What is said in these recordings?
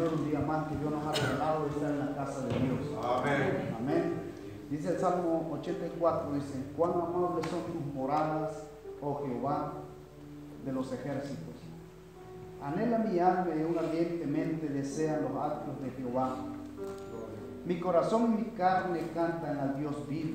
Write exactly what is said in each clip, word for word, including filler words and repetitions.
Señor un día más que Dios nos ha regalado de estar en la casa de Dios. Amén. Amén. Dice el Salmo ochenta y cuatro, dice, cuán amables son tus moradas, oh Jehová, de los ejércitos. Anhela mi alma y aún ardientemente desean los atrios de Jehová. Mi corazón y mi carne cantan al Dios vivo.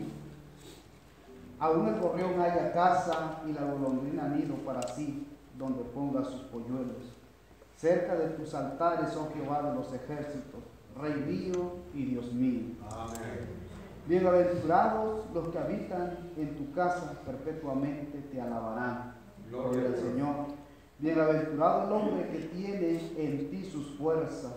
Aún el gorrión haya casa y la golondrina nido para sí, donde ponga sus polluelos. Cerca de tus altares, oh Jehová de los ejércitos, Rey mío y Dios mío. Amén. Bienaventurados los que habitan en tu casa, perpetuamente te alabarán. Gloria al Señor. Bienaventurado el hombre que tiene en ti sus fuerzas,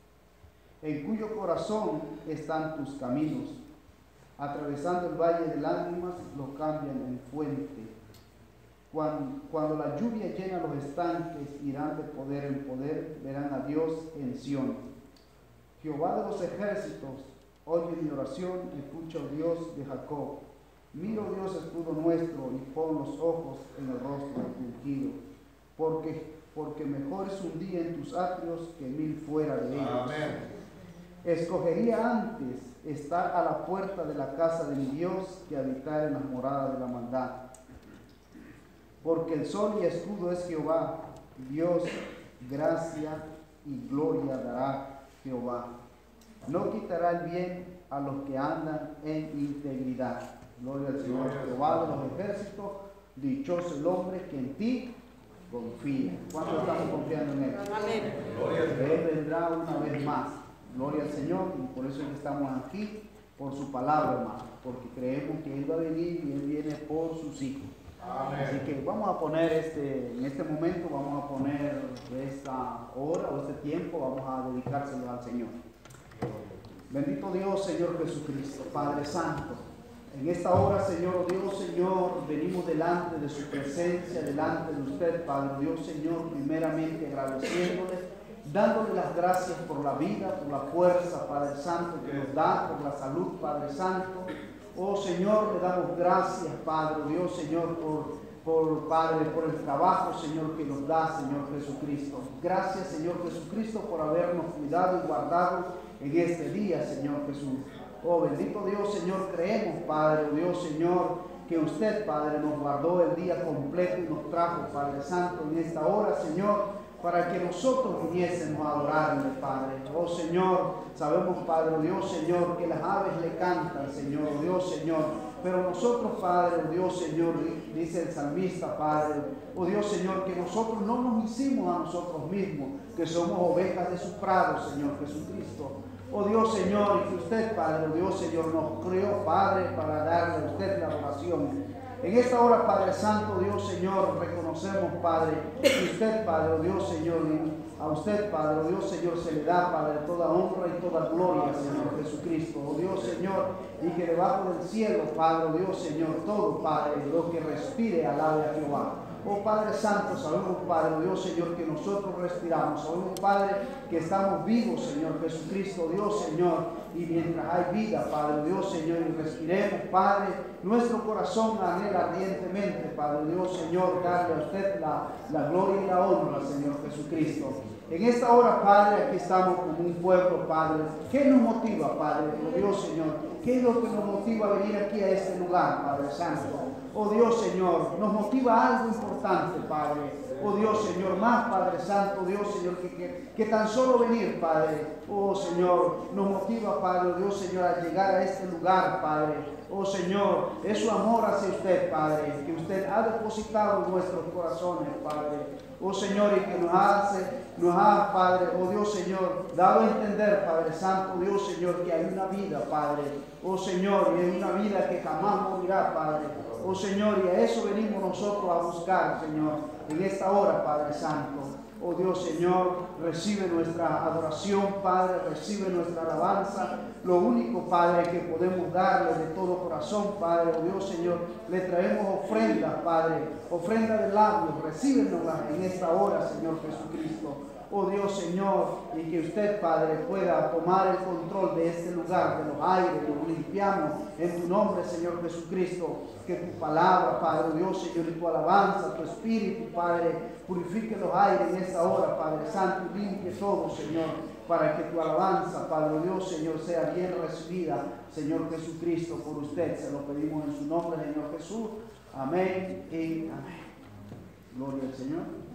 en cuyo corazón están tus caminos. Atravesando el valle de lágrimas, lo cambian en fuente. Cuando, cuando la lluvia llena los estanques, irán de poder en poder, verán a Dios en Sión. Jehová de los ejércitos, oye mi oración, escucha, oh Dios de Jacob. Mira, oh Dios, escudo nuestro, y pon los ojos en el rostro del ungido. Porque, porque mejor es un día en tus atrios que mil fuera de ellos. Amén. Escogería antes estar a la puerta de la casa de mi Dios que habitar en las moradas de la maldad. Porque el sol y escudo es Jehová, Dios, gracia y gloria dará Jehová. No quitará el bien a los que andan en integridad. Gloria al Señor, Jehová de los ejércitos, dichoso el hombre que en ti confía. ¿Cuánto estamos confiando en Él? Amén. Él vendrá una vez más. Gloria al Señor, y por eso es que estamos aquí, por su palabra, hermano, porque creemos que Él va a venir y Él viene por sus hijos. Amén. Así que vamos a poner este, en este momento, vamos a poner esta hora o este tiempo, vamos a dedicárselo al Señor. Bendito Dios, Señor Jesucristo, Padre Santo. En esta hora, Señor Dios, Señor, venimos delante de su presencia, delante de usted, Padre Dios, Señor, primeramente agradeciéndole, dándole las gracias por la vida, por la fuerza, Padre Santo, que nos da, por la salud, Padre Santo. Oh Señor, le damos gracias, Padre Dios, Señor, por, por, Padre, por el trabajo, Señor, que nos da, Señor Jesucristo. Gracias, Señor Jesucristo, por habernos cuidado y guardado en este día, Señor Jesús. Oh bendito Dios, Señor, creemos, Padre Dios, Señor, que usted, Padre, nos guardó el día completo y nos trajo, Padre Santo, en esta hora, Señor, para que nosotros viniésemos a adorarle, Padre. Oh Señor, sabemos, Padre Dios, Señor, que las aves le cantan, Señor, Dios, Señor. Pero nosotros, Padre, oh Dios, Señor, dice el salmista, Padre, oh Dios, Señor, que nosotros no nos hicimos a nosotros mismos, que somos ovejas de su prado, Señor Jesucristo. Oh Dios, Señor, y que usted, Padre, oh Dios, Señor, nos creó, Padre, para darle a usted la adoración. En esta hora, Padre Santo, Dios, Señor, reconocemos, Padre, que usted, Padre, oh Dios, Señor, a usted, Padre, oh Dios, Señor, se le da, Padre, toda honra y toda gloria, Señor Jesucristo, oh Dios, Señor, y que debajo del cielo, Padre, oh Dios, Señor, todo, Padre, lo que respire, alabe a Jehová. Oh Padre Santo, sabemos, Padre, oh Dios, Señor, que nosotros respiramos. Sabemos, Padre, que estamos vivos, Señor Jesucristo, Dios, Señor. Y mientras hay vida, Padre, oh Dios, Señor, y respiremos, Padre, nuestro corazón anhela ardientemente, Padre, Dios, Señor, darle a usted la, la gloria y la honra, Señor Jesucristo. En esta hora, Padre, aquí estamos como un pueblo, Padre. ¿Qué nos motiva, Padre, oh Dios, Señor? ¿Qué es lo que nos motiva a venir aquí a este lugar, Padre Santo? Oh Dios, Señor, nos motiva algo importante, Padre. Oh Dios, Señor, más, Padre Santo, Dios, Señor, que, que, que tan solo venir, Padre. Oh Señor, nos motiva, Padre, oh Dios, Señor, a llegar a este lugar, Padre. Oh Señor, es su amor hacia usted, Padre, que usted ha depositado en nuestros corazones, Padre. Oh Señor, y que nos hace, nos ha, Padre, oh Dios, Señor, dado a entender, Padre Santo, Dios, Señor, que hay una vida, Padre. Oh Señor, y hay una vida que jamás morirá, Padre. Oh Señor, y a eso venimos nosotros a buscar, Señor, en esta hora, Padre Santo. Oh Dios, Señor, recibe nuestra adoración, Padre, recibe nuestra alabanza. Lo único, Padre, que podemos darle de todo corazón, Padre, oh Dios, Señor, le traemos ofrendas, Padre, ofrenda de labios, recíbenoslas en esta hora, Señor Jesucristo. Oh Dios, Señor, y que usted, Padre, pueda tomar el control de este lugar, de los aires, los limpiamos en tu nombre, Señor Jesucristo. Que tu palabra, Padre, oh Dios, Señor, y tu alabanza, tu espíritu, Padre, purifique los aires en esta hora, Padre Santo, y limpie todo, Señor. para que tu alabanza, Padre Dios, Señor, sea bien recibida, Señor Jesucristo, por usted. Se lo pedimos en su nombre, Señor Jesús. Amén y amén. Gloria al Señor.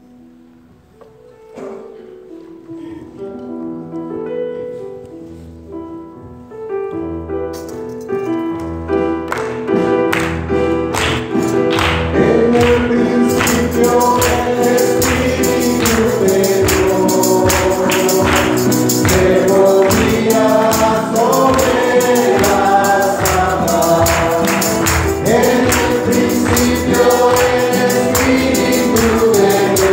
En el principio el Espíritu de Dios se movía sobre las aguas. En el principio el Espíritu de Dios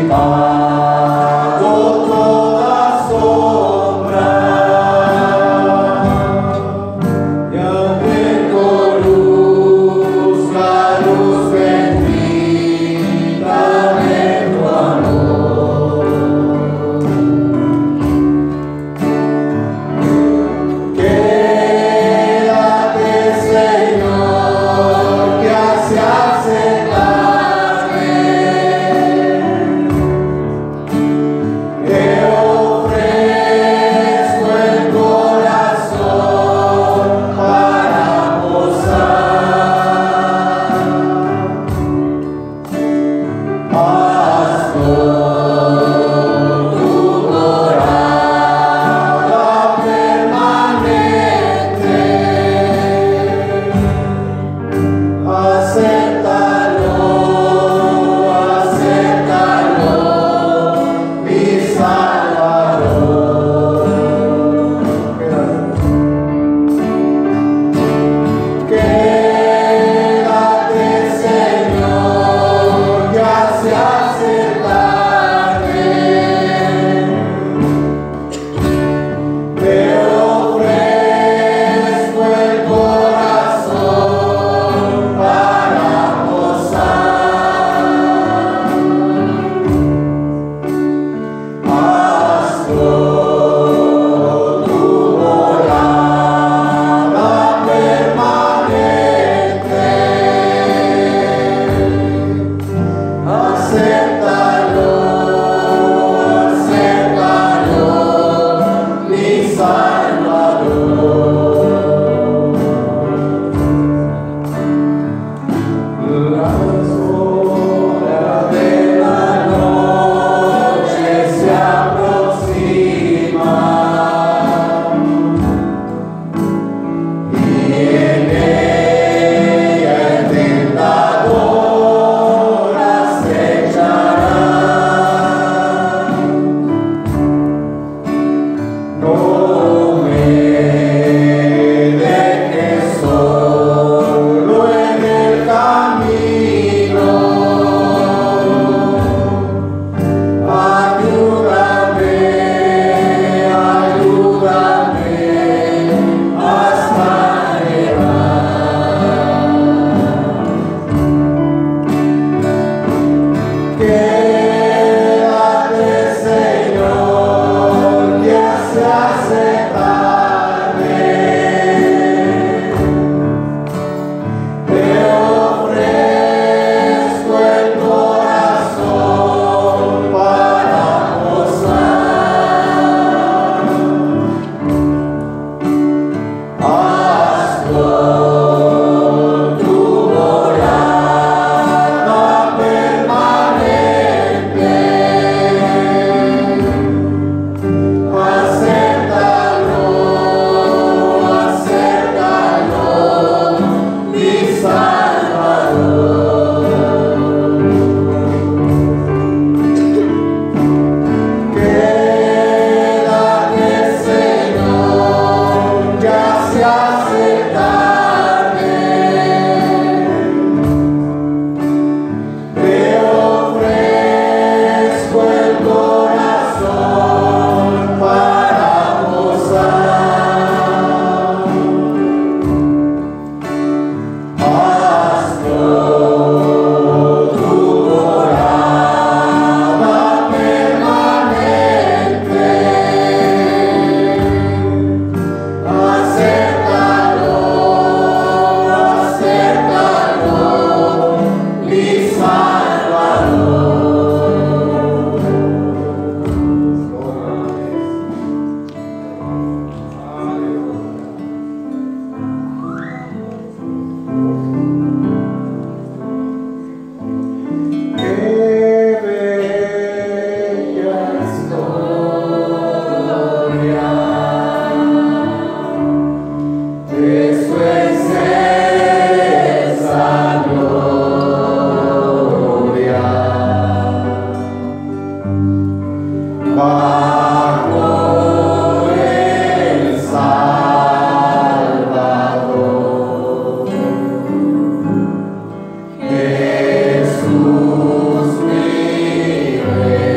Jesús mi Rey.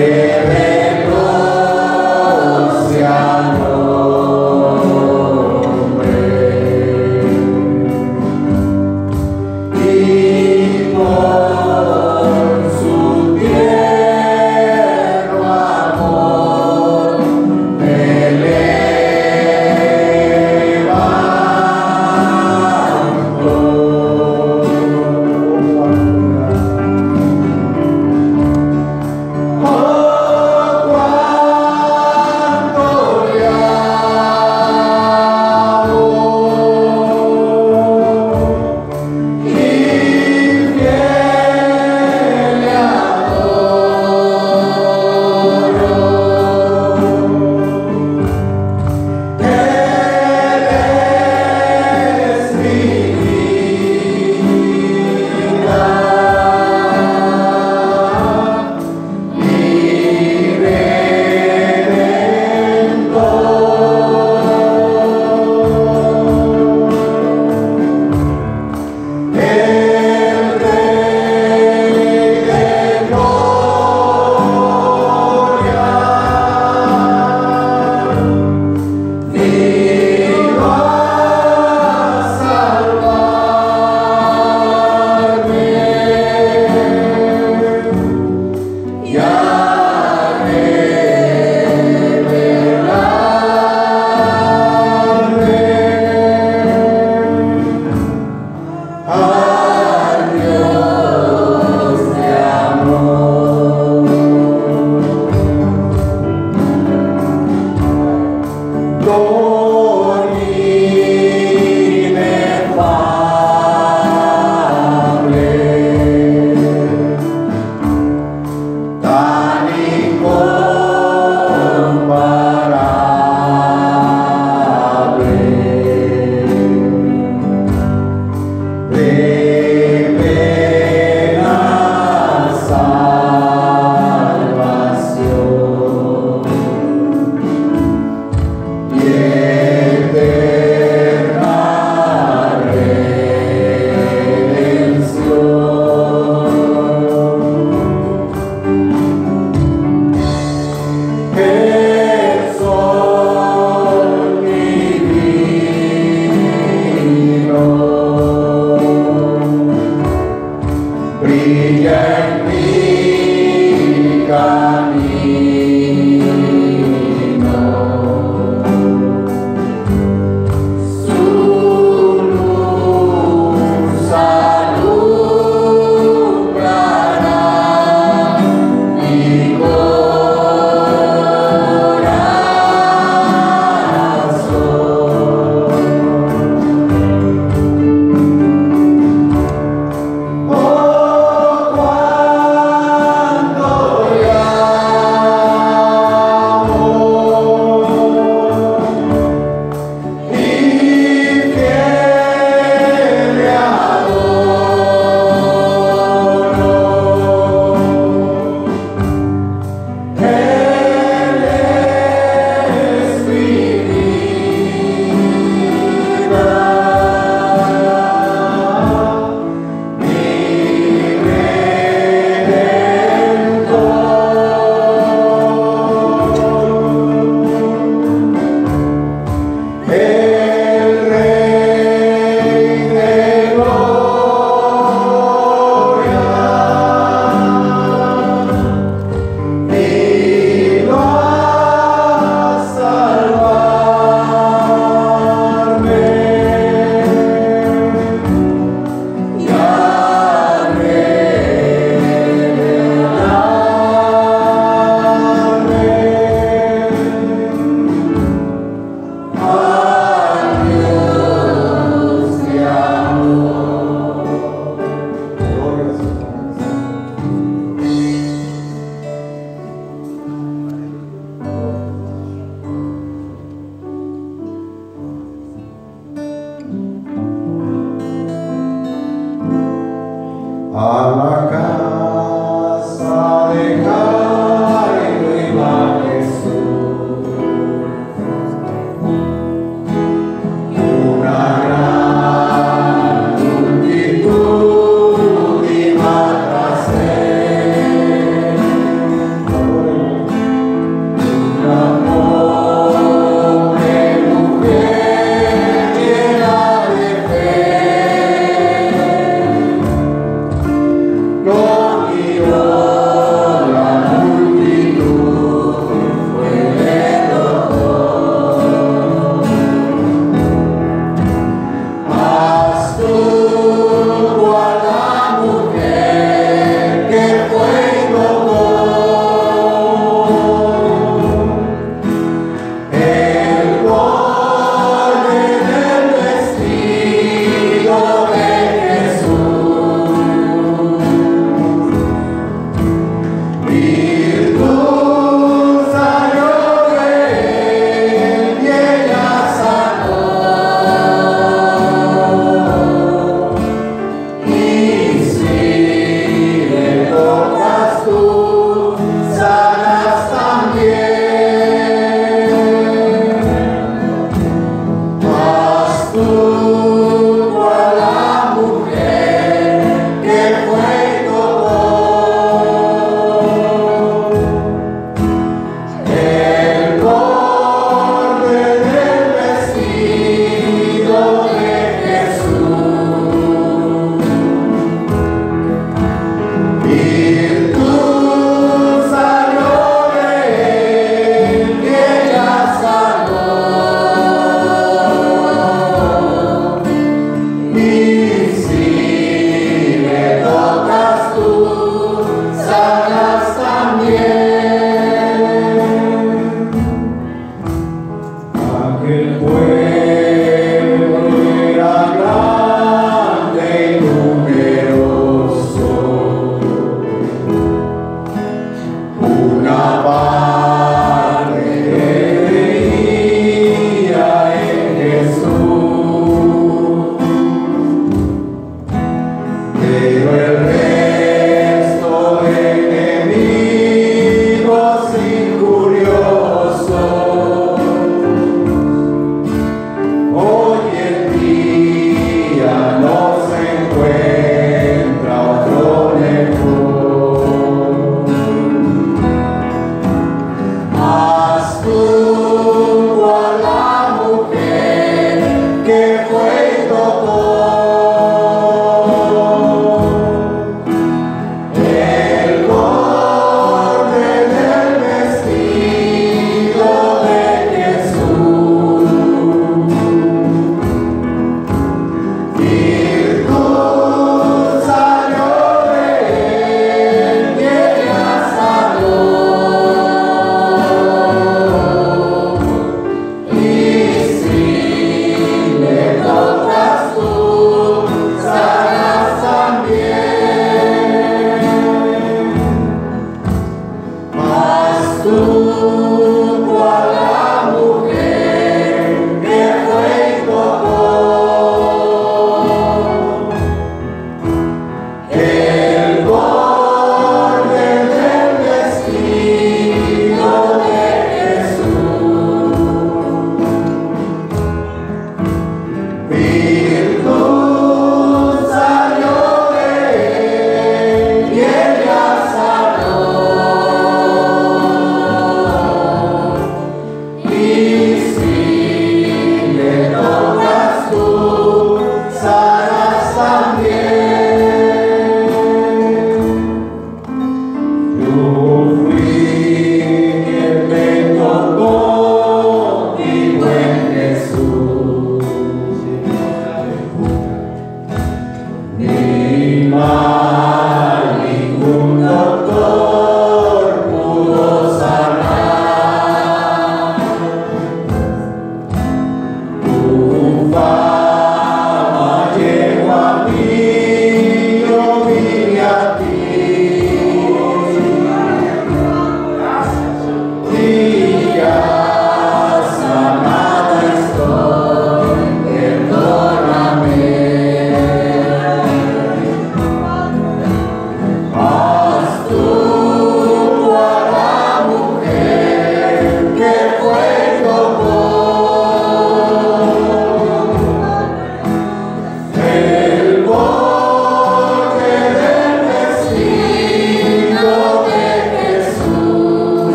Oh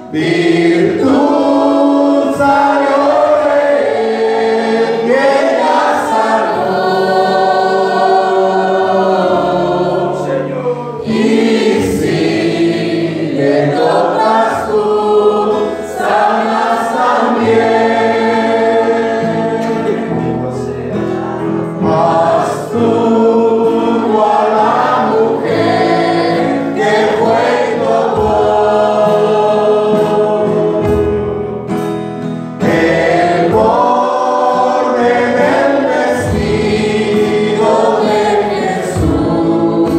Virtud salió de él y ella sanó. Y si le tocas tú, sanas también. Haz tú a la mujer que fue y tocó el borde del vestido de Jesús.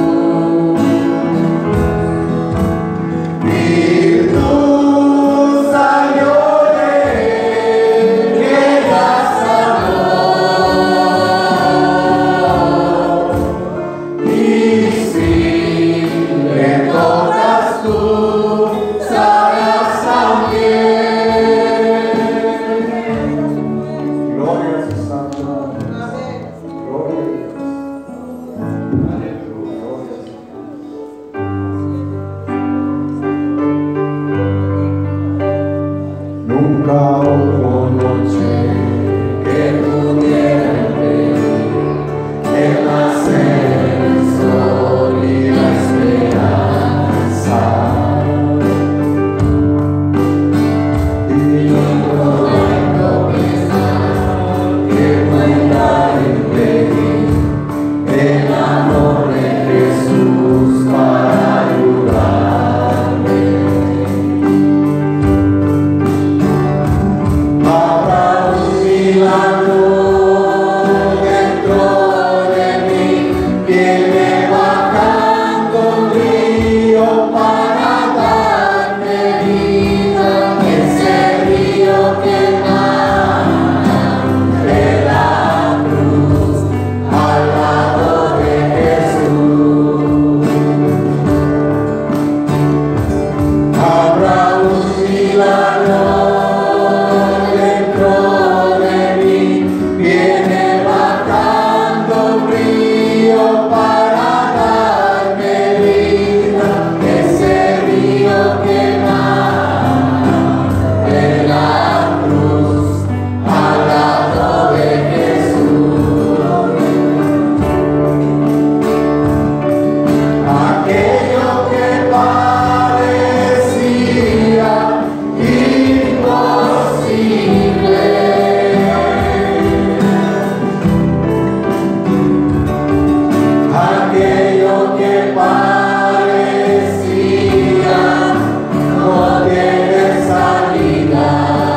Virtud salió de él y ella sanó. Y si le tocas tú, sanas también. Gloria a su santo nombre. Gloria a Dios. Aleluya. Gloria a Dios. Nunca hubo noche que pudiera impedir el nacer del sol y la esperanza. Y no puedo pensar que pueda impedir el amor de Jesús para ayudarme. Habrá un milagro dentro de mí, viene bajando un río para darme vida, ese río que emana de la cruz al lado de Jesús. Habrá un milagro dentro de mí, viene bajando un río para darme vida, ese río que emana de la cruz al lado de Jesús. Aquello que parecía imposible, aquello que parecía no tiene salida,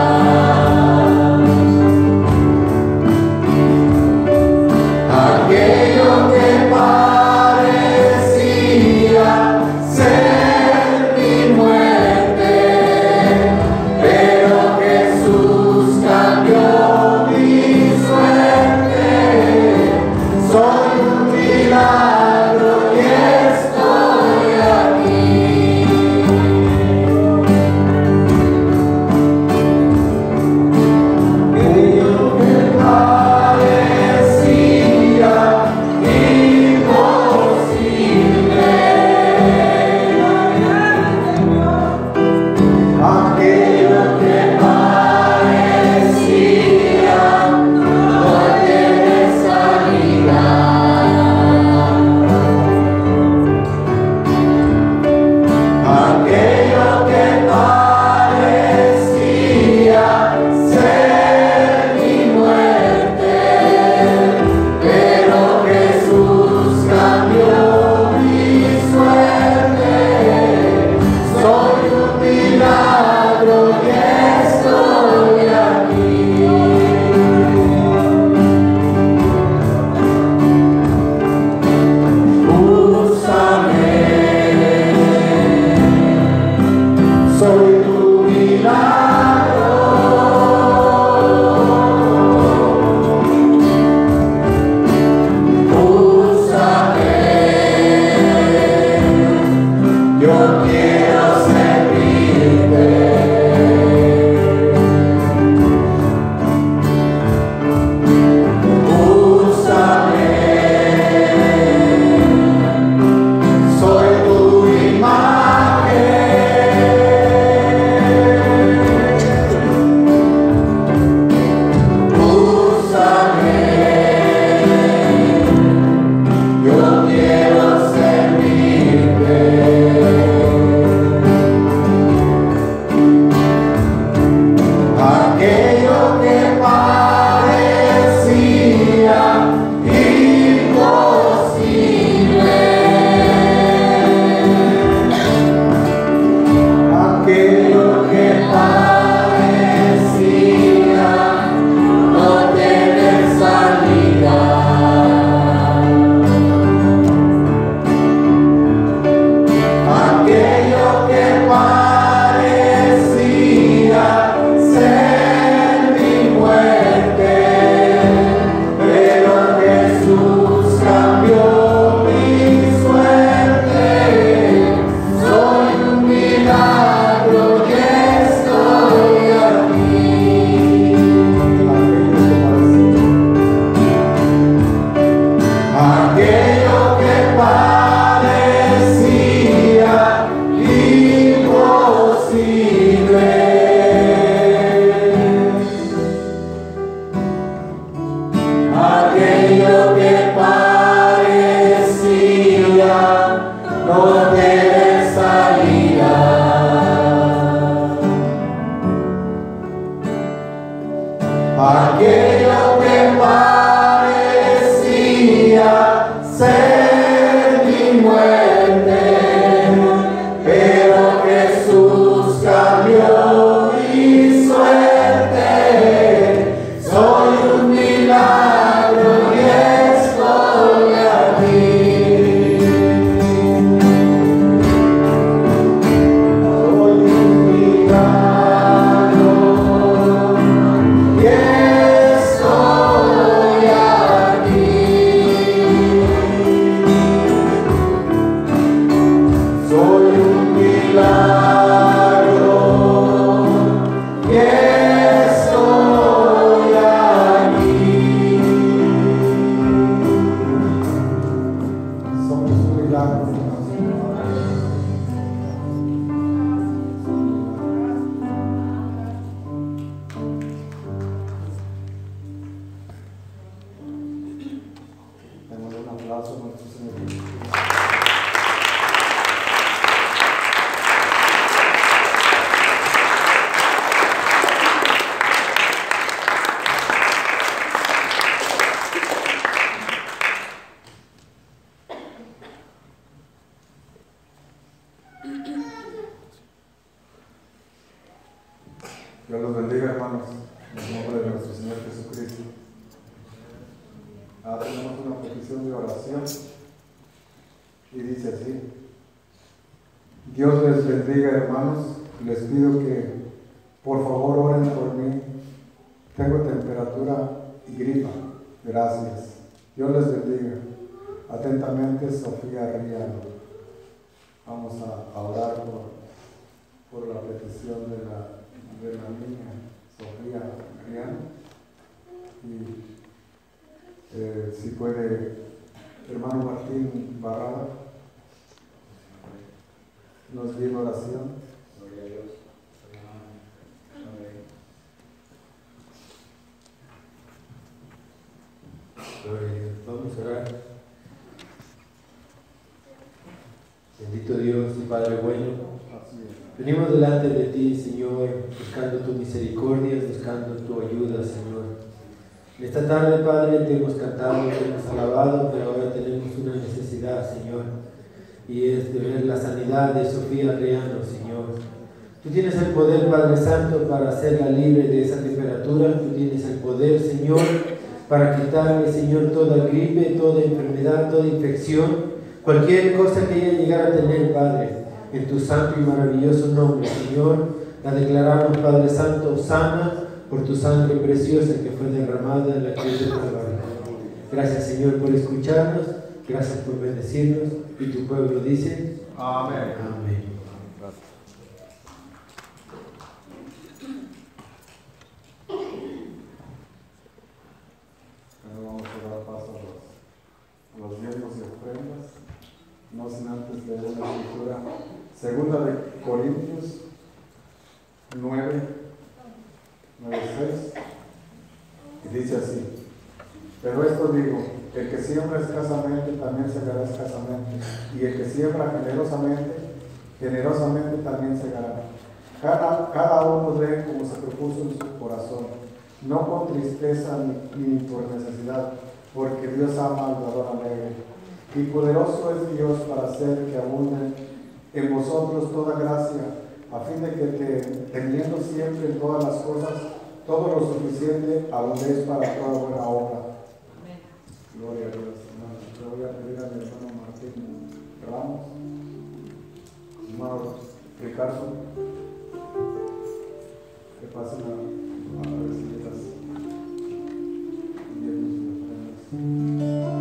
aquello que parecía ser mi muerte, pero Jesús cambió mi suerte. Soy un milagro y estoy aquí. Aquello que parecía imposible, aquello que parecía no tiene salida, aquello que parecía ser mi muerte, pero Jesús cambió mi suerte. Soy un milagro y estoy aquí. Úsame, soy tu milagro. Úsame, yo quiero servirte. Dios los bendiga, hermanos, en el nombre de nuestro Señor Jesucristo. Ahora tenemos una petición de oración y dice así: Dios les bendiga, hermanos. Les pido que por favor oren por mí. Tengo temperatura y gripa. Gracias. Dios les bendiga. Atentamente, Sofía Riano. Vamos a, a orar por, por la petición de la, de la niña Sofía Riano. Y eh, si puede, hermano Martín Barrada, nos dio oración. Gloria a Dios. Gloria a Dios. Vamos a orar. Bendito Dios y Padre bueno, venimos delante de ti, Señor, buscando tu misericordia, buscando tu ayuda, Señor. En esta tarde, Padre, te hemos cantado, te hemos alabado, pero ahora tenemos una necesidad, Señor, y es de ver la sanidad de Sofía Riano, Señor. Tú tienes el poder, Padre Santo, para hacerla libre de esa temperatura. Tú tienes el poder, Señor, para quitarle, Señor, toda gripe, toda enfermedad, toda infección, cualquier cosa que ella llegara a tener, Padre. En tu santo y maravilloso nombre, Señor, la declaramos, Padre Santo, sana por tu sangre preciosa que fue derramada en la cruz del Calvario. Gracias, Señor, por escucharnos. Gracias por bendecirnos. Y tu pueblo dice: Amén. Amén. Ahora vamos a dar paso a los, a los diezmos y ofrendas, no sin antes leer una escritura. Segunda de Corintios nueve, nueve, seis, y dice así: pero esto digo, el que siembra escasamente también segará escasamente, y el que siembra generosamente, generosamente también segará. Cada, cada uno dé como se propuso en su corazón, no con tristeza ni, ni por necesidad, porque Dios ama al dador alegre. Y poderoso es Dios para hacer que abunde en vosotros toda gracia, a fin de que te, teniendo siempre en todas las cosas todo lo suficiente, abundéis para toda buena obra. Amén. Gloria a Dios. Yo voy a pedir al hermano Martín Ramos, hermano Ricardo, que pasen a, a recibir las diezmos y ofrendas.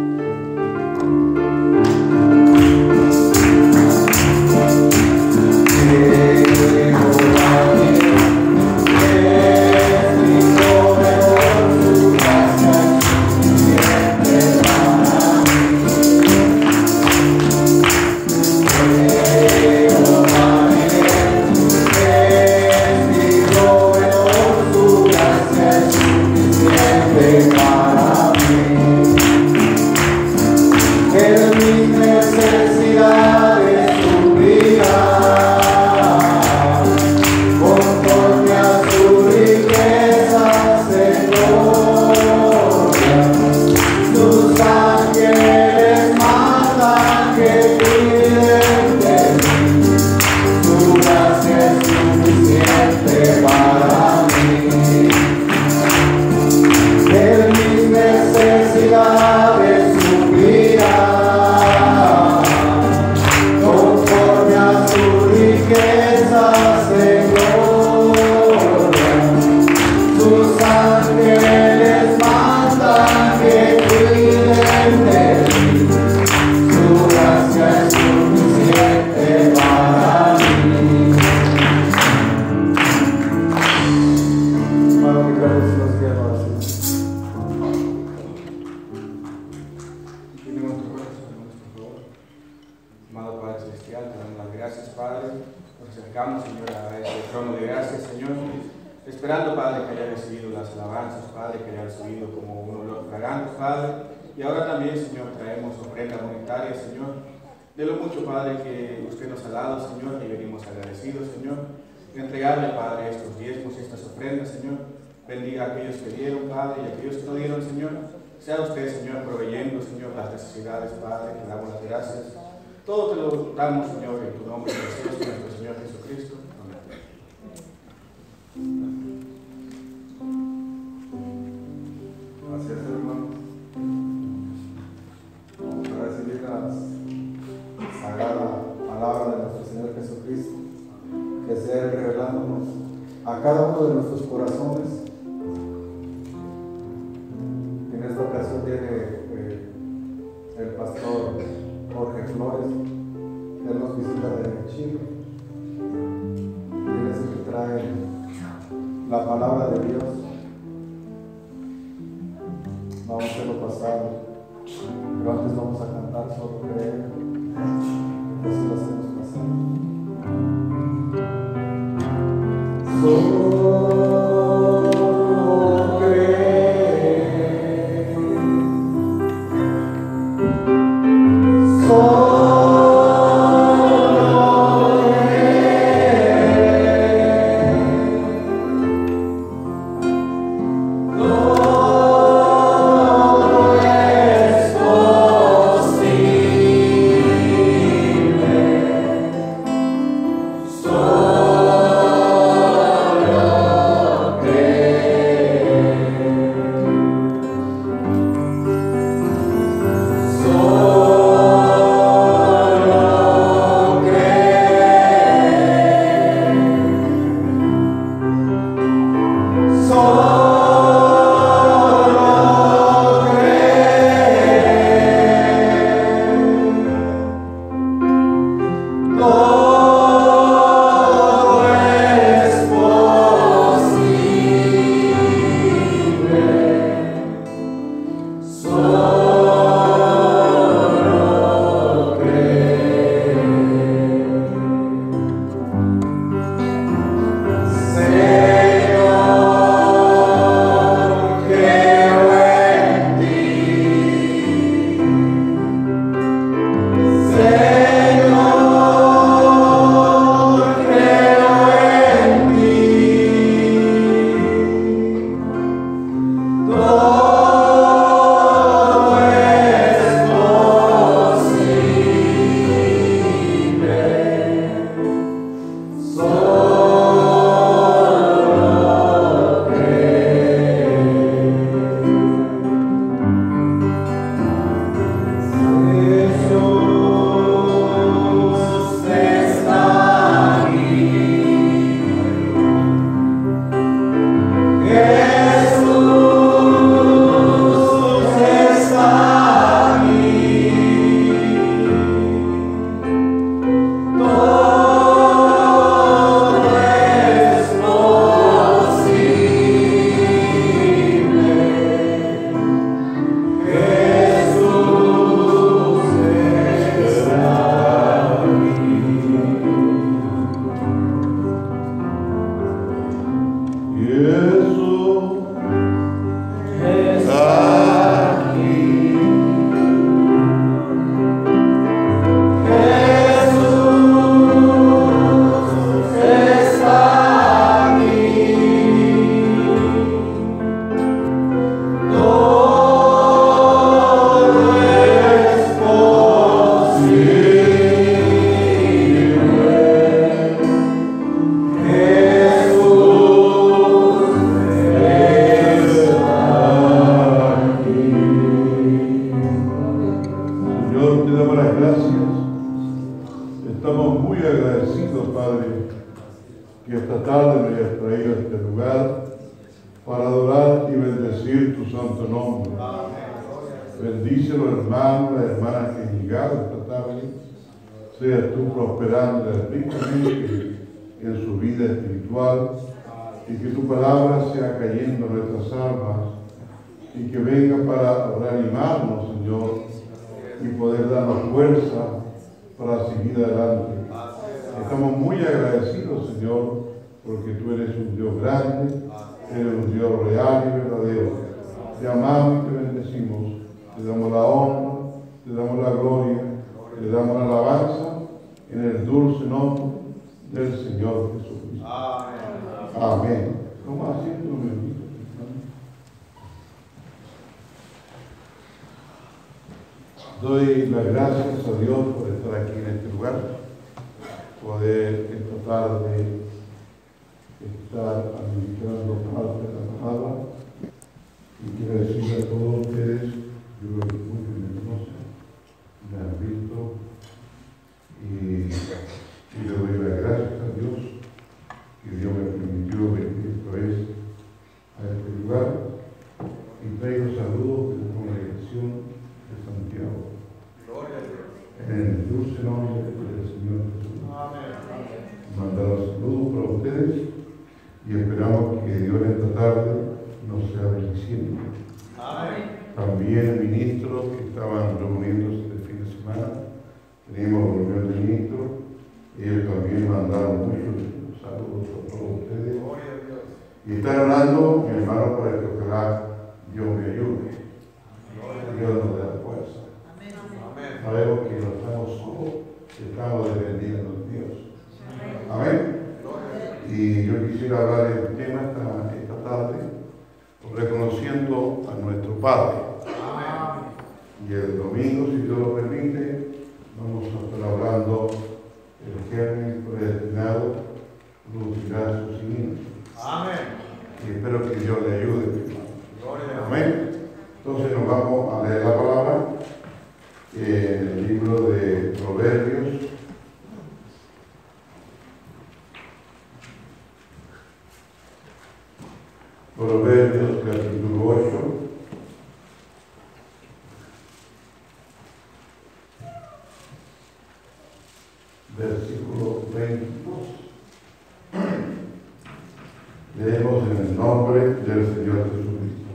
Bendiga a aquellos que dieron, Padre, y a aquellos que no dieron, Señor. Sea usted, Señor, proveyendo, Señor, las necesidades, Padre, que damos las gracias. Todo te lo damos, Señor, en tu nombre, precioso, nuestro Señor Jesucristo. Amén. que sea Él revelándonos a cada uno de nuestros corazones. En esta ocasión viene eh, el pastor Jorge Flores. Él nos visita de Chile. Él es el que trae la palabra de Dios. Vamos a hacerlo pasar, pero antes vamos a cantar Solo Creer. Así lo hacemos pasar. Solo creer. Solo seas tú prosperando ricamente en su vida espiritual y que tu palabra sea cayendo en nuestras almas y que venga para reanimarnos, Señor, y poder darnos fuerza para seguir adelante. Estamos muy agradecidos, Señor, porque tú eres un Dios grande, eres un Dios real y verdadero. Te amamos y te bendecimos, te damos la honra, te damos la gloria, te damos la alabanza en el dulce nombre del Señor Jesucristo. Amén. Amén. ¿Cómo haciendo un bendito? Doy las gracias a Dios por estar aquí en este lugar, poder esta tarde estar administrando parte de la palabra, y quiero decirle a todos ustedes, yo creo que muy generosa, me han visto, y, y le doy las gracias a Dios y esperamos que Dios en esta tarde nos sea bendiciendo. Amén. También ministros que estaban reuniéndose el fin de semana, teníamos reunión de ministros, ellos también mandaron muchos saludos a todos ustedes. Gloria a Dios. Y están orando, mi hermano, para que ojalá Dios me ayude. Dios nos dé la fuerza. Amén. Sabemos que no estamos solos, estamos dependiendo de Dios. Amén. Y yo quisiera hablar de este tema esta, esta tarde, reconociendo a nuestro Padre. Amén. Y el domingo, si Dios lo permite, vamos a estar hablando el germen predestinado producirá sus cimientos. Amén. Y espero que Dios le ayude. Gloria a Dios. Amén. Entonces nos vamos a leer la palabra eh, en el libro de Proverbios. Proverbios capítulo ocho. Versículo veintidós. Leemos en el nombre del Señor Jesucristo.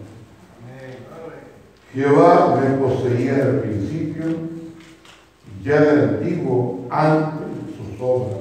Jehová me poseía en el principio, ya en el antiguo, antes de sus obras.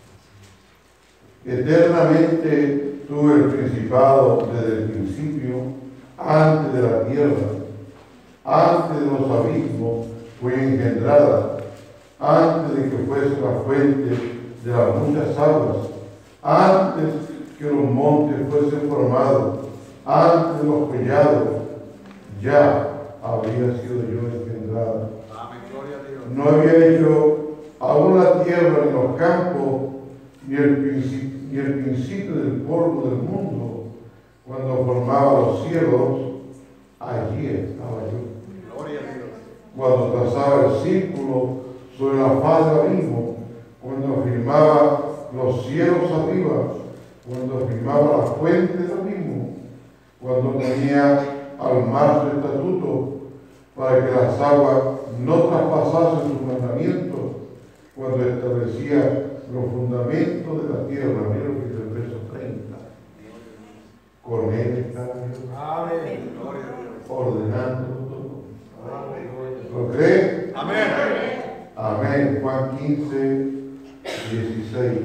Eternamente tuve el principado desde el principio, antes de la tierra, antes de los abismos fue engendrada, antes de que fuese la fuente de las muchas aguas, antes que los montes fuesen formados, antes de los collados, ya habría sido yo engendrada. Amén. Gloria a Dios. No había hecho aún la tierra ni los campos, ni el, principio, ni el principio del polvo del mundo. Cuando formaba los cielos, allí estaba yo. Gloria a Dios. Cuando trazaba el círculo sobre la faz del abismo, cuando firmaba los cielos arriba, cuando firmaba la fuente del abismo, cuando tenía al mar su estatuto, para que las aguas no traspasasen sus mandamientos, cuando establecía los fundamentos de la tierra. Mira lo que dice el verso treinta. Con él estaba Dios, Amén. Gloria a Dios. ordenando todo. Amén. ¿Lo cree? Amén. Amén. Juan quince, dieciséis.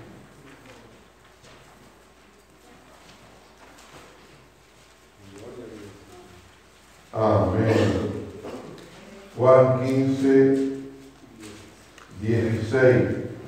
Amén. Juan quince, dieciséis.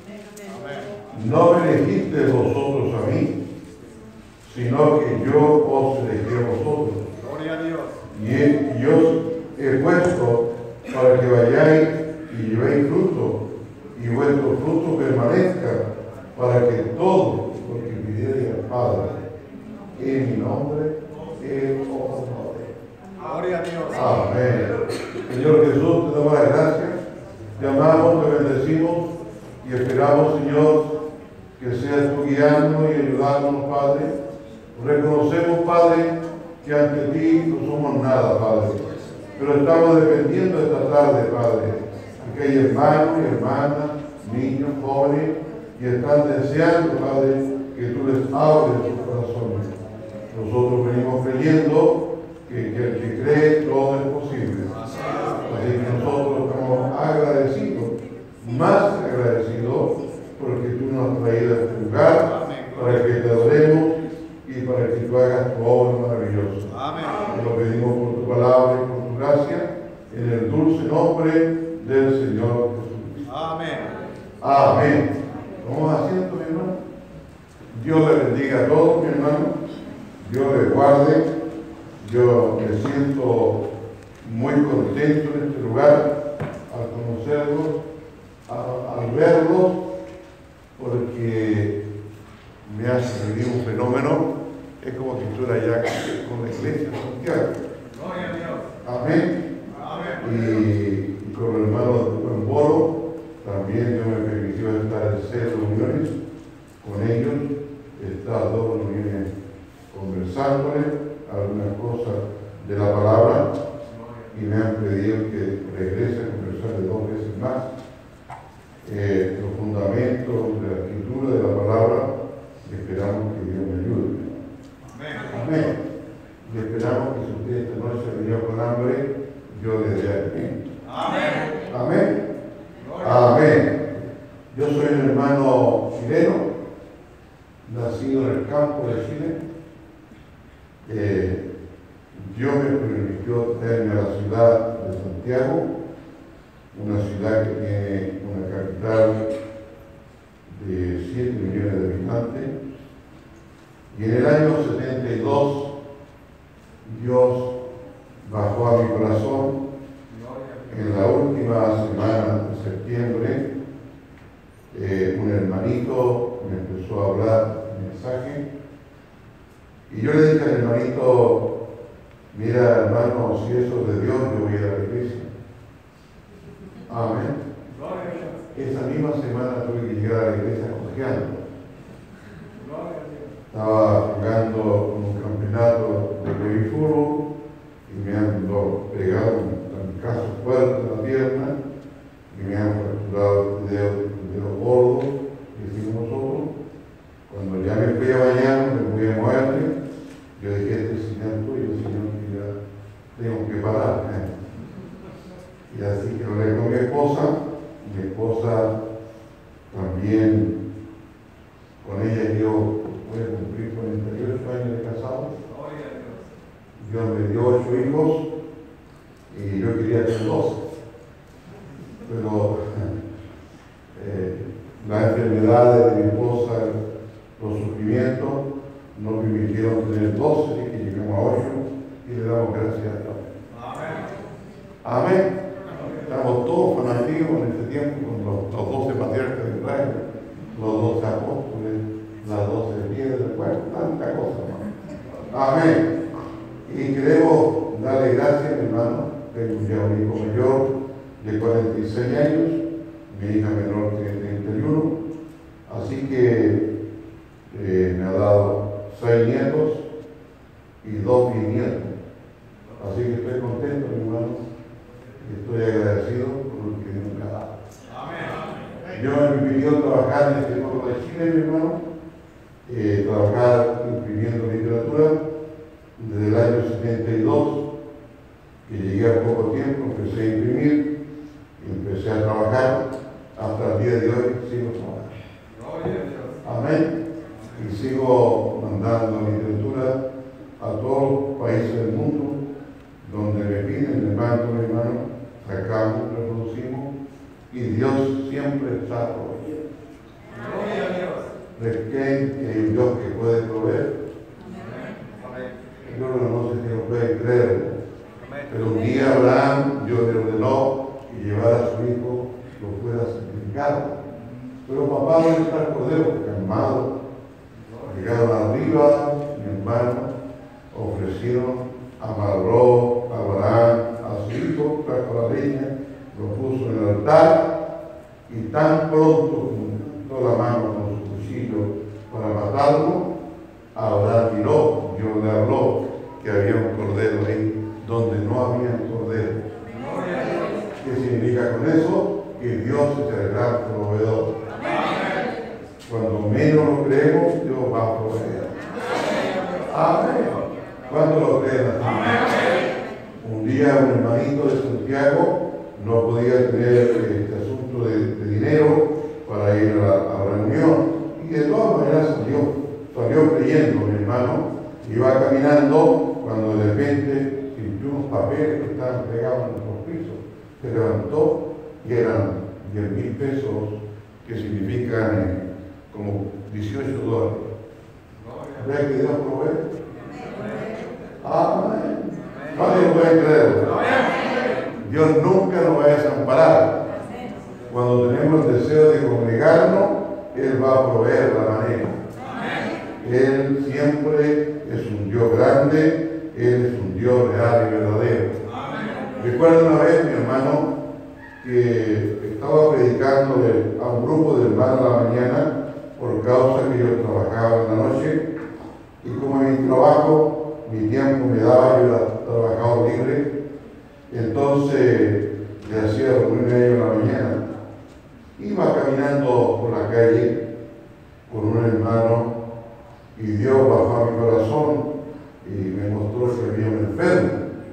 No me elegisteis vosotros a mí, sino que yo os elegí a vosotros. Gloria a Dios. Y yo os he puesto para que vayáis y llevéis fruto, y vuestro fruto permanezca, para que todo lo que pidierais al Padre en mi nombre, Él os lo dé. Gloria a Dios. Amén. Señor Jesús, te damos las gracias, te amamos, te bendecimos y esperamos, Señor, que seas tú guiándonos y ayudándonos, Padre. Reconocemos, Padre, que ante ti no somos nada, Padre, pero estamos dependiendo esta tarde, Padre, porque hay hermanos y hermanas, niños, jóvenes, y están deseando, Padre, que tú les abres sus corazones. Nosotros venimos creyendo que, que el que cree todo es posible. Así que nosotros estamos agradecidos, más agradecidos, porque tú nos has traído a este lugar para que te adoremos y para que tú hagas tu obra maravillosa. Amén. Te lo pedimos por tu palabra y por tu gracia, en el dulce nombre del Señor Jesucristo. Amén. Amén. Vamos asiento, mi hermano. Dios le bendiga a todos, mi hermano. Dios les guarde. Yo me siento muy contento en este lugar al conocerlos, a- al verlos, porque me hace vivir un fenómeno. Es como si estuviera allá con la iglesia de Santiago. Gloria a Dios. Amén. Amén. Y, y con el hermano de Buen Boro, también Dios me permitió estar en seis reuniones con ellos, estas dos reuniones conversándoles algunas cosas de la palabra, y me han pedido que regrese a conversarles dos veces más eh, los fundamentos de la escritura, de la palabra, y esperamos que Dios me ayude. nacido en el campo de Chile, eh, Dios me permitió traerme a la ciudad de Santiago, una ciudad que tiene una capital de siete millones de habitantes. Y en el año setenta y dos, Dios bajó a mi corazón en la última semana de septiembre. Eh, un hermanito me empezó a hablar un mensaje y yo le dije al hermanito: mira, hermano, si eso es de Dios, yo voy a la iglesia. Amén. Esa misma semana tuve que llegar a la iglesia cojeando. Estaba jugando un campeonato de baby fútbol y me han pegado un caso fuerte en la pierna y me han fracturado el dedo, el dedo gordo, que decimos nosotros. Cuando ya me fui a bañar, me fui a moverme, yo dije: este es señal tuyo, Señor, que ya tengo que parar. ¿eh? Y así que hablé con mi esposa. Mi esposa también, con ella yo voy a cumplir cuarenta y ocho años de casado. Dios me dio ocho hijos y yo quería tener doce. Pero eh, las enfermedades de mi esposa, los sufrimientos, no permitieron tener doce, así que llegamos a ocho y le damos gracias a Dios. Amén. Amén. Estamos todos fanáticos en este tiempo con los, los doce patriarcas de Israel, los doce apóstoles, las doce piedras, bueno, tanta cosa, ¿no? Amén. Y queremos darle gracias, mi hermano. Tengo ya un hijo mayor de cuarenta y seis años, mi hija menor tiene treinta y uno, así que eh, me ha dado seis nietos y dos bisnietos. Así que estoy contento, mi hermano. Estoy agradecido por lo que Dios me ha dado. Amén. Yo me pidió trabajar en este pueblo de Chile, mi hermano, eh, trabajar imprimiendo literatura desde el año setenta y dos, que llegué a poco tiempo, empecé a imprimir y empecé a trabajar. Hasta el día de hoy sigo trabajando. Amén. Y sigo mandando literatura a todos los países del mundo donde me piden, me mando, mi hermano. Sacamos, reproducimos y Dios siempre está proveyendo. Gloria a Dios. Requen que hay un Dios que puede proveer. Yo no sé si lo pueden creer, pero un día Abraham, Dios le ordenó que llevara a su hijo, lo fuera sacrificado. Pero papá, ¿dónde está el cordero? Calmado. Llegaron arriba, mi hermano, ofrecieron, amarró a Abraham a su hijo, trajo la leña, lo puso en el altar y tan pronto juntó la mano con su cuchillo para matarlo, Abraham miró, Dios le habló que había un cordero ahí donde no había cordero. ¿Qué significa con eso? Que Dios es el gran proveedor. Cuando menos lo creemos, Dios va a proveer. Amén. ¿Cuánto lo creen así? Un día un hermanito de Santiago no podía tener este asunto de, de dinero para ir a la, a la reunión y de todas maneras salió, salió creyendo, mi hermano, iba caminando cuando de repente sintió unos papeles que estaban pegados en los pisos, se levantó y eran diez mil pesos, que significan eh, como dieciocho dólares. ¿Ves que Dios provee? Amén. ¿Cuántos lo pueden creer? Dios nunca nos va a desamparar. Cuando tenemos el deseo de congregarnos, Él va a proveer la manera. Él siempre es un Dios grande, Él es un Dios real y verdadero. Recuerdo una vez, mi hermano, que estaba predicándole a un grupo de hermanos a la mañana por causa que yo trabajaba en la noche y como en mi trabajo mi tiempo me daba, yo era trabajador libre, entonces le hacía reunirme a ellos en la mañana. Iba caminando por la calle con un hermano y Dios bajó a mi corazón y me mostró que había un enfermo.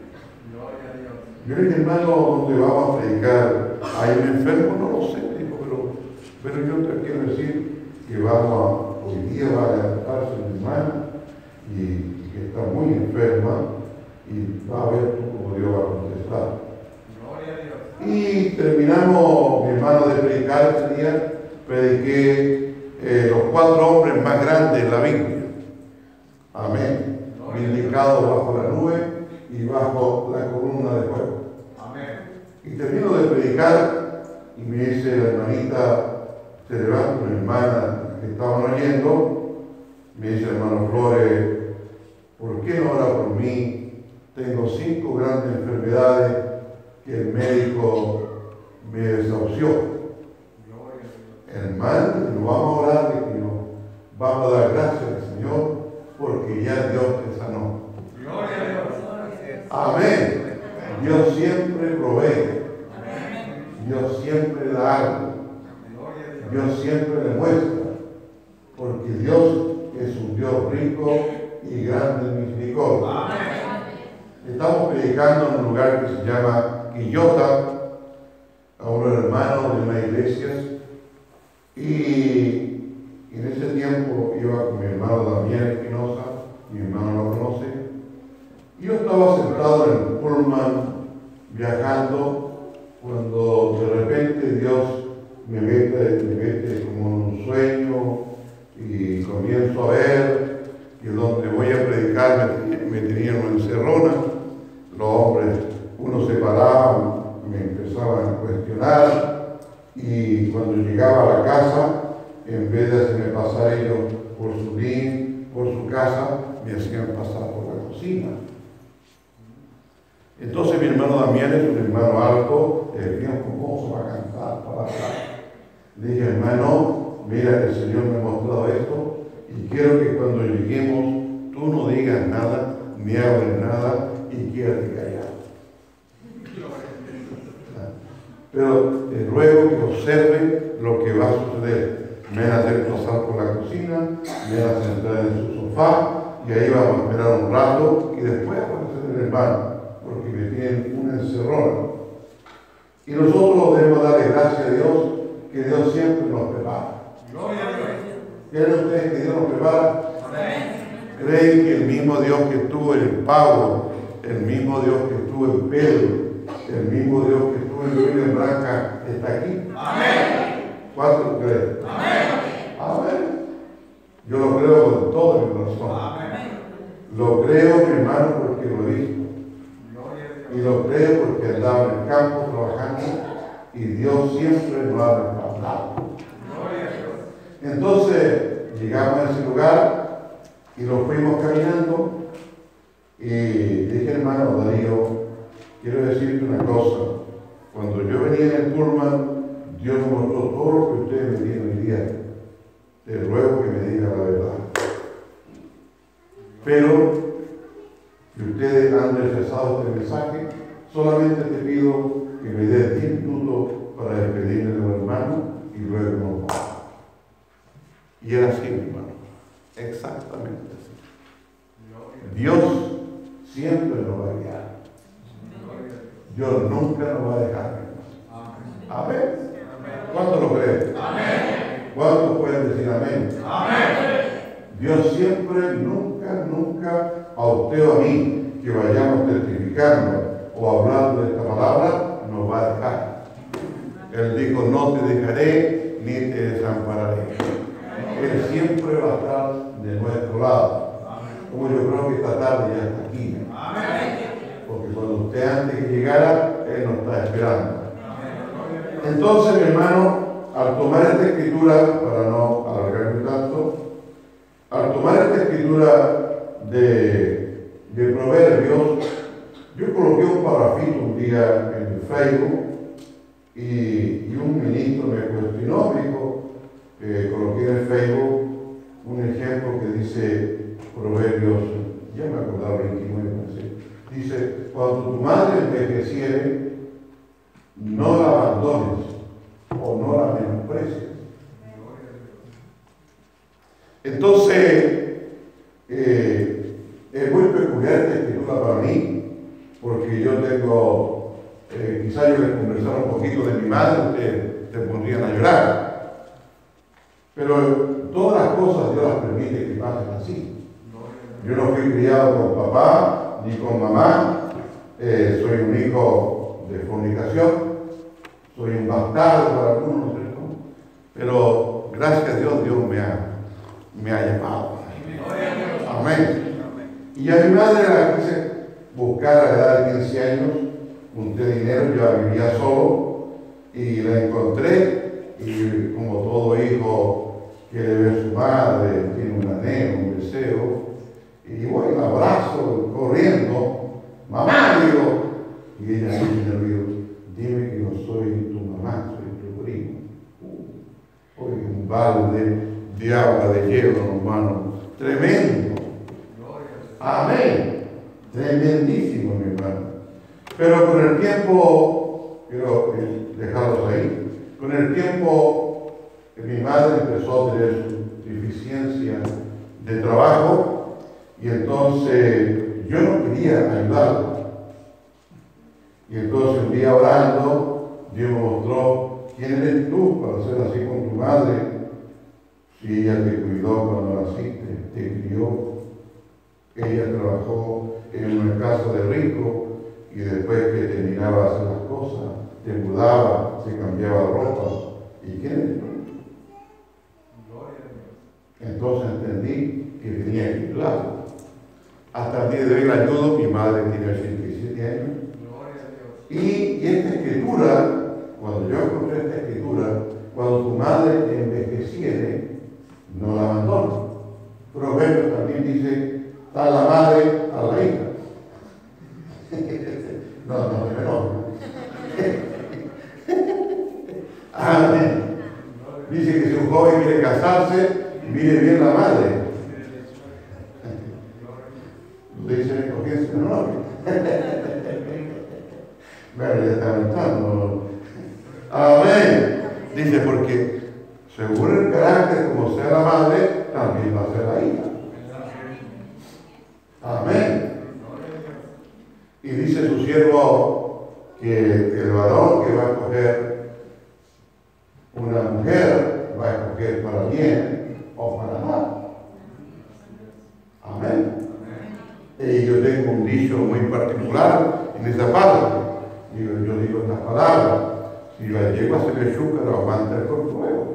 Yo le dije: hermano, ¿dónde vamos a predicar? ¿Hay un enfermo? No lo sé, dijo, pero, pero yo te quiero decir que vamos a hoy día va a levantarse mi hermana y que está muy enferma y va a ver cómo Dios va a contestar. Gloria a Dios. Y terminamos, mi hermano, de predicar ese día, prediqué eh, los cuatro hombres más grandes de la Biblia. Amén. Vindicados bajo la nube y bajo la columna de fuego. Amén. Y termino de predicar y me dice la hermanita, se levanta mi hermana que estaban oyendo, me dice hermano Flores, ¿por qué no ora por mí? Tengo cinco grandes enfermedades que el médico me desahució. Hermano, nos vamos a orar de que nos vamos a dar gracias al Señor porque ya Dios te sanó. Gloria a Dios. Amén. Dios siempre provee. Dios siempre da algo. Dios siempre le muestra. Porque Dios es un Dios rico y grande en misericordia. Estamos predicando en un lugar que se llama Quillota, a unos hermanos de una iglesia. Y en ese tiempo iba con mi hermano Damián Espinosa, mi hermano lo conoce. Yo estaba sentado en el pullman viajando cuando de repente Dios me mete, me mete como en un sueño y comienzo a ver que donde voy a predicar me, me tenían una encerrona. Los hombres, uno se paraba, me empezaban a cuestionar y cuando llegaba a la casa, en vez de hacerme pasar ellos por su living, por su casa, me hacían pasar por la cocina. Entonces mi hermano Damián es un hermano alto, el bien famoso va a cantar para acá. Le dije, hermano, mira, el Señor me ha mostrado esto y quiero que cuando lleguemos tú no digas nada, ni hables nada y quédate callado. Pero te ruego que observe lo que va a suceder. Me van a hacer pasar por la cocina, me van a sentar en su sofá y ahí vamos a esperar un rato y después aparecer el hermano, porque me tienen una encerrona. Y nosotros debemos darle gracias a Dios, que Dios siempre nos prepara. Gloria a Dios. ¿Creen ustedes que Dios nos prepara? Amén. ¿Creen que el mismo Dios que estuvo en Pablo, el mismo Dios que estuvo en Pedro, el mismo Dios que estuvo en William Branca está aquí? Amén. ¿Cuántos lo creen? Amén. Amén. Yo lo creo con todo mi corazón. Amén. Lo creo, mi hermano, porque lo he visto. Gloria a Y Dios. lo creo porque andaba en el campo trabajando y Dios siempre nos ha respaldado. Gloria a Dios. Entonces llegamos a ese lugar y lo fuimos caminando y dije, hermano Darío, quiero decirte una cosa. Cuando yo venía en el pullman, Dios me mostró todo lo que ustedes me dieron hoy día. Te ruego que me diga la verdad. Pero si ustedes han rechazado este mensaje, solamente te pido que me des diez minutos para despedirme de los hermanos y luego nos vamos. Y era así, mi hermano. Exactamente así. Dios siempre nos va a guiar. Dios nunca nos va a dejar. Amén. ¿Cuántos lo creen? Amén. ¿Cuántos pueden decir amén? Amén. Dios siempre, nunca, nunca, a usted o a mí, que vayamos testificando o hablando de esta palabra, nos va a dejar. Él dijo, no te dejaré ni te desampararé. Él siempre va a estar de nuestro lado. Como yo creo que esta tarde ya está aquí. Amén. Porque cuando usted antes que llegara, Él nos está esperando. Entonces, mi hermano, al tomar esta escritura, para no alargarme tanto, al tomar esta escritura de, de Proverbios, yo coloqué un parrafito un día en el Facebook y, y un ministro me cuestionó, me dijo, eh, coloqué en el Facebook un ejemplo que dice Proverbios, ya me acordaba veintinueve, dice, cuando tu madre envejeciere, no la abandones o no la menosprecies. Entonces, eh, es muy peculiar esta escritura para mí, porque yo tengo, eh, quizá yo les conversara un poquito de mi madre, ustedes se pondrían a llorar. Pero todas las cosas Dios hacen así. Yo no fui criado con papá ni con mamá, eh, soy un hijo de fornicación, soy un bastardo para algunos, ¿no es cierto? Pero gracias a Dios, Dios me ha, me ha llamado. Amén. Y a mi madre la quise buscar a la edad de quince años, junté dinero, yo vivía solo y la encontré, y como todo hijo quiere ver a su madre, tiene un anhelo, un deseo, y voy, la abrazo, corriendo, mamá, digo, y ella dice en el oído, dime que no soy tu mamá, soy tu primo. Uh, oye, un balde de agua de hielo, hermano, tremendo. Amén. Tremendísimo, mi hermano. Pero con el tiempo, quiero dejarlos ahí, con el tiempo mi madre empezó a tener su deficiencia de trabajo y entonces yo no quería ayudarla. Y entonces un día orando, Dios me mostró quién eres tú para ser así con tu madre. Si ella te cuidó cuando naciste, te crió. Ella trabajó en una casa de rico y después que terminaba de hacer las cosas, te mudaba, se cambiaba de ropa. ¿Y quién eres tú? Entonces entendí que tenía que ayudarla. Hasta el día de hoy la ayudo, mi madre tiene ochenta y siete años. Y, y esta escritura, cuando yo encontré esta escritura, cuando tu madre envejeciere, no la abandona. Proverbios también dice, da la madre a la hija. No, no, no, no. Amén. Dice que si un joven quiere casarse, mire bien la madre. Lo dice en conciencia, no, no. Bueno, ya está avanzando. Amén. Dice, porque según el carácter, como sea la madre, también va a ser la hija. Amén. Y dice su siervo que el varón que va a escoger una mujer va a escoger para bien o para mal. Amén. Y yo tengo un dicho muy particular en esa parte. Digo, yo digo estas palabras: si la yegua se le chuca, lo aguanta el fuego.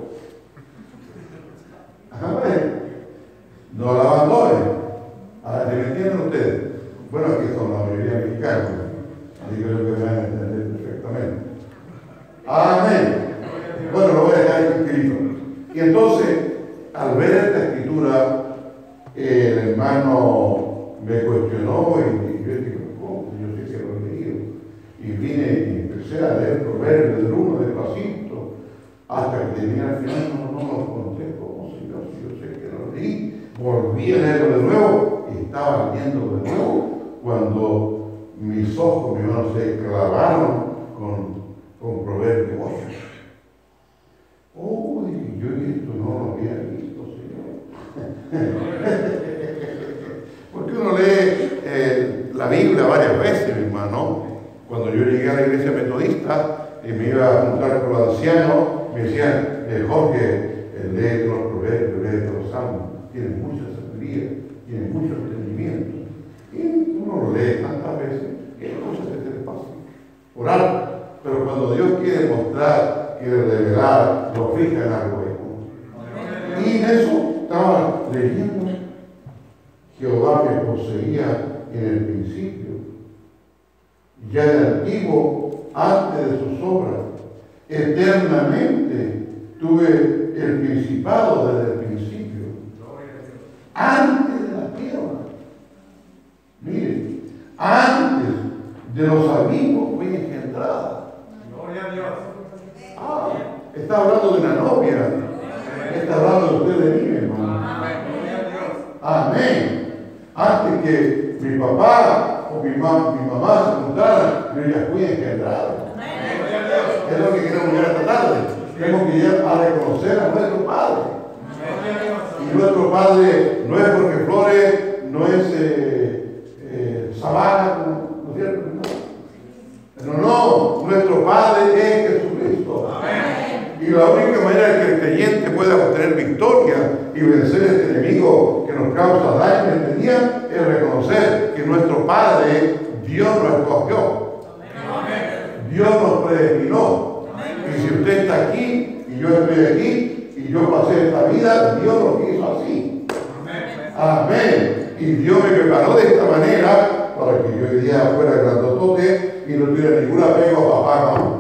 Amén. No la abandonen. Ahora, ¿se me entienden ustedes? Bueno, aquí son la mayoría mexicanos. Así que yo creo que me van a entender perfectamente. Amén. Bueno, lo voy a dejar escrito. Y entonces, al ver esta escritura, el hermano me cuestionó y yo dije, ¿cómo? Yo sé que lo he leído. Y vine y empecé a leer Proverbios del uno despacito, hasta que terminé al final, no, no lo conté, ¿cómo, Señor? Si yo sé que lo leí. Volví a leerlo de nuevo y estaba leyendo de nuevo cuando mis ojos, mis manos se clavaron con, con Proverbios ocho. Oh, dije, yo esto no lo había visto, Señor. Porque uno lee eh, la Biblia varias veces, mi hermano. Cuando yo llegué a la iglesia metodista y me iba a juntar con los ancianos, me decían, eh, Jorge, eh, lee los proverbios, lee los salmos, tiene mucha sabiduría, tiene mucho entendimiento. Y uno lo lee tantas veces que hay cosas que se le pasan. Orar. Pero cuando Dios quiere mostrar, quiere revelar, lo fija en algo. Y en eso estaba leyendo. Jehová me poseía en el principio. Ya de antiguo, antes de sus obras, eternamente tuve el principado desde el principio. Antes de la tierra. Mire, antes de los abismos fui engendrada. Gloria a Dios. Ah, está hablando de una novia. Está hablando de usted de mí, hermano. Gloria a Dios. Amén. Antes que mi papá o mi, ma mi mamá se juntaran, yo ya fui engendrado. Gloria a Dios. Es lo que queremos llegar esta tarde. Tenemos que llegar a reconocer a nuestro Padre. Gloria a Dios. Y nuestro Padre no es porque Flores no es eh, eh, sabana, ¿no es cierto? No. No, no, nuestro Padre es Jesucristo. Amén. Y la única manera que el creyente pueda obtener victoria y vencer a este enemigo que nos causa daño en este día es reconocer que nuestro Padre, Dios nos escogió. Dios nos predestinó. Y si usted está aquí y yo estoy aquí y yo pasé esta vida, Dios lo quiso así. Amén. Y Dios me preparó de esta manera para que yo hoy día fuera grandotote y no tuviera ningún apego a papá, mamá.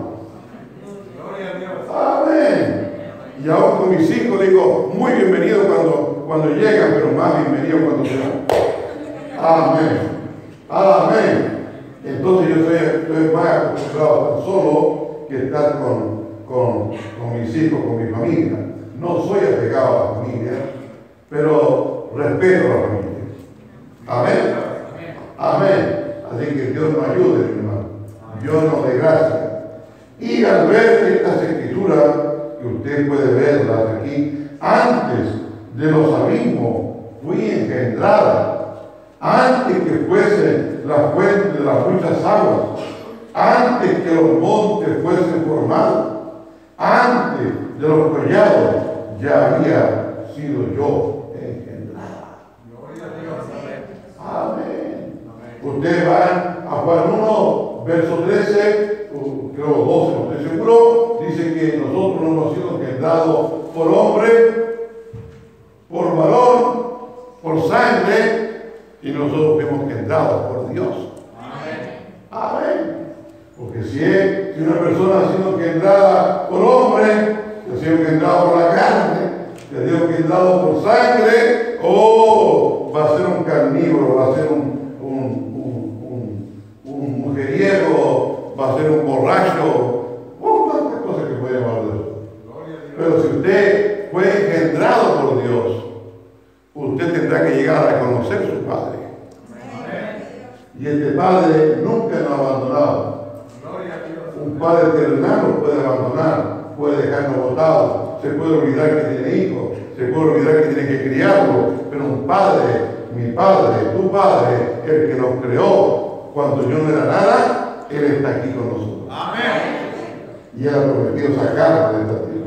Amén. Y ahora con mis hijos le digo, muy bienvenido cuando, cuando llegan, pero más bienvenido cuando se van. Amén. Amén. Entonces yo soy, estoy más acostumbrado a estar solo que estar con, con, con mis hijos, con mi familia. No soy apegado a la familia, pero respeto a la familia. Amén. Amén. Así que Dios nos ayude, mi hermano. Dios nos dé gracia. Y al ver estas escrituras, que usted puede verlas aquí, antes de los abismos fui engendrada, antes que fuese la fuente de las muchas aguas, antes que los montes fuesen formados, antes de los collados, ya había sido yo engendrada. Amén. Ustedes van a Juan uno, verso trece, creo doce, no estoy seguro, dice que nosotros no hemos sido engendrados por hombre, por varón, por sangre, y nosotros fuimos engendrados por Dios. Amén. Amén. Porque si, es, si una persona ha sido engendrada por hombre, ha sido engendrado por la carne, ha sido engendrado por sangre, o va a ser un carnívoro, va a ser un, un, un, un, un mujeriego, va a ser un borracho, oh, tantas cosas que puede llamar Dios. Pero si usted fue engendrado por Dios, usted tendrá que llegar a conocer a su Padre. Y este Padre nunca nos ha abandonado. Un Padre terrenal nos puede abandonar, puede dejarnos botados, se puede olvidar que tiene hijos, se puede olvidar que tiene que criarlo, pero un Padre, mi Padre, tu Padre, el que nos creó cuando yo no era nada, Él está aquí con nosotros. Amén. Y Él ha prometido sacarnos de esta tierra.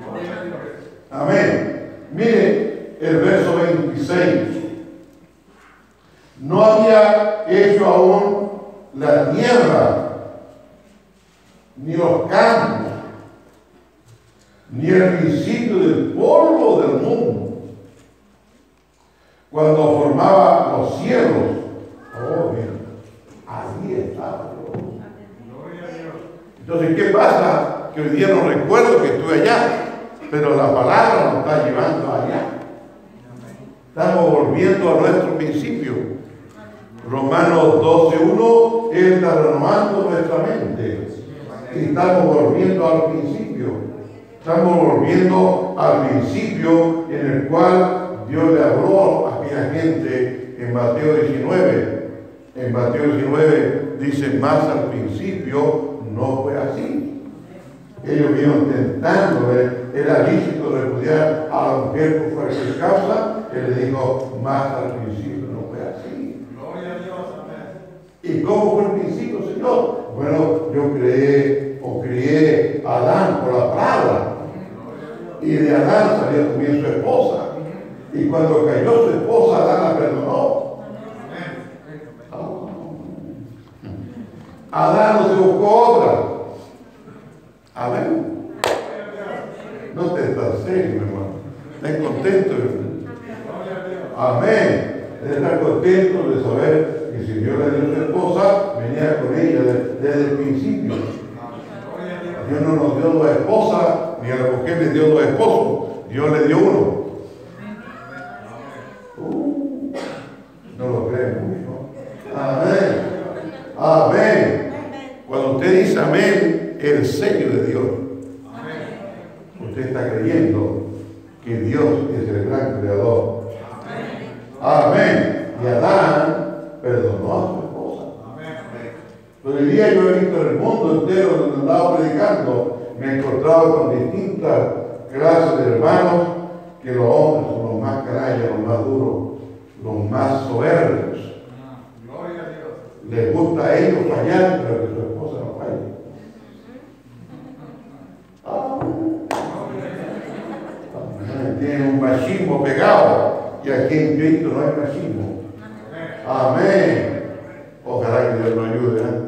Amén. Mire el verso veintiséis. No había hecho aún la tierra, ni los campos, ni el principio del polvo del mundo, cuando formaba los cielos. Oh, mira, ahí estaba yo. Entonces, ¿qué pasa? Que hoy día no recuerdo que estuve allá, pero la palabra nos está llevando allá. Estamos volviendo a nuestro principio. Romanos doce uno, Él está renovando nuestra mente. Y estamos volviendo al principio. Estamos volviendo al principio en el cual Dios le habló a aquella gente en Mateo diecinueve. En Mateo diecinueve dice, más al principio no fue así. Ellos vieron tentándole, era lícito repudiar a la mujer por cualquier causa. Él le dijo, más al principio no fue así. Gloria a Dios, amén. ¿Y cómo fue el principio, Señor? Bueno, yo creé o crié a Adán por la palabra. Y de Adán salió también su esposa. Y cuando cayó su esposa, Adán la perdonó. Adán no se buscó otra. Amén. No te estás serio, hermano. Estén contentos, hermano. Amén. Debe estar contento de saber que si Dios le dio su esposa, venía con ella desde, desde el principio. Dios no nos dio dos esposas, ni a la mujer le dio dos esposos. Dios le dio uno. Uh, no lo creen mucho. Amén. Amén. Cuando usted dice amén, el sello de Dios. Usted está creyendo que Dios es el gran creador. Amén. Y Adán perdonó a su esposa. Pero el día yo he visto en el mundo entero donde andaba predicando, me he encontrado con distintas clases de hermanos, que los hombres son los más canallas, los más duros, los más soberbios. Gloria a Dios. Les gusta a ellos fallar, pero que su esposa no falle. Amén. Tienen un machismo pegado. Y aquí en Cristo machismo. Amén. Ojalá que Dios nos ayude. ¿eh?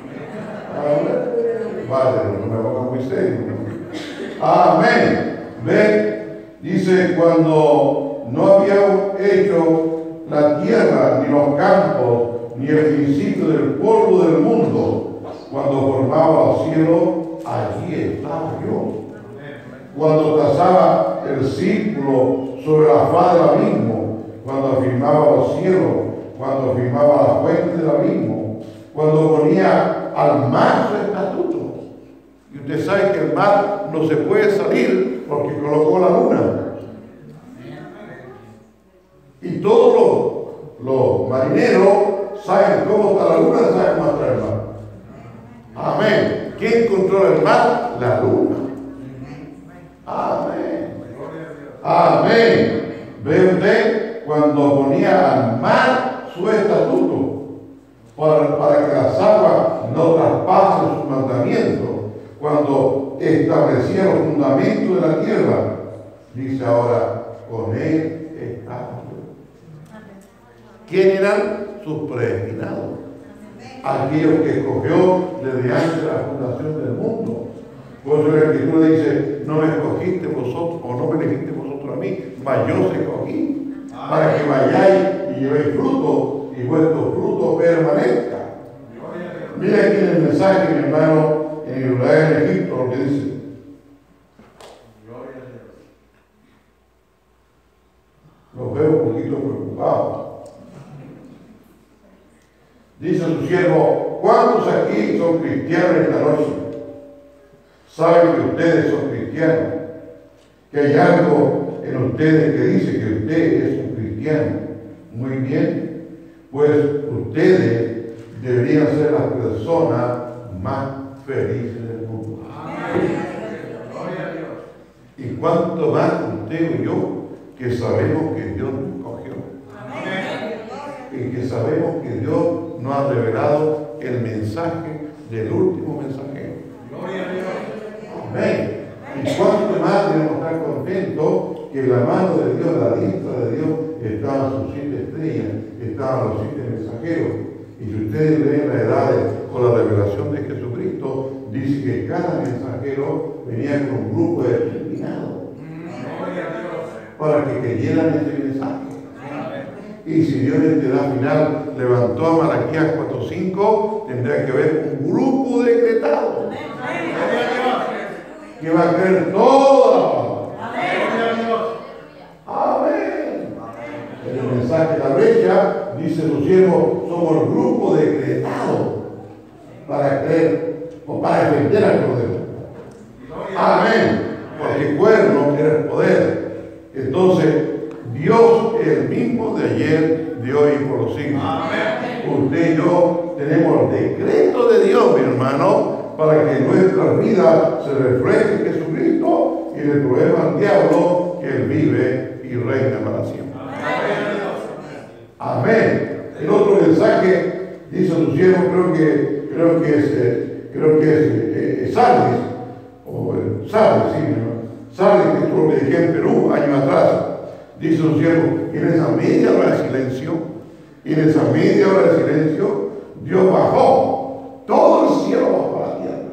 Amén. Padre, no me ponga muy serio. Amén. Ven, dice, cuando no había hecho la tierra, ni los campos, ni el principio del polvo del mundo, cuando formaba los cielos, allí estaba yo. Cuando trazaba el círculo sobre la faz del abismo, cuando afirmaba los cielos, cuando afirmaba la fuente del abismo, cuando ponía al mar su estatuto. Y usted sabe que el mar no se puede salir porque colocó la luna. Y todos los, los marineros saben cómo está la luna, saben cómo está el mar. Amén. ¿Quién controla el mar? La luna. Amén. Amén. ¿Ve usted? Cuando ponía al mar su estatuto, para, para que las aguas no traspasen sus mandamientos, cuando establecía los fundamentos de la tierra, dice ahora, con él estaba yo. ¿Quién eran? Sus predestinados. Aquellos que escogió desde antes de la fundación del mundo. Por eso la Escritura dice, no me escogiste vosotros, o no me elegiste vosotros a mí, mas yo os escogí, para que vayáis y llevéis fruto, y vuestro fruto permanezca. Mira aquí en el mensaje, mi hermano, en Israel, en Egipto, lo que dice. Los veo un poquito preocupados. Dice su siervo, ¿cuántos aquí son cristianos esta noche? Saben que ustedes son cristianos, que hay algo en ustedes que dice que usted es un cristiano. Muy bien, pues ustedes deberían ser las personas más felices del mundo. Gloria a Dios. Y cuánto más usted y yo, que sabemos que Dios nos cogió. Y que sabemos que Dios nos ha revelado el mensaje del último mensajero. Gloria a Dios. Amén. Y cuánto más debemos estar contentos que la mano de Dios, la diestra de Dios, estaban sus siete estrellas, estaban los siete mensajeros. Y si ustedes leen la edad con la revelación de Jesucristo, dice que cada mensajero venía con un grupo determinado para que creyeran ese mensaje. Y si Dios en la edad final levantó a Malaquías cuatro cinco, tendrá que haber un grupo decretado que va a creer toda la palabra. Amén. En el mensaje de la brecha dice su siervo, somos el grupo decretado para creer o para defender al Cordero. Amén. Porque el cuerno era el poder. Entonces, Dios es el mismo de ayer, de hoy y por los siglos. Amén. Usted y yo tenemos el decreto de Dios, mi hermano, para que en nuestra vida se refleje en Jesucristo y le probemos al diablo que Él vive y reina para siempre. Amén. El otro mensaje dice su siervo, creo que creo que es eh, creo que es eh, eh, Sardis, o eh, Sardis, sí, ¿no? Sardis, que esto lo prediqué en Perú años atrás. Dice su siervo, en esa media hora de silencio, y en esa media hora de silencio, Dios bajó, todo el cielo bajó a la tierra.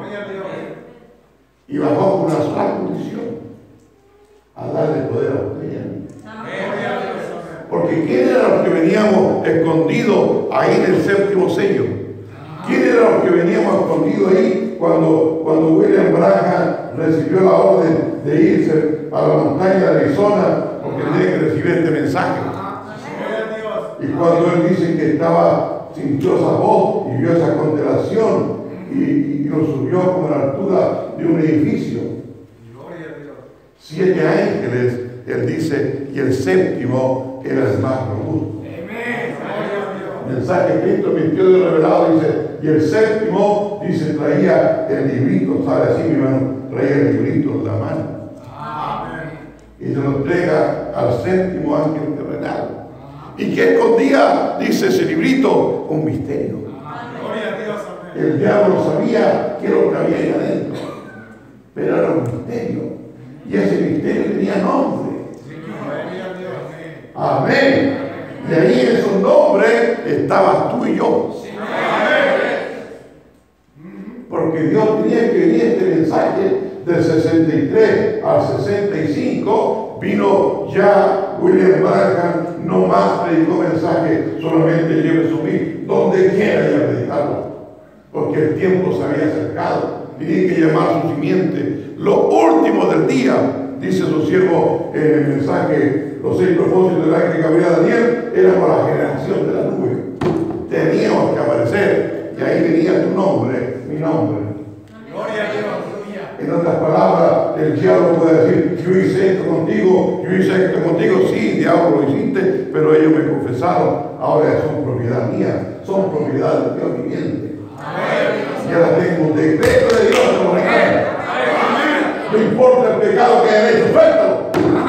Y bajó con una sola condición, a darle poder a usted y a mí. Porque ¿quién era los que veníamos escondidos ahí en el séptimo sello? ¿Quién era los que veníamos escondidos ahí cuando, cuando William Branham recibió la orden de irse a la montaña de Arizona porque tenía que recibir este mensaje? Y cuando él dice que estaba, sintió esa voz y vio esa constelación y, y lo subió como a la altura de un edificio. Siete ángeles, él dice, y el séptimo era el más robusto. El mensaje de Cristo, el misterio revelado, dice, y el séptimo, dice, traía el librito, ¿sabe así, mi hermano? Traía el librito en la mano. Y se lo entrega al séptimo ángel terrenal. ¿Y qué escondía? Dice ese librito, un misterio. El diablo sabía qué era lo que había ahí adentro, pero era un misterio. Y ese misterio tenía nombre. Amén. Y ahí en esos nombres estabas tú y yo. Porque Dios tenía que venir este mensaje del sesenta y tres al sesenta y cinco. Vino ya William Branham, no más predicó mensaje, solamente lleve su mí, donde quiera ya predicarlo. Porque el tiempo se había acercado. Tenía que llamar su simiente. Lo último del día, dice su siervo en el mensaje, los seis propósitos del ángel Gabriel a Daniel, éramos la generación de la nube. Teníamos que aparecer. Y ahí venía tu nombre, mi nombre. Gloria a Dios. En otras palabras, el diablo puede decir, yo hice esto contigo, yo hice esto contigo. Sí, diablo, lo hiciste, pero ellos me confesaron. Ahora son propiedad mía, son propiedad del Dios viviente. Ya la tengo, un decreto de Dios de los regalos. No importa el pecado que hayan hecho, suéltalo.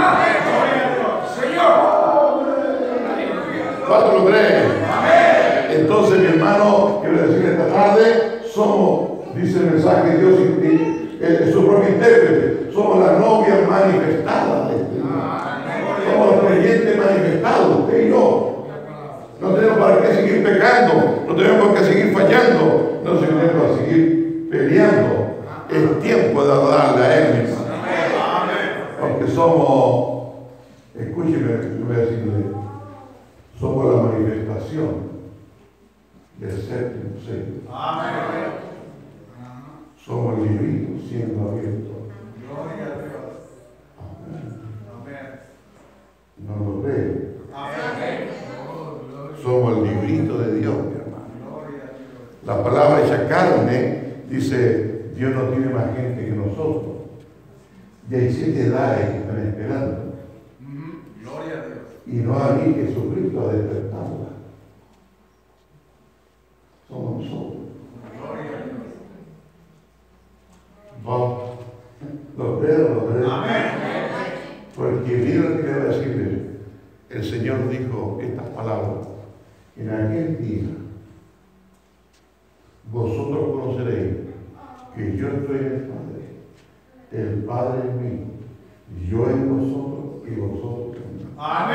¿Cuánto lo creen? Entonces, mi hermano, quiero decir esta tarde, somos, dice el mensaje de Dios en su propio intérprete, somos la novia manifestada de este Dios. Somos los creyentes manifestados, usted y yo. No tenemos para qué seguir pecando, no tenemos por qué seguir fallando, no tenemos para seguir peleando. Es tiempo de adorarle a Él, mi hermano. Porque somos, escúcheme, yo voy a decirle, somos la manifestación del séptimo sello. Somos el librito siendo abierto. Gloria a Dios. Amén. No lo creen. Amén. Somos el librito de Dios, mi hermano. La palabra hecha carne dice, Dios no tiene más gente que nosotros. Y hay siete edades que están esperando. Gloria a Dios. Y no ha ni Jesucristo a despertarla. Somos nosotros. Gloria a Dios. Vamos. Lo creo, lo creo. Amén. Porque mira lo que le voy a decirle. El Señor dijo estas palabras. En aquel día, vosotros conoceréis que yo estoy en el Padre, el Padre en mí, yo en vosotros y vosotros en mí. Amén.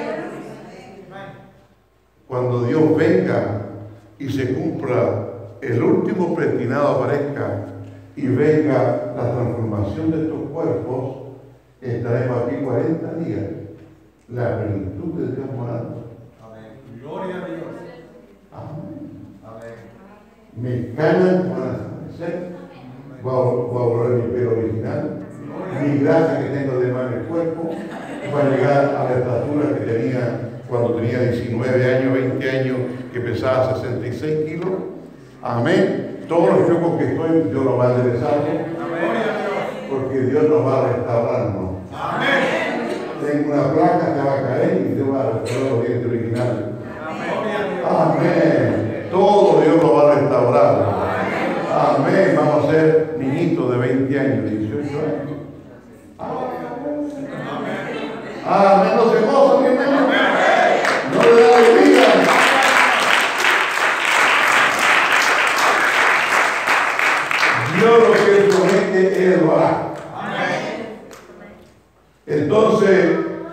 Cuando Dios venga y se cumpla, el último predestinado aparezca y venga la transformación de estos cuerpos, estaremos aquí cuarenta días, la plenitud de Dios morando. Gloria a Dios. Amén. Amén. Mis canas van a desaparecer, voy a, voy a borrar mi pelo original, mi grasa que tengo de más en el cuerpo va a llegar a la estatura que tenía cuando tenía diecinueve años, veinte años, que pesaba sesenta y seis kilos. Amén. Todos los chocos que estoy, Dios los va a enderezar, porque Dios nos va a restaurarnos. Amén. Tengo una placa que va a caer y Dios va a restaurar los dientes originales. Amén. Todo Dios lo va a restaurar. Amén. Vamos a ser niñitos de veinte años, dieciocho años. Amén. No se goza, mi hermano. No le da alegría. Dios lo que promete, Él lo hará. Entonces,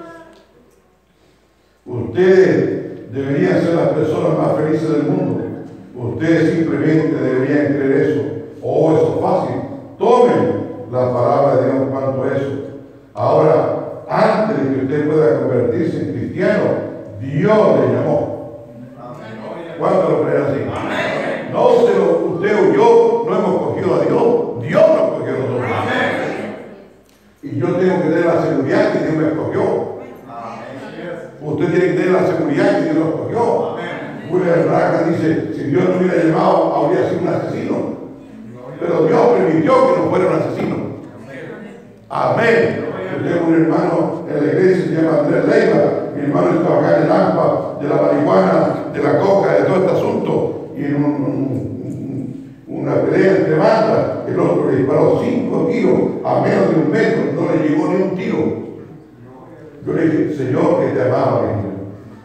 ustedes deberían ser las personas más felices del mundo. Ustedes simplemente deberían creer eso. Oh, eso es fácil. Tomen la palabra de Dios en cuanto a eso. Ahora, antes de que usted pueda convertirse en cristiano, Dios le llamó. ¿Cuánto lo creen así? No usted, usted o yo no hemos cogido a Dios. Dios nos cogió a nosotros. Y yo tengo que tener la seguridad que Dios me escogió. Usted tiene que tener la seguridad que Dios lo escogió. William Branham dice, si Dios no hubiera llamado, habría sido un asesino. Pero Dios permitió que no fuera un asesino. Amén. Yo tengo un hermano en la iglesia, se llama Andrés Leiva. Mi hermano estaba acá en el AMPA, de la marihuana, de la coca, de todo este asunto. Y en un, un, una pelea entre bandas, el otro le disparó cinco tiros a menos de un metro, no le llegó ni un tiro. Yo le dije, Señor, que te amaba, mi hijo.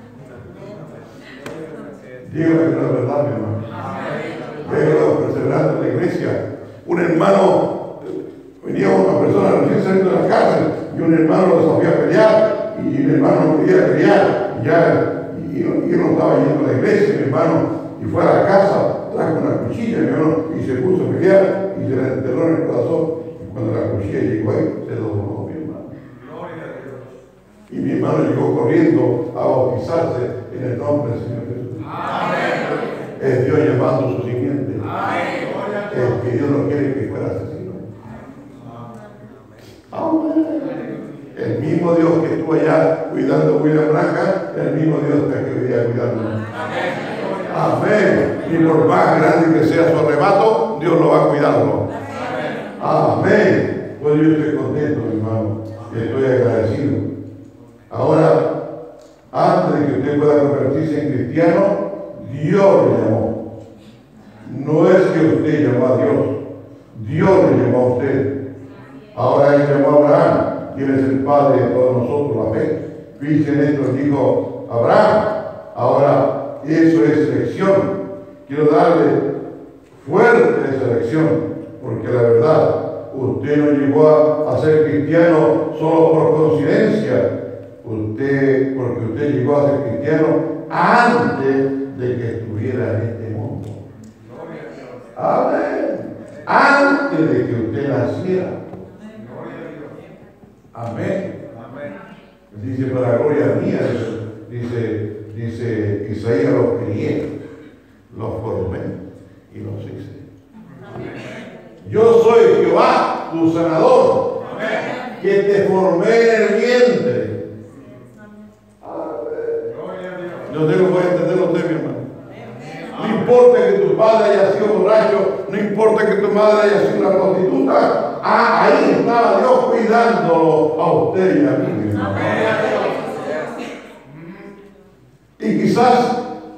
Dígame que no es verdad, mi hermano. Pero perseverando en la iglesia, un hermano, venía una persona recién saliendo de la cárcel, y un hermano lo desafía a pelear, y el hermano no quería pelear, y ya, y y, y él no estaba yendo a la iglesia, mi hermano, y fue a la casa, trajo una cuchilla, mi hermano, y se puso a pelear y se le enterró en el corazón. Y cuando la cuchilla llegó ahí, se dobló, mi hermano. Gloria a Dios. Y mi hermano llegó corriendo a bautizarse en el nombre del Señor Jesús. Amén. Es Dios llamando a su siguiente. Amén. Gloria a Dios. Es que Dios no quiere que fuera asesino. Amén. El mismo Dios que estuvo allá cuidando a William Branham, el mismo Dios está que hoy día cuidando. Amén. Y por más grande que sea su arrebato, Dios lo va a cuidarlo. Amén. Pues yo estoy contento, mi hermano. Estoy agradecido. Ahora, antes de que usted pueda convertirse en cristiano, Dios le llamó. No es que usted llamó a Dios. Dios le llamó a usted. Ahora él llamó a Abraham, quien es el padre de todos nosotros, la fe. Fíjense en esto, dijo Abraham. Ahora, eso es elección. Quiero darle fuerte esa elección, porque la verdad, usted no llegó a, a ser cristiano solo por coincidencia. Usted, porque usted llegó a ser cristiano antes de que estuviera en este mundo. Amén. Antes de que usted naciera. Amén. Dice, para gloria mía, dice, dice Isaías, los crié, los formé y los hice. Yo soy Jehová, tu sanador, que te formé en el vientre. Yo sé que voy a entenderlo usted, mi hermano. No importa que tu padre haya sido borracho, no importa que tu madre haya sido una prostituta, ah, ahí estaba Dios cuidándolo a usted y a mí, mi hermano. Y quizás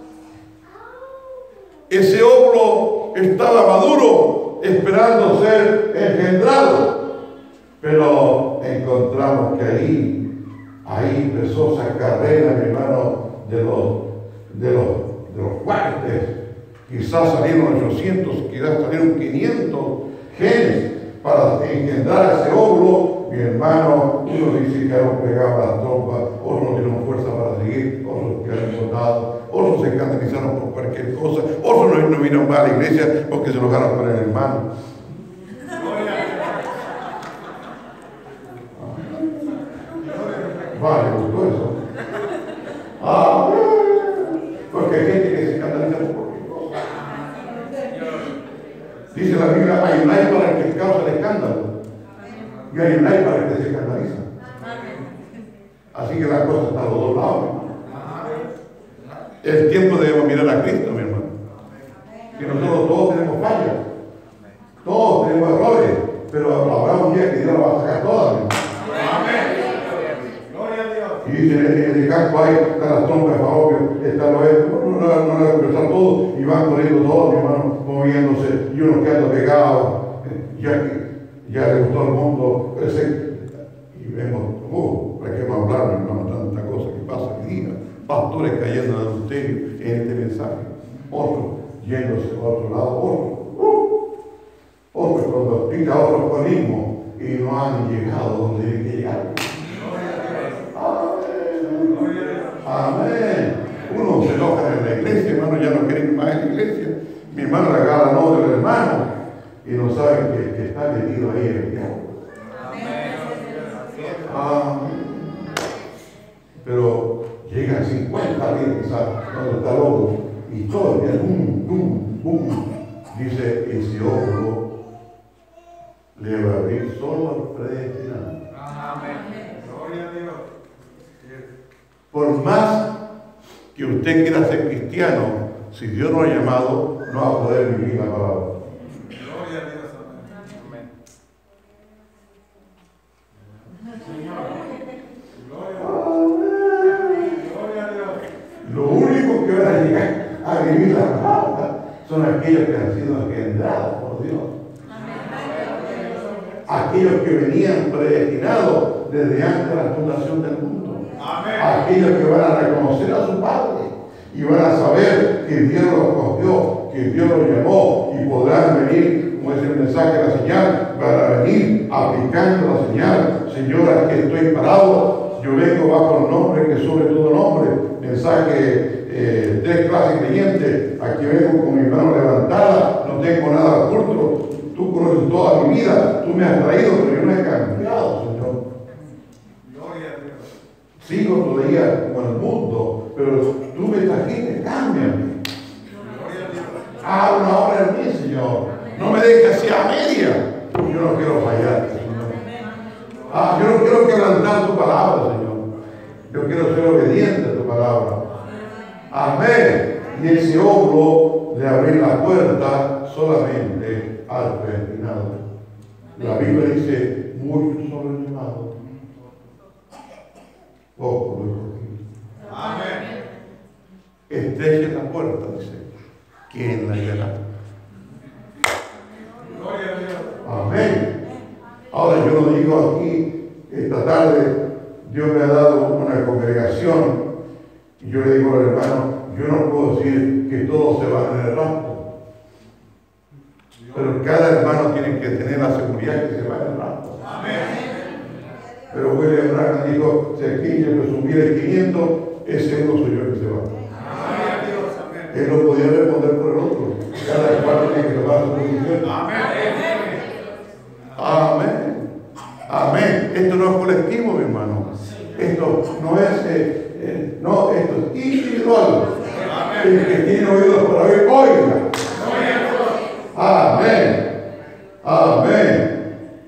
ese óvulo estaba maduro, esperando ser engendrado, pero encontramos que ahí, ahí empezó esa carrera, mi hermano, de los, de los, de los fuertes. Quizás salieron ochocientos, quizás salieron quinientos genes para engendrar ese óvulo. Mi hermano, uno dice que algo pegaba las trompas, otros no tuvieron fuerza para seguir, otros quedaron soldados, otros se escandalizaron por cualquier cosa, otros no, no vinieron más a la iglesia porque se enojaron con el hermano. Vale, me gustó eso. Ah, porque hay gente que se escandaliza por cualquier cosa. Dice la Biblia, hay un ay para el que causa el escándalo y hay un ay para el que se escandaliza. Así que la cosa está a los dos lados, mi hermano. Es tiempo de mirar a Cristo, mi hermano. Que nosotros todos tenemos fallas, todos tenemos errores, pero habrá un día que Dios lo va a sacar todas, mi hermano. Y dice, en el campo hay están las trompas de Faraón, está lo es, no, no, no, no le voy a conversar todo, y van corriendo todos, mi hermano, moviéndose, y unos quedando pegados, ya que ya le gustó al mundo, ese, y vemos, oh, ¿para qué vamos a hablar, mi hermano, tanta cosa que pasa que diga? Pastores cayendo en adulterio en este mensaje, otros yéndose a otro lado, otros, uh, otros con doctrina, otros con ismo, y no han llegado donde tienen que llegar. Amén. Uno se enoja en la iglesia, hermano, ya no quieren más en la iglesia. Mi hermano le agarra la novia del hermano y no saben que, que está metido ahí en el diablo. Amén. Pero llegan cincuenta días quizás cuando está loco y todo el día, bum, bum, bum. Dice, ese óvulo le va a abrir solo al predestinado. Amén. Gloria a Dios. Por más que usted quiera ser cristiano, si Dios no ha llamado, no va a poder vivir la palabra. Gloria a Dios. Amén. Señor. Gloria a Dios. Lo único que van a llegar a vivir la palabra son aquellos que han sido engendrados por Dios. Aquellos que venían predestinados desde antes de la fundación del mundo. Amén. Aquellos que van a reconocer a su Padre y van a saber que Dios los escogió, que Dios los llamó y podrán venir, como es el mensaje de la señal, para venir aplicando la señal. Señora, que estoy parado, yo vengo bajo el nombre que sobre todo nombre, mensaje eh, tres clases creyentes, aquí vengo con mi mano levantada, no tengo nada oculto, tú conoces toda mi vida, tú me has traído, pero yo no he cambiado, Señor. Gloria a Dios. Sigo todavía como el mundo, pero tú me trajiste, cámbiame. Gloria a Dios. Haz una obra en mí, Señor. No me dejes que sea media. Yo no quiero fallarte, Señor. Ah, yo no quiero quebrantar tu palabra, Señor. Yo quiero ser obediente a tu palabra. Amén. Y ese obro de abrir la puerta solamente al predestinado. La Biblia dice, muchos son los llamados, pocos los escogidos. Amén. Estrecha la puerta, dice, ¿quién la hallará? Gloria a Dios. Amén. Ahora yo lo digo aquí, esta tarde, Dios me ha dado una congregación y yo le digo al hermano, yo no puedo decir que todos se van en el rapto, pero cada hermano tiene que tener la seguridad que se va en el rapto. Amén. Pero William Branham dijo, si aquí yo presumiera quinientos, ese uno soy yo que se va. Gloria a Dios. Amén. Él no podía responder por el otro. Cada cual tiene que tomar su posición. Amén. Amén. Amén. Esto no es colectivo, mi hermano. Esto no es, eh, eh, no, esto es individual. El que tiene oídos para oír, oiga. Amén. Amén.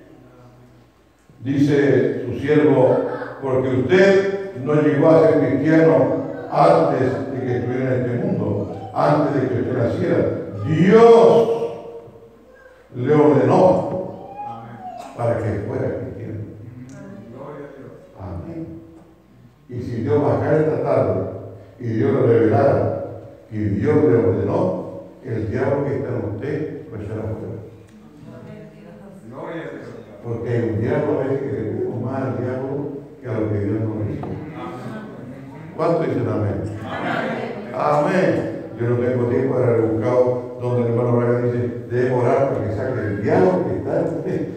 Dice su siervo, porque usted no llegó a ser cristiano antes de que estuviera en este mundo, antes de que usted naciera. Dios le ordenó para que fuera cristiano. Gloria a Dios. Amén. Y si Dios bajara esta tarde y Dios le revelara y Dios le ordenó, el diablo que está en usted lo echará fuera. Gloria a Dios. Porque hay un diablo a veces que le gusta más al diablo que a lo que Dios nos dice. ¿Cuánto dicen amén? Amén. Yo no tengo tiempo para haber buscado donde el hermano Braga dice, debe orar para que saque el diablo que está en usted.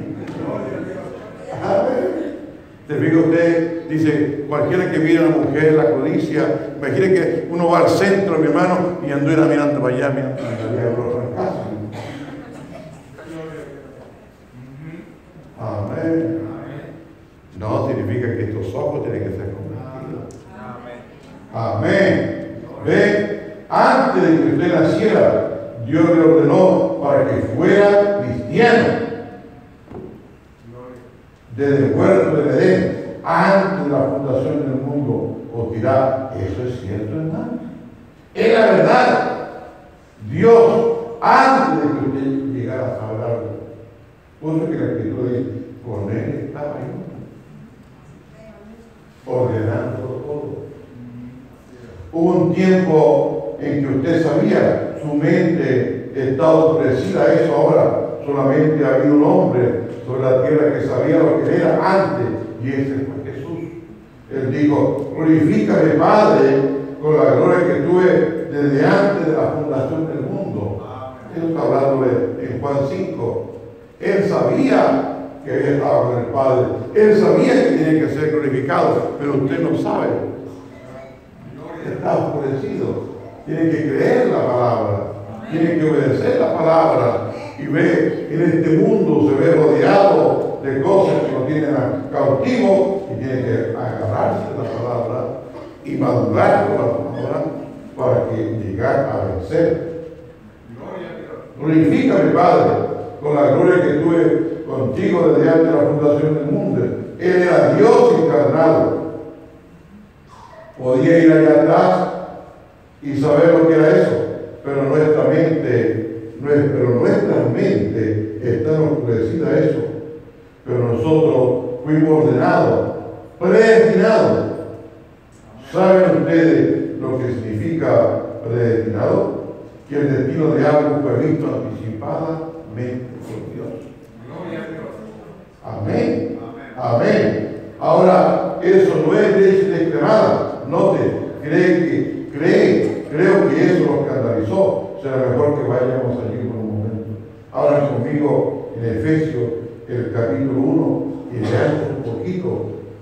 Amén. Te fija usted, dice, cualquiera que mira a una mujer, la codicia, imagine que uno va al centro, mi hermano, y anduviera mirando para allá, mirando para allá, en casa. Amén. No significa que estos ojos tienen que ser convertidos. Amén. Ve, antes de que usted naciera, Dios le ordenó para que fuera cristiano. Desde el huerto de Edén, antes de la fundación del mundo, os dirá, eso es cierto, hermano. Es la verdad. Dios, antes de que usted llegara a saber algo, puso que la escritura dice, con él estaba yo, ordenando todo. Hubo un tiempo en que usted sabía, su mente estaba oscurecida a eso. Ahora solamente ha habido un hombre sobre la tierra que sabía lo que era antes, y ese fue Jesús. Él dijo, glorifícame, Padre, con la gloria que tuve desde antes de la fundación del mundo. Eso está hablando en Juan cinco. Él sabía que había estado con el Padre. Él sabía que tenía que ser glorificado, pero usted no sabe. Está oscurecido. Tiene que creer la palabra. Tiene que obedecer la palabra. Y ve, en este mundo se ve rodeado de cosas que lo tienen cautivo y tiene que agarrarse de la palabra y madurar con la palabra para que llegar a vencer. Glorifícame, Padre, con la gloria que tuve contigo desde antes de la fundación del mundo. Él era Dios encarnado. Podía ir allá atrás y saber lo que era eso, pero nuestra mente, pero nuestra mente está oscurecida a eso. Pero nosotros fuimos ordenados, predestinados. ¿Saben ustedes lo que significa predestinado? Que el destino de algo fue visto anticipadamente por Dios. Gloria a Dios. Amén. Amén. Ahora, eso no es leche extremada. Note, cree que, cree, creo que eso lo escandalizó. Será mejor que vayamos allí por un momento. Ahora conmigo en Efesios, el capítulo uno, y leamos un poquito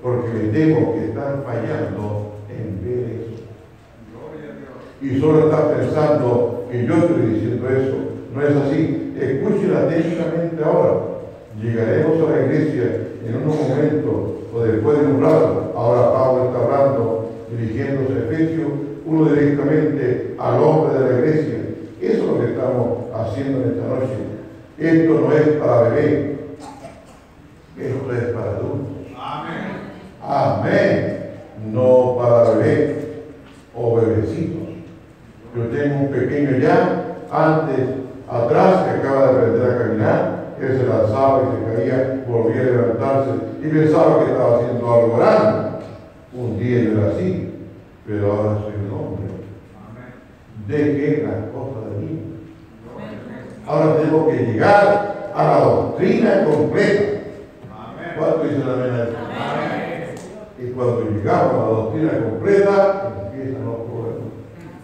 porque me temo que están fallando en ver eso. Y solo están pensando que yo estoy diciendo eso. No es así. Escuchen atentamente ahora. Llegaremos a la iglesia en un momento o después de un rato. Ahora Pablo está hablando, dirigiéndose a Efesios, uno directamente al hombre de la iglesia. Eso es lo que estamos haciendo en esta noche. Esto no es para bebé, esto es para adultos. Amén. Amén. No para bebé o bebecitos. Yo tengo un pequeño ya, antes, atrás, que acaba de aprender a caminar. Él se lanzaba y se caía, volvía a levantarse y pensaba que estaba haciendo algo grande. Un día yo era así, pero ahora soy un hombre. Dejé las cosas de mí. Ahora tengo que llegar a la doctrina completa. ¿Cuánto dicen amén a eso? Y cuando llegamos a la doctrina completa, empiezan los problemas.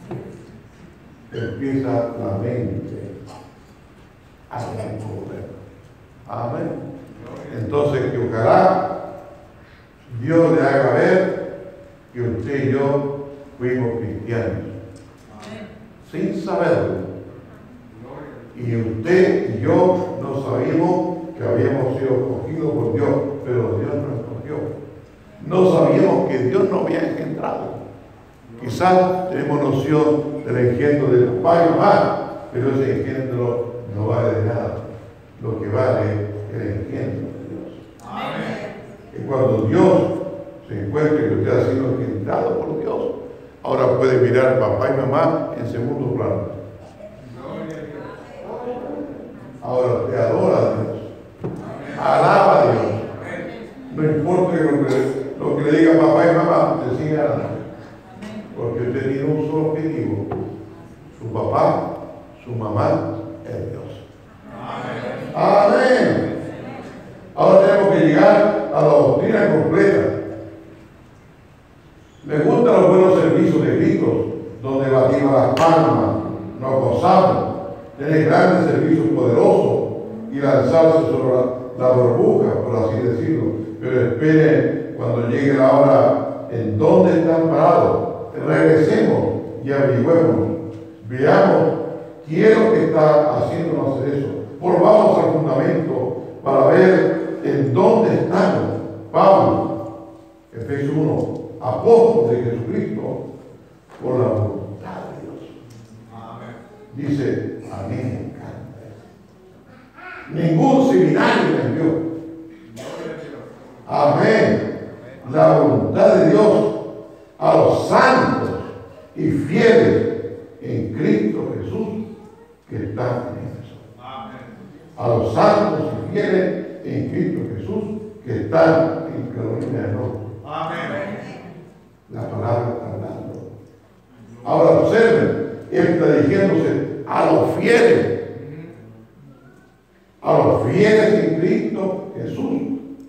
Empieza la mente a tener problemas. Amén. Entonces, que ojalá Dios le haga ver que usted y yo fuimos cristianos. Sin saberlo. Y usted y yo no sabíamos que habíamos sido escogidos por Dios, pero Dios nos escogió. No sabíamos que Dios nos había engendrado. Quizás tenemos noción del engendro de papá y mamá, pero ese engendro no vale de nada. Lo que vale es el engendro de Dios. Amén. Y cuando Dios se encuentre que usted ha sido engendrado por Dios, ahora puede mirar papá y mamá en segundo plano. Ahora usted adora a Dios. Alaba a Dios. No importa que lo, que lo que le diga papá y mamá, usted sigue alabando. Porque usted tiene un solo objetivo. Su papá, su mamá, es Dios. Amén. Amén. Ahora tenemos que llegar a la doctrina completa. Me gustan los buenos servicios de gritos, donde batimos las palmas, nos gozamos, tener grandes servicios poderosos y lanzarse sobre la, la burbuja, por así decirlo. Pero esperen cuando llegue la hora en dónde están parados. Regresemos y averigüemos. Veamos quién es lo que está haciéndonos hacer eso. Volvamos al fundamento para ver en dónde estamos. Pablo, Efesios uno, apóstol de Jesucristo, por la voluntad de Dios. Amén. Dice, a mí me encanta eso. Ningún seminario me envió. Amén. La voluntad de Dios a los santos y fieles en Cristo Jesús que están en Éfeso. A los santos y fieles en Cristo Jesús que están en Carolina del Norte. Amén. La palabra está hablando. Ahora observen, él está dirigiéndose a los fieles, a los fieles en Cristo Jesús.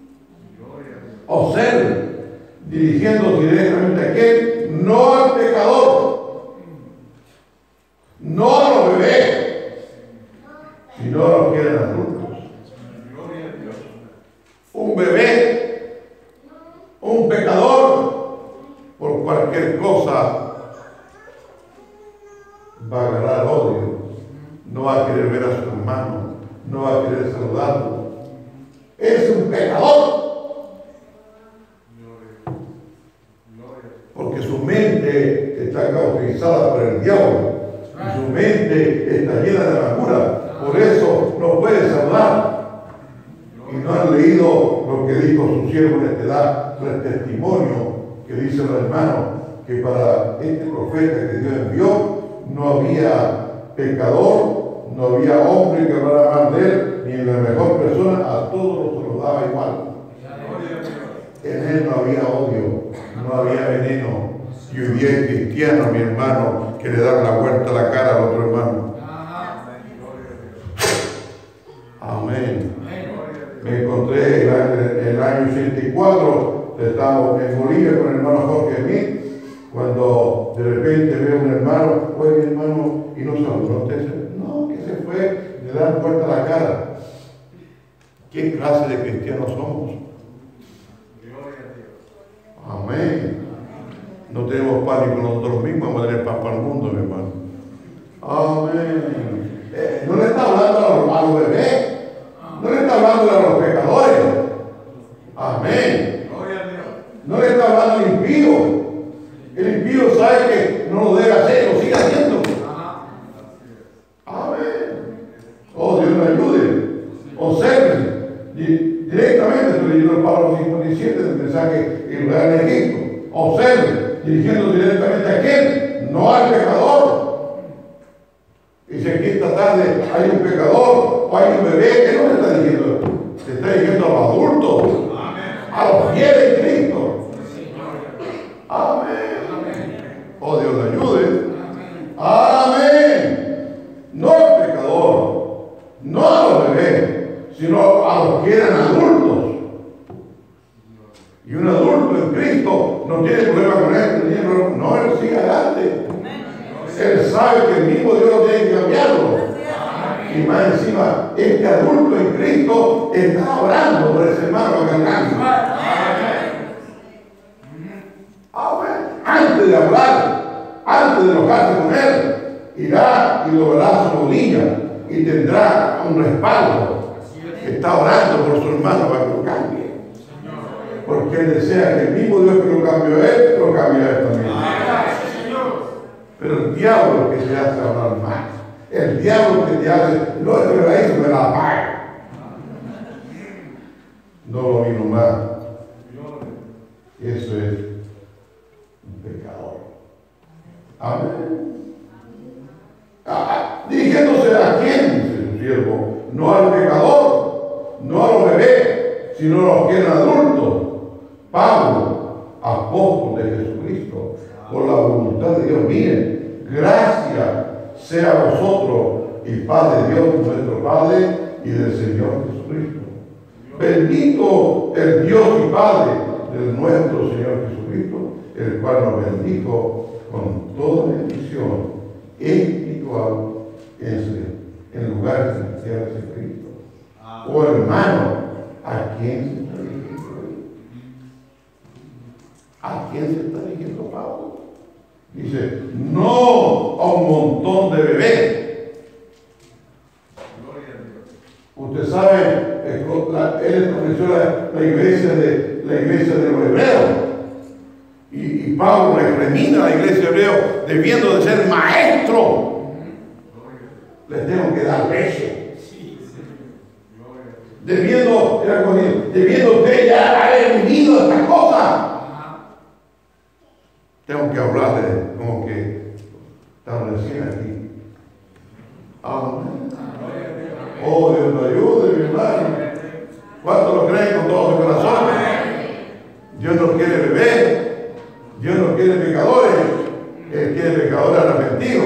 Observen, dirigiéndose directamente a aquel, no al pecador, no a los bebés, sino a los que eran adultos. Un bebé, un pecador, por cualquier cosa va a agarrar odio, no va a querer ver a su hermano, no va a querer saludarlo. Es un pecador. Porque su mente está cauterizada por el diablo y su mente está llena de amargura, por eso no puede saludar. Y no han leído lo que dijo su siervo en esta edad, el testimonio que dice el hermano, que para este profeta que Dios envió no había pecador, no había hombre que hablara mal de él, ni en la mejor persona, a todos los saludaba igual. En él no había odio, no había veneno. Y hoy día es cristiano, mi hermano, que le da la vuelta a la cara al otro hermano. Amén. Me encontré el año, el año ochenta y cuatro, estábamos en Bolivia con el hermano Jorge Smith, cuando de repente veo a un hermano, oye mi hermano, y no saludó. No, que se fue, le dan vuelta a la cara. ¿Qué clase de cristianos somos? Amén. No tenemos paz ni con nosotros mismos, vamos a tener paz para el mundo, mi hermano. Amén. Eh, no le está hablando a los, a los bebés, no le está hablando a los pecadores. Amén. Gloria a Dios. No le está hablando al impío. El impío sabe que no lo debe hacer, lo sigue haciendo. Amén. Oh, Dios me ayude. Observen. Directamente estoy leyendo el Pablo cincuenta y siete del mensaje Israel en Egipto. Observen, dirigiendo directamente a quién, no al pecador. Y si aquí esta tarde hay un pecador o hay un bebé, ¿qué no le está diciendo? Se está dirigiendo a los adultos, a los fieles en Cristo. Amén. Oh, Dios le ayude. Amén. No al pecador, no a los bebés, sino a los que eran adultos. Y un adulto en Cristo no tiene problema con él, no tiene problema. No, él sigue adelante. Él sabe que el mismo Dios no tiene que cambiarlo. Y más encima, este adulto en Cristo está orando por ese hermano que cambie. Amén. Antes de hablar, antes de enojarse con él, irá y lo verá su rodilla y tendrá un respaldo. Está orando por su hermano para que lo cambie. Porque él desea que el mismo Dios que lo cambió a él, lo cambie a él también. Pero el diablo que te hace hablar más, el diablo que te hace, no es que me la hizo, me la paga. No lo vino más. Eso es un pecador. Amén. Ah, dirigiéndose a quién, dice su siervo, no al pecador, no a los bebés, sino a los que eran adultos. Pablo, apóstol de Jesucristo, por la voluntad de Dios. Miren, gracias sea a vosotros y paz de Dios, nuestro Padre, y del Señor Jesucristo. Bendito el Dios y Padre de nuestro Señor Jesucristo, el cual nos bendijo con toda bendición espiritual en, en lugares celestiales en Cristo. Oh hermano, ¿a quién se está dirigiendo? ¿A quién se está dirigiendo Pablo? Dice, no a un montón de bebés. Usted sabe, él estableció la, la iglesia de la iglesia de los hebreos. Y, y Pablo recrimina a la iglesia hebrea debiendo de ser maestro. Les tengo que dar leche. Debiendo, debiendo usted ya haber vivido esta cosa. Tengo que hablarle como que estamos recién aquí. Amén. Oh, Dios nos ayude, mi hermano. ¿Cuántos lo creen con todo su corazón? Dios no quiere bebés, Dios no quiere pecadores, Él quiere pecadores arrepentidos.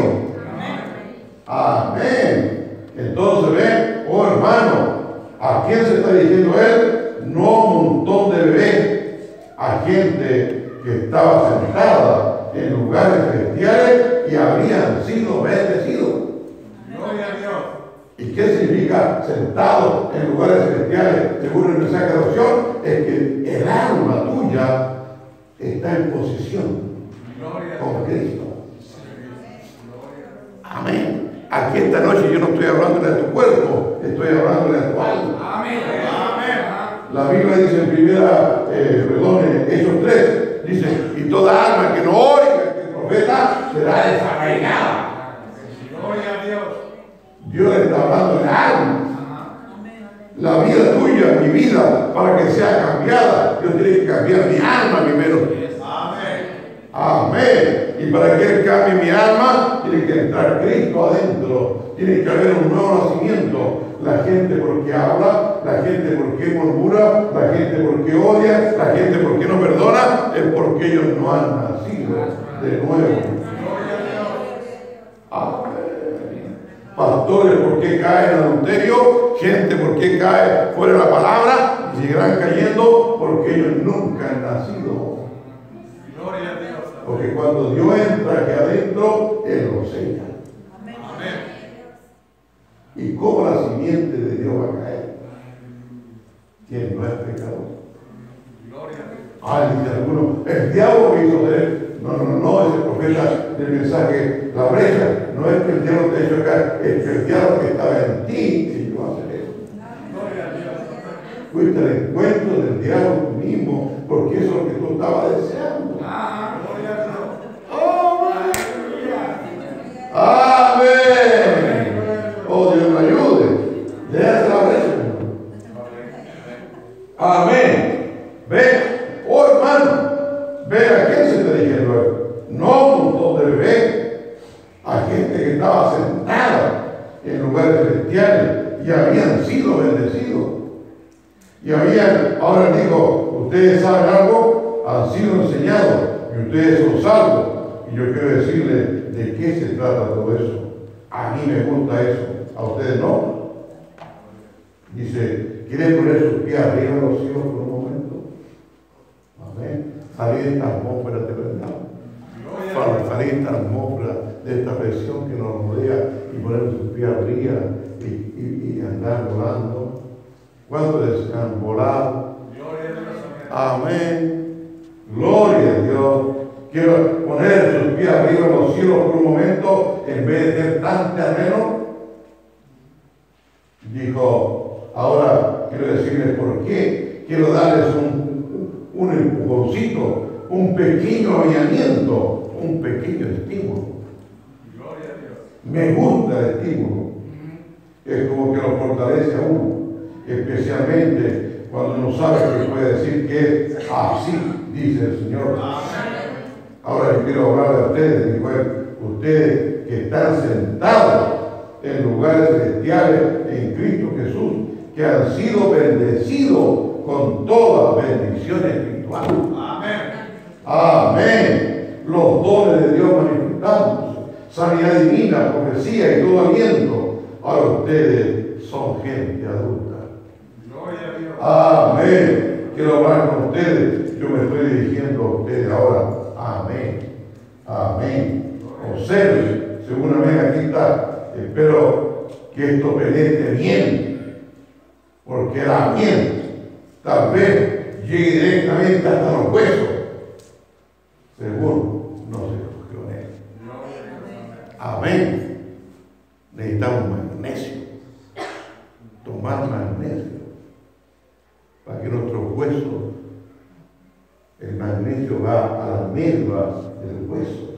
Amén. Entonces ven, oh hermano, ¿a quién se está diciendo Él? No a un montón de bebés, a gente que estaba sentada en lugares celestiales y habían sido bendecidos. Gloria a Dios. ¿Y qué significa sentado en lugares celestiales? Según el mensaje de oración, es que el alma tuya está en posición con Cristo. Amén. Aquí esta noche yo no estoy hablando de tu cuerpo, estoy hablando de tu alma. Amén. Amén. La Biblia dice en primera, eh, perdón, en Hechos tres, dice, y toda alma que no oiga el profeta será desarraigada. Gloria a Dios. Dios le está hablando de alma. La vida tuya, mi vida, para que sea cambiada, Dios tiene que cambiar mi alma primero. Amén. Amén. Y para que Él cambie mi alma, tiene que entrar Cristo adentro. Tiene que haber un nuevo nacimiento. La gente porque habla, la gente porque murmura, la gente porque odia, la gente porque no perdona, es porque ellos no han nacido de nuevo. Amén. Pastores porque caen en adulterio, gente porque cae fuera de la palabra, y seguirán cayendo porque ellos nunca han nacido. Gloria a Dios. Porque cuando Dios entra aquí adentro, Él lo sella. Amén. ¿Y cómo la simiente de Dios va a caer? ¿Quién no es pecador? Gloria a Dios. Ay, dice alguno, el diablo me hizo hacer. No, no, no, ese profeta del mensaje, la brecha, no es que el diablo te ha hecho acá, es que el diablo que estaba en ti te llevó a hacer eso. Fuiste al encuentro del diablo tú mismo, porque eso es lo que tú estabas deseando. Amén. Oh, Dios me ayude. Déjate la brecha, hermano. Amén. Ve, oh hermano, ve a quién se te dije luego. No un montón de bebés, a gente que estaba sentada en lugares celestiales y habían sido bendecidos. Y habían, ahora digo, ustedes saben algo, han sido enseñados y ustedes son salvos. Y yo quiero decirles de qué se trata todo eso. A mí me gusta eso, a ustedes no. Dice, ¿quieren poner sus pies arriba de los cielos por un momento? Amén. Salir de esta atmósfera de verdad. Salir de esta atmósfera, de esta presión que nos rodea y poner sus pies arriba y, y, y andar volando. ¿Cuántos han volado? Amén. Gloria a Dios. Quiero poner sus pies arriba en los cielos por un momento en vez de ser tan terreno. Dijo, ahora quiero decirles por qué. Quiero darles un, un empujoncito, un pequeño avivamiento, un pequeño estímulo. Me gusta el estímulo. Es como que lo fortalece a uno, especialmente cuando uno sabe que puede decir que es así, dice el Señor. Ahora yo quiero hablar de ustedes, dijo él, ustedes que están sentados en lugares celestiales en Cristo Jesús, que han sido bendecidos con toda bendición espiritual. Amén. Amén. Los dones de Dios manifestándose, sanidad divina, profecía y todo aliento. Ahora ustedes son gente adulta. Amén. Quiero hablar con ustedes. Yo me estoy dirigiendo a ustedes ahora. Amén. Amén. Observen, seguramente aquí está. Espero que esto penetre bien, porque la miel tal vez llegue directamente hasta los huesos. Seguro, no se cogió en él. Amén. Necesitamos magnesio. Tomar magnesio para que nuestros huesos, el magnesio va a la médula del hueso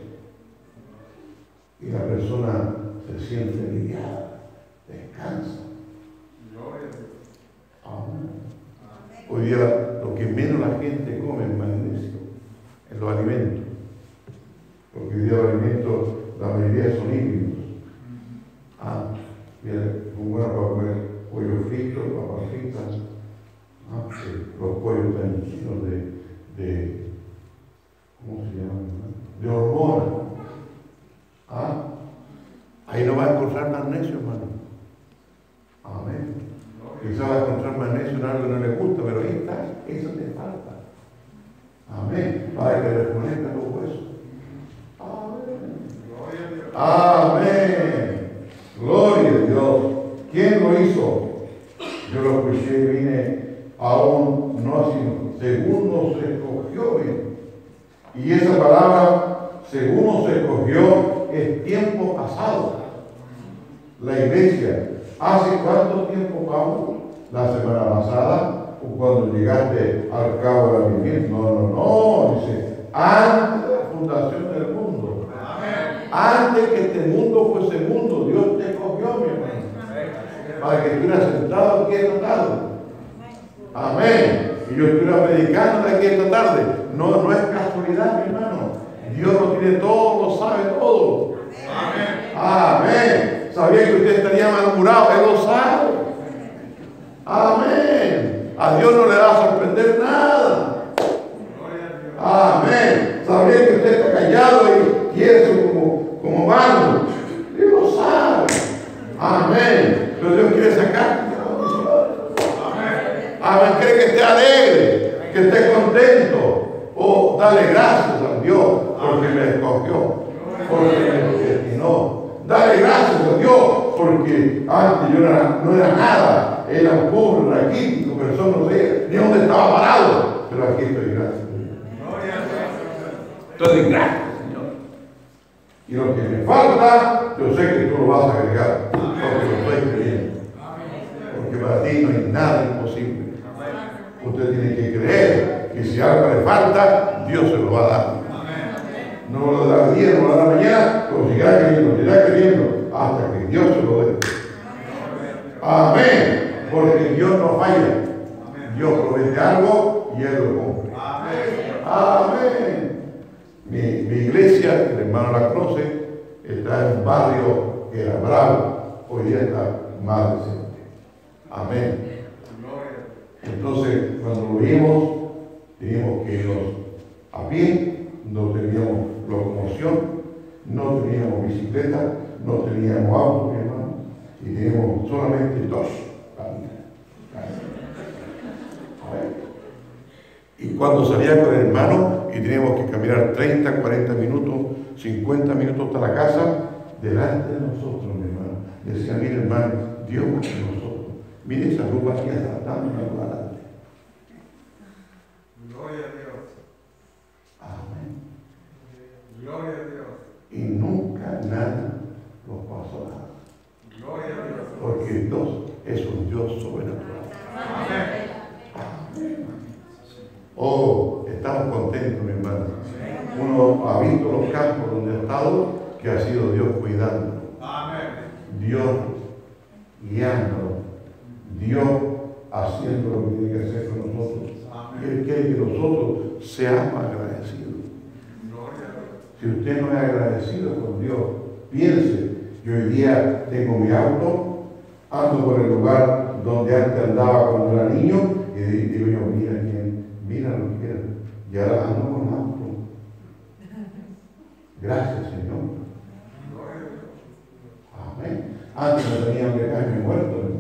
y la persona se siente aliviada, descansa. Amén. Hoy día lo que menos la gente come es magnesio en los alimentos, porque hoy día los alimentos la mayoría son híbridos. Ah, mira, muy bueno para comer pollo frito, papas fritas. Ah, los pollos están llenos de, de, ¿cómo se llama? De hormonas. Ah, ahí no va a encontrar magnesio, hermano. Amén. Quizás va a encontrar magnesio en algo que no le gusta, pero ahí está, eso te falta. Amén. Para que reconecte los huesos. Amén. Amén. Gloria a Dios. ¿Quién lo hizo? Yo lo escuché y vine aún no sino según nos escogió. Y esa palabra, según nos escogió, es tiempo pasado. La iglesia, ¿hace cuánto tiempo, Pablo? La semana pasada, o cuando llegaste al cabo de la vivienda. No, no, no, dice, antes de la fundación del mundo. Amén. Antes que este mundo fuese mundo, Dios te escogió, mi hermano, para que estuvieras sentado aquí esta tarde. Amén. Y yo estuviera predicando de aquí esta tarde. No, no es casualidad, mi hermano. Dios lo tiene todo, lo sabe todo. Amén. Amén. Sabía que usted estaría malhumorado, Él lo sabe. Amén. A Dios no le va a sorprender nada. Amén. Sabía que usted está callado y quiere como, como malo. Él lo sabe. Amén. Pero Dios quiere sacar. Amén. Quiere que esté alegre, que esté contento. O dale gracias a Dios porque me escogió, porque me destinó. Dale gracias a Dios porque antes yo no era, no era nada. Era un pobre, raquítico, persona, no sé ni dónde estaba parado. Pero aquí estoy, gracias a Dios. Entonces, gracias, Señor. Y lo que me falta, yo sé que tú lo vas a agregar, porque lo estoy creyendo. Porque para ti no hay nada imposible. Usted tiene que creer que si algo le falta, Dios se lo va a dar. No lo dará ayer, no lo dará mañana, pero seguirá creyendo, seguirá creyendo hasta que Dios se lo dé. Amén. Porque Dios no falla. Dios promete algo y Él lo cumple. Amén. Mi, mi iglesia, el hermano la conoce, está en un barrio que era bravo, hoy día está más decente. Amén. Entonces, cuando lo vimos, teníamos que irnos a pie, no teníamos locomoción, no teníamos bicicleta, no teníamos auto, mi hermano, y teníamos solamente dos caminos. Y cuando salía con el hermano y teníamos que caminar treinta, cuarenta minutos, cincuenta minutos hasta la casa, delante de nosotros, mi hermano, decía, mire hermano, Dios va con nosotros. Mire esa luz aquí hasta tanto adelante. Gloria a Dios. Amén. Gloria a Dios. Y nunca nada nos pasó nada. Gloria a Dios. Porque Dios es un Dios sobrenatural. Amén. Amén. Oh, estamos contentos, mi hermano. Uno ha visto los campos donde ha estado, que ha sido Dios cuidándolo. Amén. Dios guiándolo. Dios haciendo lo que tiene que hacer con nosotros. Amén. Él quiere que nosotros seamos agradecidos. Gloria a Dios. Si usted no es agradecido con Dios, piense que hoy día tengo mi auto, ando por el lugar donde antes andaba cuando era niño, y digo yo, mira quién, mira lo que era, y ahora ando con auto. Gracias, Señor. Gloria a Dios. Amén. Antes me tenían que caerme muerto, ¿verdad?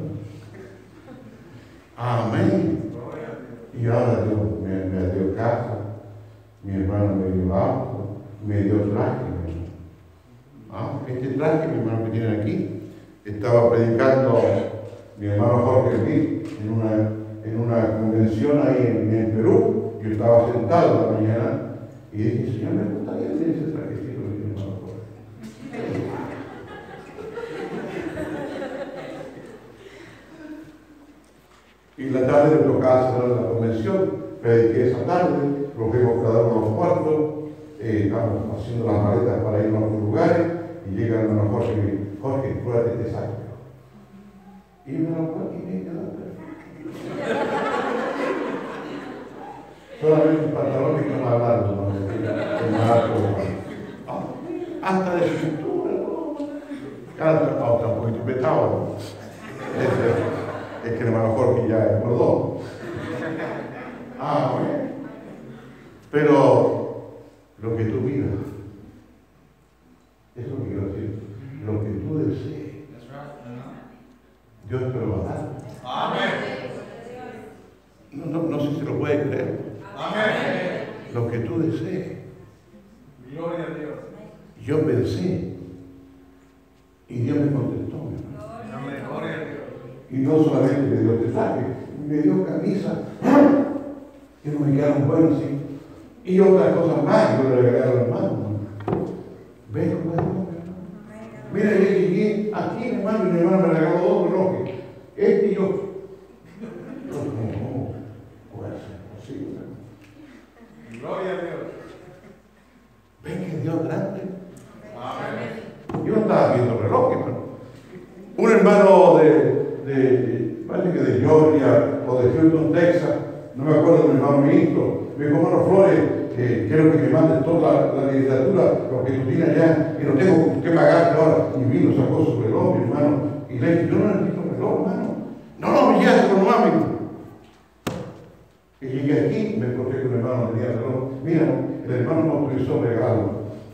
Amén. Gloria a Dios. Y ahora Dios me, me dio casa, mi hermano me dio auto, me dio traje. Mi hermano. Ah, este traje, mi hermano que tienen aquí, estaba predicando mi hermano Jorge Luis en una, en una convención ahí en, en Perú. Yo estaba sentado en la mañana y dije, Señor, me gustaría tener ese trajecito de mi hermano Jorge. Y la tarde me tocaba cerrar la convención, prediqué esa tarde, lo fuimos cada uno a los cuartos, eh, estamos haciendo las maletas para ir a otros lugares, y llega el hermano Jorge y me dice, Jorge, pruébate este saco. Y me lo puse y me quedó perfecto. Solamente un pantalón que no hablando, ¿no? Que me da hasta de su cintura, ¿no? Cada está un poquito petado. Es que el hermano Jorge ya es perdón. Ah, bueno. Pero lo que tú miras, es lo que quiero decir, lo que tú desees, Dios te lo va a dar. Amén. No, no, no sé si lo puede creer. Amén. Lo que tú desees. Gloria a Dios. Yo pensé y Dios me contestó, mi hermano. Amén. Gloria a Dios. Y no solamente me dio este traje, me dio camisa, que no me quedaron buenas, sí. Y otras cosas más, yo le regalé a los hermanos. ¿Ves cómo es Dios, mi hermano? Mira, yo llegué aquí, mi hermano, y mi hermano me regaló dos relojes. Este y yo. No, no, puede ser posible. Gloria a Dios. ¿Ven que Dios es grande? Amén. Yo no estaba viendo reloj, hermano. Un hermano de, de, de, parece que de Georgia o de Houston, Texas, no me acuerdo del hermano ministro, me dijo, hermano Flores, eh, quiero que me mandes toda la, la literatura, lo que tú tienes allá, y no tengo que pagarte ahora. Y vino, sacó su reloj, mi hermano, y le dije, yo no necesito reloj, hermano. No, no, me llegaste con mami. Y llegué aquí, me encontré que un hermano tenía reloj. Mira, el hermano me autorizó regalo.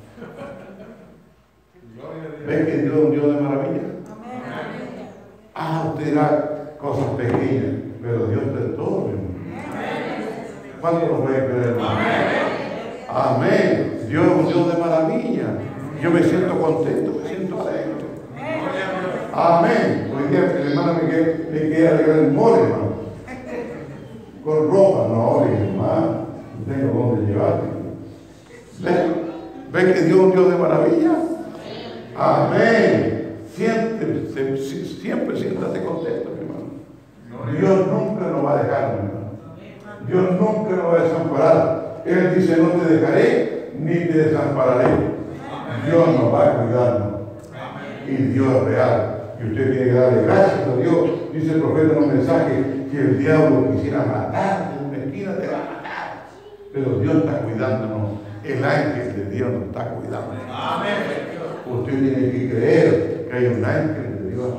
Gloria a Dios. ¿Ven que Dios es un Dios de maravilla? Amén. Ah, usted dirá cosas pequeñas, pero Dios es todo, mi hermano. ¿Cuánto nos puede creer, hermano? Amén. Dios es un Dios de maravilla. Yo me siento contento, me siento alegre. Gloria a Dios. Amén. Hoy día el hermano me quiere, me quiere regalar el mole, hermano. Con ropa, no, le dije, hermano, no tengo dónde llevarte. ¿Ves? ¿Ves que Dios es un Dios de maravilla? Amén. Siempre, siempre siéntate contento, mi hermano. Dios nunca nos va a dejar, mi hermano. Dios nunca nos va a desamparar. Él dice, no te dejaré ni te desampararé. Dios nos va a cuidarnos. Y Dios es real. Y usted tiene que darle gracias a Dios. Dice el profeta en un mensaje que el diablo quisiera matar en una esquina, te va a matar. Pero Dios está cuidándonos. El ángel de Dios nos está cuidando. Amén. Usted tiene que creer que hay un ángel de Dios.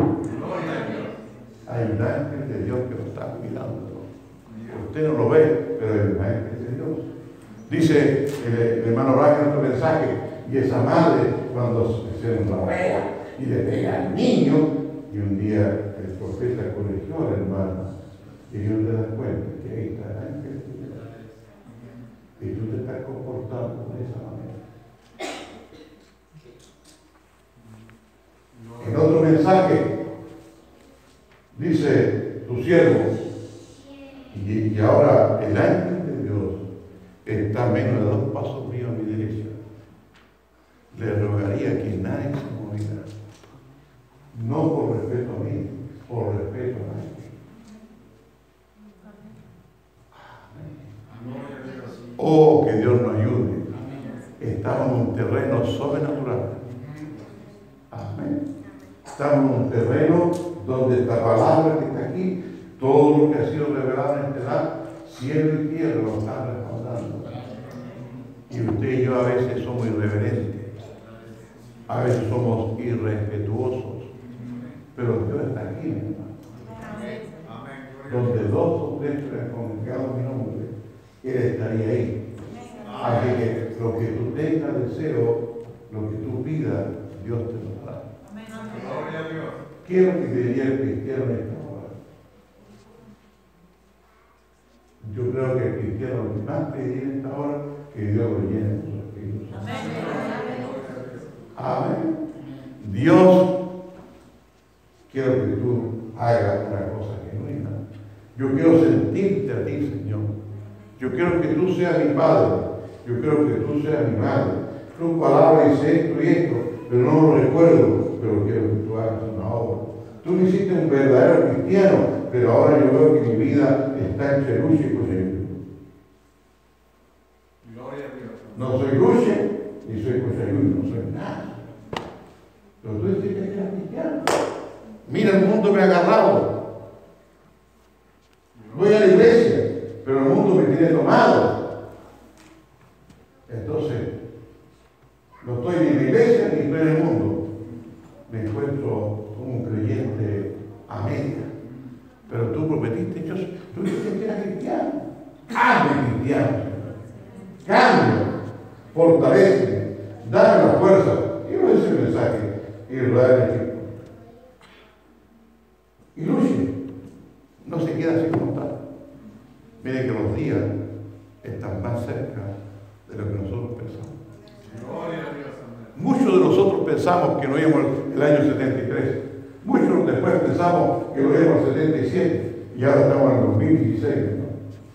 Hay un ángel de Dios que nos está cuidando. Usted no lo ve, pero hay un ángel de Dios. Dice el, el hermano Raja en otro mensaje, y esa madre cuando se enrabea y le pega al niño, y un día el profeta corrigió al hermano, y Dios le da cuenta que ahí está el ángel de Dios. Y tú te estás comportando de esa manera. En otro mensaje dice tu siervo, y, y ahora el ángel de Dios está a menos de dos pasos míos a mi derecha. Le rogaría que nadie se moviera, no por respeto a mí, por respeto a nadie. Oh, que Dios nos ayude. Estamos en un terreno sobrenatural. Amén. Estamos en un terreno donde esta palabra que está aquí, todo lo que ha sido revelado en este lado, cielo y tierra lo están respaldando. Y usted y yo a veces somos irreverentes, a veces somos irrespetuosos, pero Dios está aquí, mi hermano. Donde dos o tres se han congregado en mi nombre, Él estaría ahí. Así que lo que tú tengas deseo, lo que tú pidas, Dios te lo dará. ¿Qué es lo que diría el cristiano en esta hora? Yo creo que el cristiano lo que más pediría en esta hora, que Dios lo llene con su Espíritu Santo. Amén. Dios, quiero que tú hagas una cosa genuina. Yo quiero sentirte a ti, Señor. Yo quiero que tú seas mi Padre. Yo quiero que tú seas mi madre. Tu palabra dice esto y esto, pero no lo recuerdo, pero quiero que tú hagas una obra. Tú me hiciste un verdadero cristiano, pero ahora yo veo que mi vida está en lucha y cochayuyo. No soy lucha ni soy cochayuyo, no soy nada. Pero tú dices que eres cristiano. Mira, el mundo me ha agarrado. Voy a la iglesia, pero el mundo me tiene tomado. Entonces, no estoy ni en la iglesia ni estoy en el mundo. Me encuentro como un creyente a media. Pero tú prometiste, yo, tú dijiste que eras cristiano. Hazme cristiano. Cambia, fortalece, dame la fuerza. Y no es el mensaje Israel y luche. No se queda sin contar. Miren que los días están más cerca de lo que nosotros pensamos. Muchos de nosotros pensamos que no íbamos el año setenta y tres. Muchos después pensamos que lo íbamos el setenta y siete. Y ahora estamos en el dos mil dieciséis. ¿No?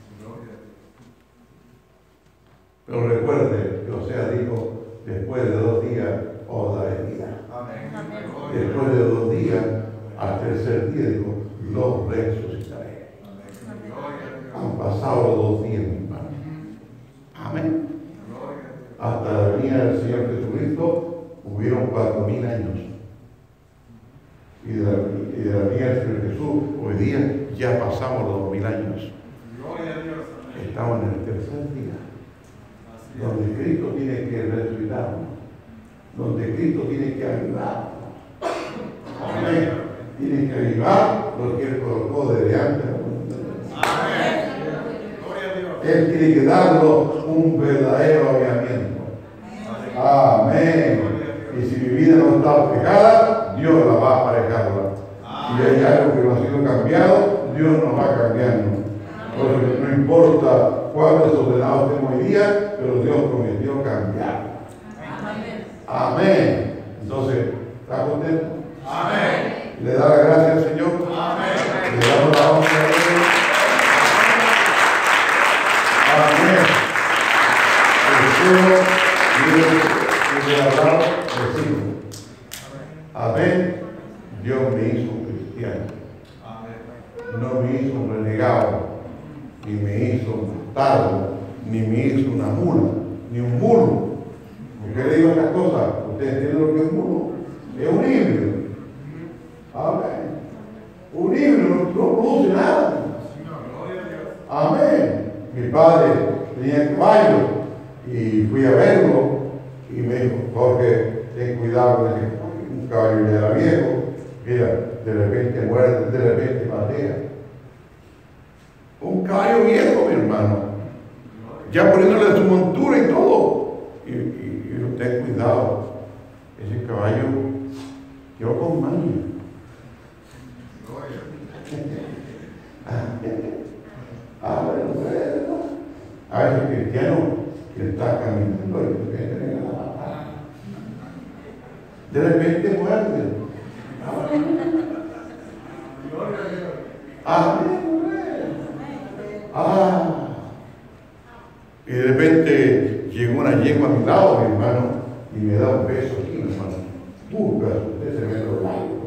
Pero recuerde que Oseas dijo, después de dos días os daré vida. Después de dos días, al tercer día dijo, los resucitaré. Han pasado los dos días, mi hermano. Amén. Hasta la venida del Señor Jesucristo hubieron cuatro mil años. Y de, la, y de la venida del Señor Jesús, hoy día ya pasamos los dos mil años. Estamos en el tercer día, donde Cristo tiene que resucitarnos, donde Cristo tiene que avivarnos. Amén. Tiene que avivar lo que Él colocó desde antes. Él tiene que darnos un verdadero avivamiento. Amén. Y si mi vida no está aparejada, Dios la va a aparejarla. Si hay algo que no ha sido cambiado, Dios nos va cambiando. Entonces, no importa cuál desordenado estemos hoy día, pero Dios prometió cambiar. Amén. Entonces, ¿está contento? Amén. ¿Le da la gracia al Señor? Amén. Le damos la honra a Dios. Amén. El cielo Amén. Dios me hizo un cristiano. No me hizo un renegado, ni me hizo un bastardo, ni me hizo una mula, ni un mulo. ¿Por qué le digo estas cosas? ¿Ustedes entienden lo que es un mulo? Es un híbrido. Amén. Un híbrido no, no produce nada. Amén. Mi padre tenía caballo y fui a verlo y me dijo, Jorge, ten cuidado con ese un caballo ya era viejo, mira, de repente muerde, de repente patea. Un caballo viejo, mi hermano, ya poniéndole su montura y todo. Y, y, y ten cuidado, ese caballo quedó con maña. Ah, bueno, bueno. A ese cristiano que está caminando y de repente le gana. De repente muerde. Amén. Ah. Y de repente llegó una yegua a mi lado, mi hermano, y me da un beso aquí, mi hermano. Un beso, usted se ve los labios.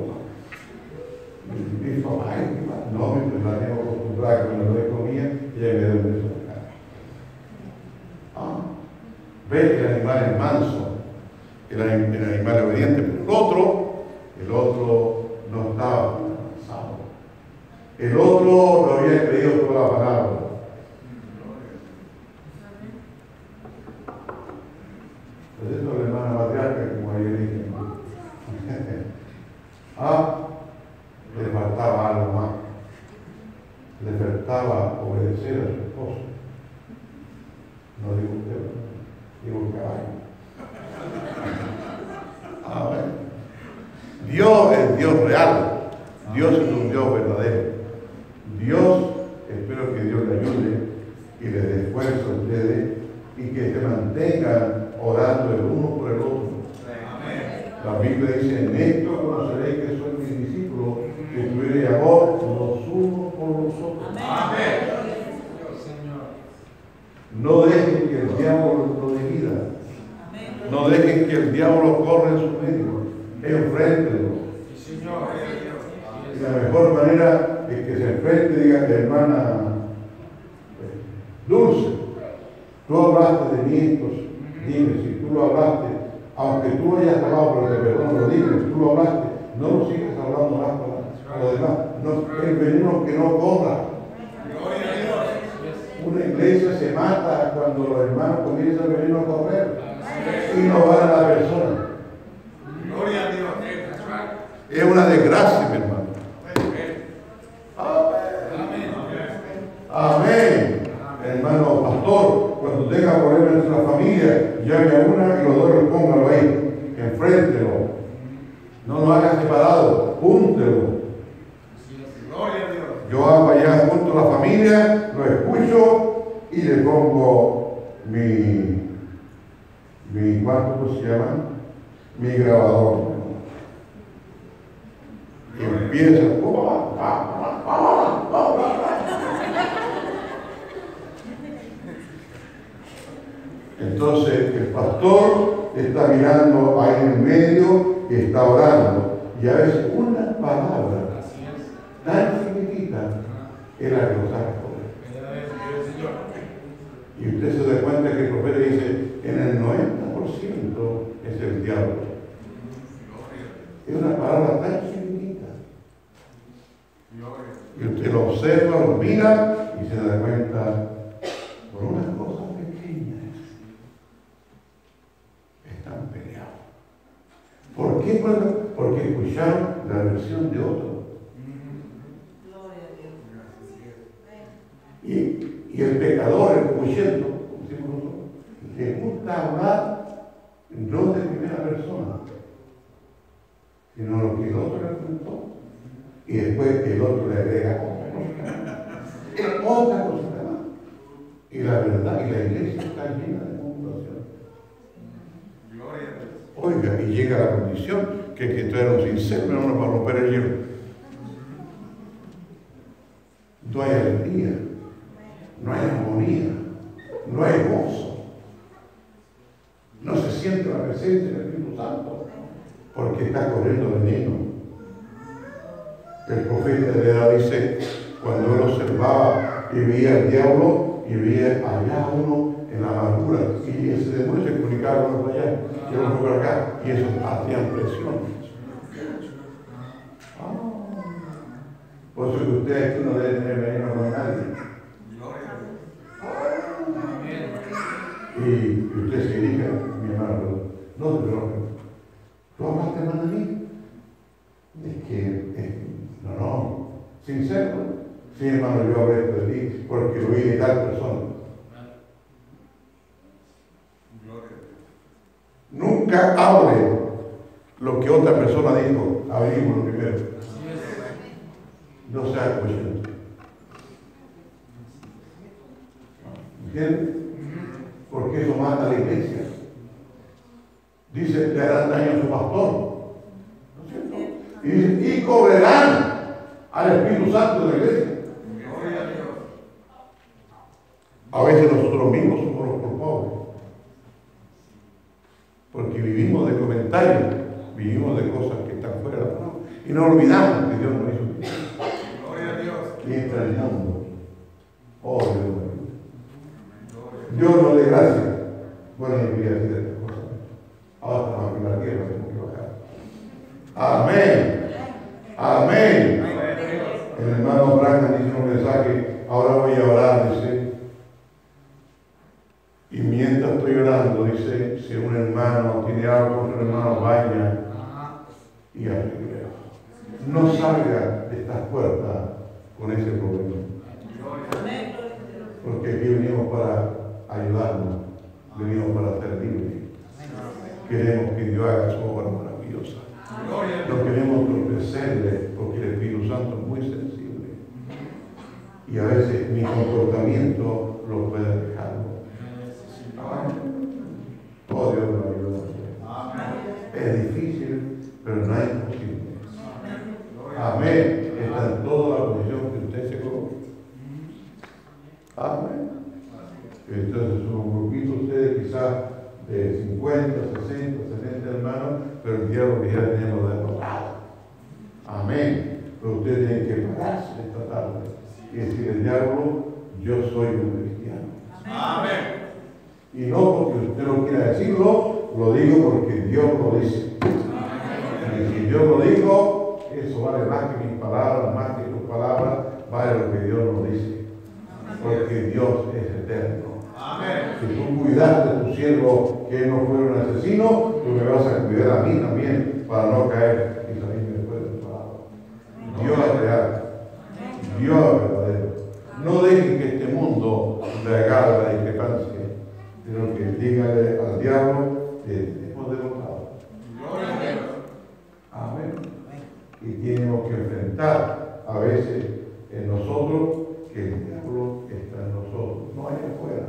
Y dijo, ay, no, me la tengo acostumbrada que me lo doy comida y ella me da un beso en la cara. Ah. Ve que el animal es manso, el, el animal obediente, pero el otro, el otro no estaba avanzado. El otro no había creído toda la palabra. Pues eso la hermana matriarca, como ayer dije. Ah, le faltaba algo más. Le faltaba obedecer a su esposo. No digo usted, digo el caballo. Amén. Dios es Dios real. Dios es un Dios verdadero. Dios, espero que Dios le ayude y le dé fuerza a ustedes y que se mantengan orando el uno por el otro. Amén. La Biblia dice, en esto conoceréis que soy mis discípulos, que tuviereis amor los unos por los otros. Amén. No dejen que el diablo lo divida. No dejen que el diablo corra en su medio. Enfréntenlo. Y la mejor manera es que se enfrente y diga, hermana Dulce, tú hablaste de nietos, dime, si tú lo hablaste, aunque tú hayas hablado, pero te perdono, dime, si tú lo hablaste, no lo sigas hablando más para los demás. No, el veneno que no corra. Una iglesia se mata cuando los hermanos comienzan el veneno a correr y no van a la persona. Gloria a Dios. Es una desgracia, mi hermano. Amén. Amén. Hermano pastor, cuando tenga problemas en nuestra familia, llame a una y los dos póngalo ahí. Enfréntelo. No nos haga separados. Júntelo. Gloria a Dios. Yo hago allá junto a la familia, lo escucho y le pongo mi, mi ¿cuánto se llama? Mi grabador. Y empieza. Entonces el pastor está mirando ahí en el medio y está orando. Y a veces una palabra tan chiquitita es la que nos hace poder. Y usted se da cuenta que el profeta dice, en el noventa por ciento es el diablo. Es una palabra tan chiquitita. Y usted lo observa, lo mira y se da cuenta por unas cosas pequeñas están peleados. ¿Por qué? Porque escucharon la versión de otro. Y, y el pecador, el cuchillo, le gusta hablar no de primera persona, sino lo que el otro le contó. Y después el otro le agrega otra cosa más. Y la verdad, y la iglesia está llena de computación. Oiga, y llega la condición que el que trae un cincel, pero no para romper el hielo. No hay alegría, no hay armonía, no hay gozo. No se siente la presencia del Espíritu Santo. porque está corriendo veneno. El profeta de edad dice, cuando él observaba y veía al diablo y veía allá uno en la amargura, y ese demonio se comunicaba con otro allá y otro por acá, y eso hacían presión. Por eso que usted aquí no debe tener veneno con nadie. Y usted se dirige, mi hermano, no te preocupes. ¿Tú hablaste mal de mí? Es que, eh, no, no, sincero. Sí, hermano, yo hablé de ti porque lo vi de tal persona. Nunca hable lo que otra persona dijo. Abrimos lo primero. No sea consciente. ¿Entiendes? Porque eso mata a la iglesia. Dice, le harán daño a su pastor. ¿No es cierto? Y dice, y cobrarán al Espíritu Santo de la iglesia. A veces nosotros mismos somos los culpables. Porque vivimos de comentarios, vivimos de cosas que están fuera de la palabra. Y no olvidamos que Dios nos hizo bien. Y entra el mundo. Oh, Dios mío. Dios nos dé gracias. Bueno, yo quería decir estas cosas. Ahora estamos aquí en la tierra, tenemos que bajar. Amén. Amén. El hermano Branham dice un mensaje, ahora voy a orar, dice. Y mientras estoy orando, dice, si un hermano tiene algo con su hermano, vaya y arregle. No salga de estas puertas con ese problema. Porque aquí venimos para ayudarnos, venimos para ser libres. Queremos que Dios haga su obra maravillosa. No queremos entorpecerle porque el Espíritu Santo es muy sensible. Y a veces mi comportamiento lo puede dejarlo. Oh, Dios me ayuda. Es difícil, pero no es imposible. Amén. Está en toda la posición que usted se coloque. Amén. Entonces, un grupito ustedes quizás de cincuenta, sesenta, setenta hermanos, pero el diablo que ya tenemos derrotado. Amén. Pero ustedes tienen que pararse esta tarde y decir al diablo, yo soy un cristiano. Amén. Y no porque usted no quiera decirlo, lo digo porque Dios lo dice. Amén. Y si Dios lo dijo, eso vale más que mis palabras, más que tus palabras, vale lo que Dios nos dice. Porque Dios es eterno. Amén. Si tú cuidaste a tu siervo que no fuera un asesino, tú me vas a cuidar a mí también para no caer y salirme después de tu palabra. Dios es real. Dios es verdadero. No dejen que este mundo le agarre la discrepancia, sino que dígale al diablo que hemos derrotado. Amén. Y tenemos que enfrentar a veces en nosotros que el diablo está en nosotros, no hay afuera.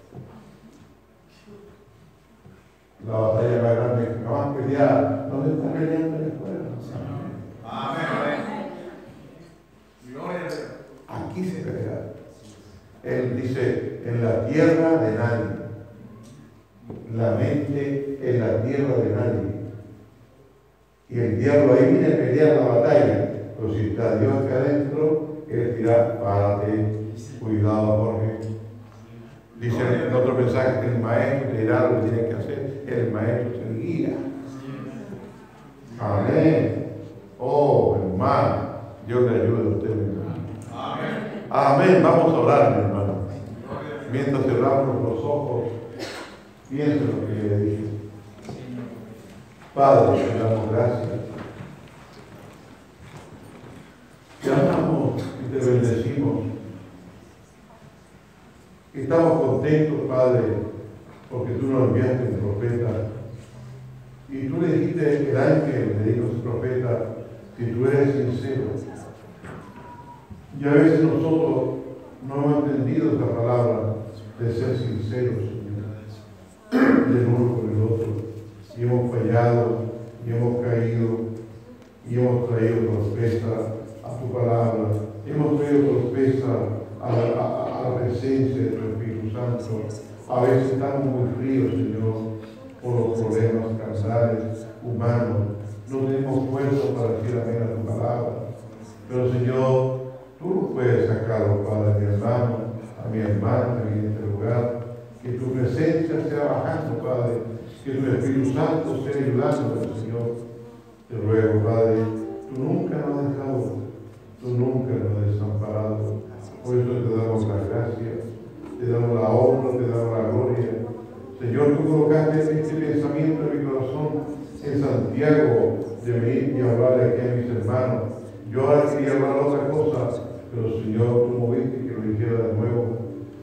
La batalla más grande que van a pelear, no se está peleando allá afuera. Amén. Gloria a Dios. Aquí se pelea. Él dice, en la tierra de nadie. La mente en la tierra de nadie. Y el diablo ahí viene a pelear la batalla. Pero si está Dios acá adentro, él dirá, párate, cuidado, Jorge. Dice en otro mensaje que el maestro te dirá lo que tiene que hacer. El maestro te guía. Amén. Oh, hermano, Dios le ayude a usted, mi hermano. Amén. Amén. Vamos a orar, mi hermano. Mientras cerramos los ojos, piensa lo que le dije. Padre, te damos gracias. Te amamos y te bendecimos. Estamos contentos, Padre, porque tú nos enviaste un profeta. Y tú le dijiste, el ángel le dijo a su profeta, si tú eres sincero. Y a veces nosotros no hemos entendido esta palabra de ser sinceros, Señor, del uno con el otro. Y hemos fallado, y hemos caído, y hemos traído torpeza a tu palabra. Hemos traído torpeza a la, a, a la presencia de tu Espíritu Santo. A veces estamos muy fríos, Señor, por los problemas carnales, humanos. no tenemos fuerza para decir amén a tu palabra. Pero Señor, tú no puedes sacarlo, Padre, a mi hermano, a mi hermana en este lugar. Que tu presencia sea bajando, Padre. Que tu Espíritu Santo sea ayudándonos, Señor. Te ruego, Padre, tú nunca nos has dejado, tú nunca nos has desamparado. Por eso te damos las gracias, te damos la honra, te damos la gloria. Señor, tú colocaste este pensamiento en mi corazón en Santiago de venir y hablarle aquí a mis hermanos. Yo ahora quería hablar otra cosa, pero Señor, tú moviste que lo dijera de nuevo.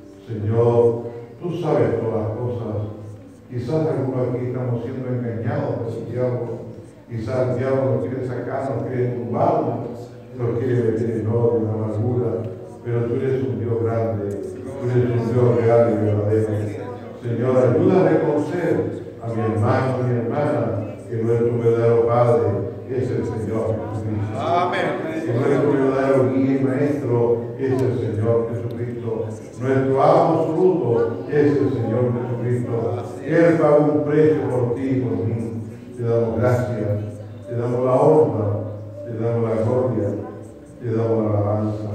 Señor, tú sabes todas las cosas. Quizás algunos aquí estamos siendo engañados por el diablo. Quizás el diablo nos quiere sacar, nos quiere tumbarnos, nos quiere meter en odio, en amargura. Pero tú eres un Dios grande, tú eres un Dios real y verdadero. Señor, ayuda a reconocer a mi hermano, a mi hermana, que nuestro verdadero Padre es el Señor Jesucristo. Amén. Que nuestro verdadero guía y maestro es el Señor Jesucristo. Nuestro amo absoluto es el Señor Jesucristo. Él pagó un precio por ti y por mí. Te damos gracias, te damos la honra, te damos la gloria, te damos la alabanza.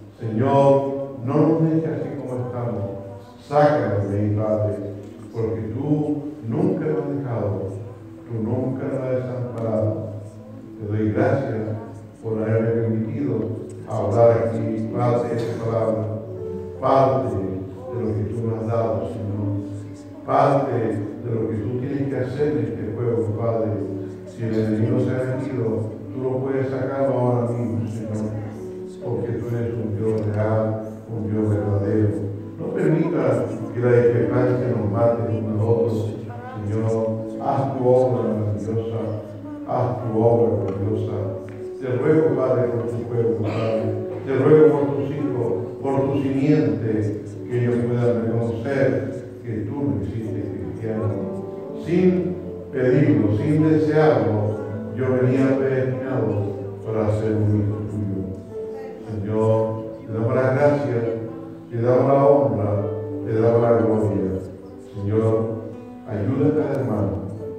Señor, no nos dejes así como estamos. Sácanos de ahí, Padre, porque tú nunca nos has dejado, tú nunca nos has desamparado. Te doy gracias por haberme permitido hablar aquí parte de esta palabra, parte de lo que tú me has dado, Señor, parte de lo que tú tienes que hacer en este pueblo, Padre. Si el enemigo se ha metido, tú lo puedes sacar ahora mismo, Señor, porque tú eres un Dios real, un Dios verdadero. No permita que la discrepancia nos mate unos a otros. Señor, haz tu obra maravillosa, haz tu obra gloriosa. Te ruego, Padre, por tu pueblo, Padre. Te ruego por tus hijos, por tu simiente, que ellos puedan reconocer que tú no hiciste cristiano. Sin pedirlo, sin desearlo, yo venía predestinado para ser un hijo tuyo. Señor, te damos las gracias, te damos la honra, te damos la gloria. Señor, ayuda a cada hermano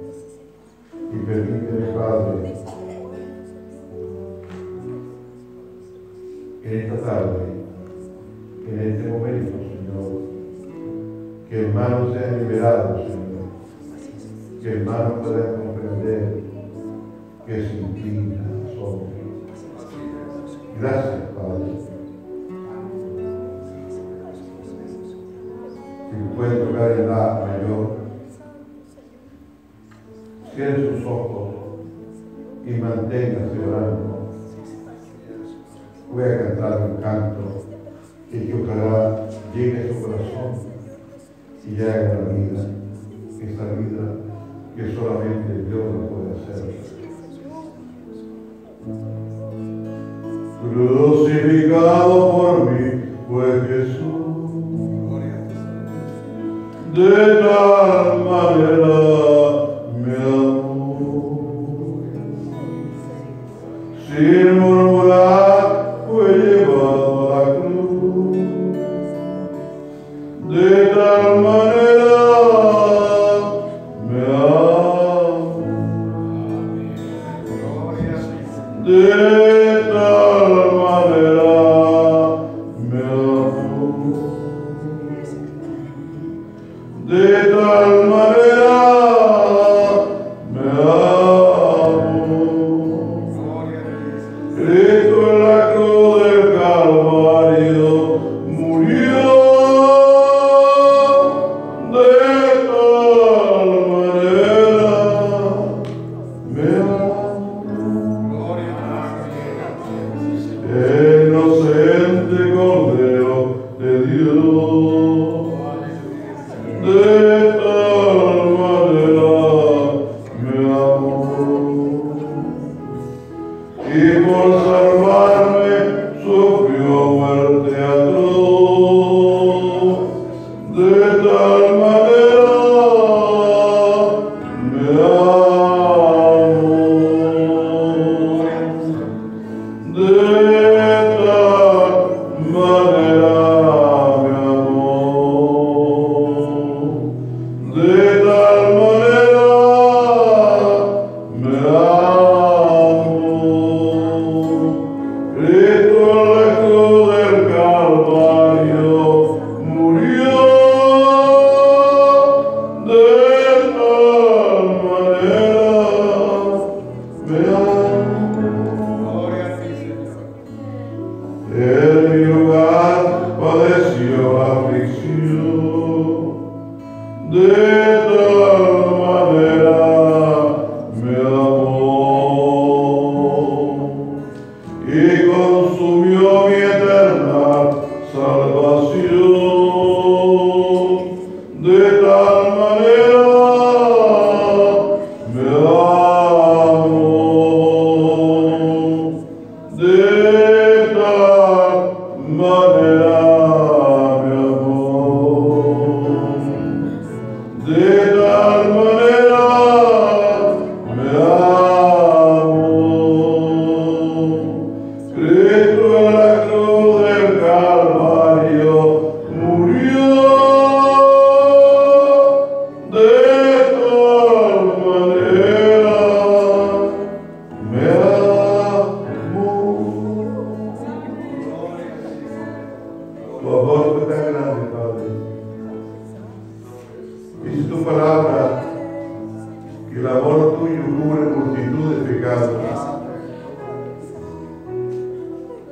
y permíteme, Padre, en esta tarde, en este momento, Señor, que hermanos sean liberados, Señor, que hermanos puedan comprender que sin ti nada somos. Gracias, Padre. Si puede tocar el la mayor, cierre sus ojos y manténgase orando. Voy a cantar un canto y que ojalá llegue a su corazón y ya haga la vida, esta vida que solamente Dios lo puede hacer. Crucificado por mí fue Jesús, de tal manera me amó, sin murmurar fue llevado a la cruz, de tal manera me amó, de tal manera me amó, de tal manera me amó. Cristo en la cruz del Calvario murió, de tal manera me amó. El inocente Cordero de Dios, de tal manera me amó, y por salvarme sufrió muerte atroz, de tal manera me amó, de tal manera me amó, de tal manera me amó.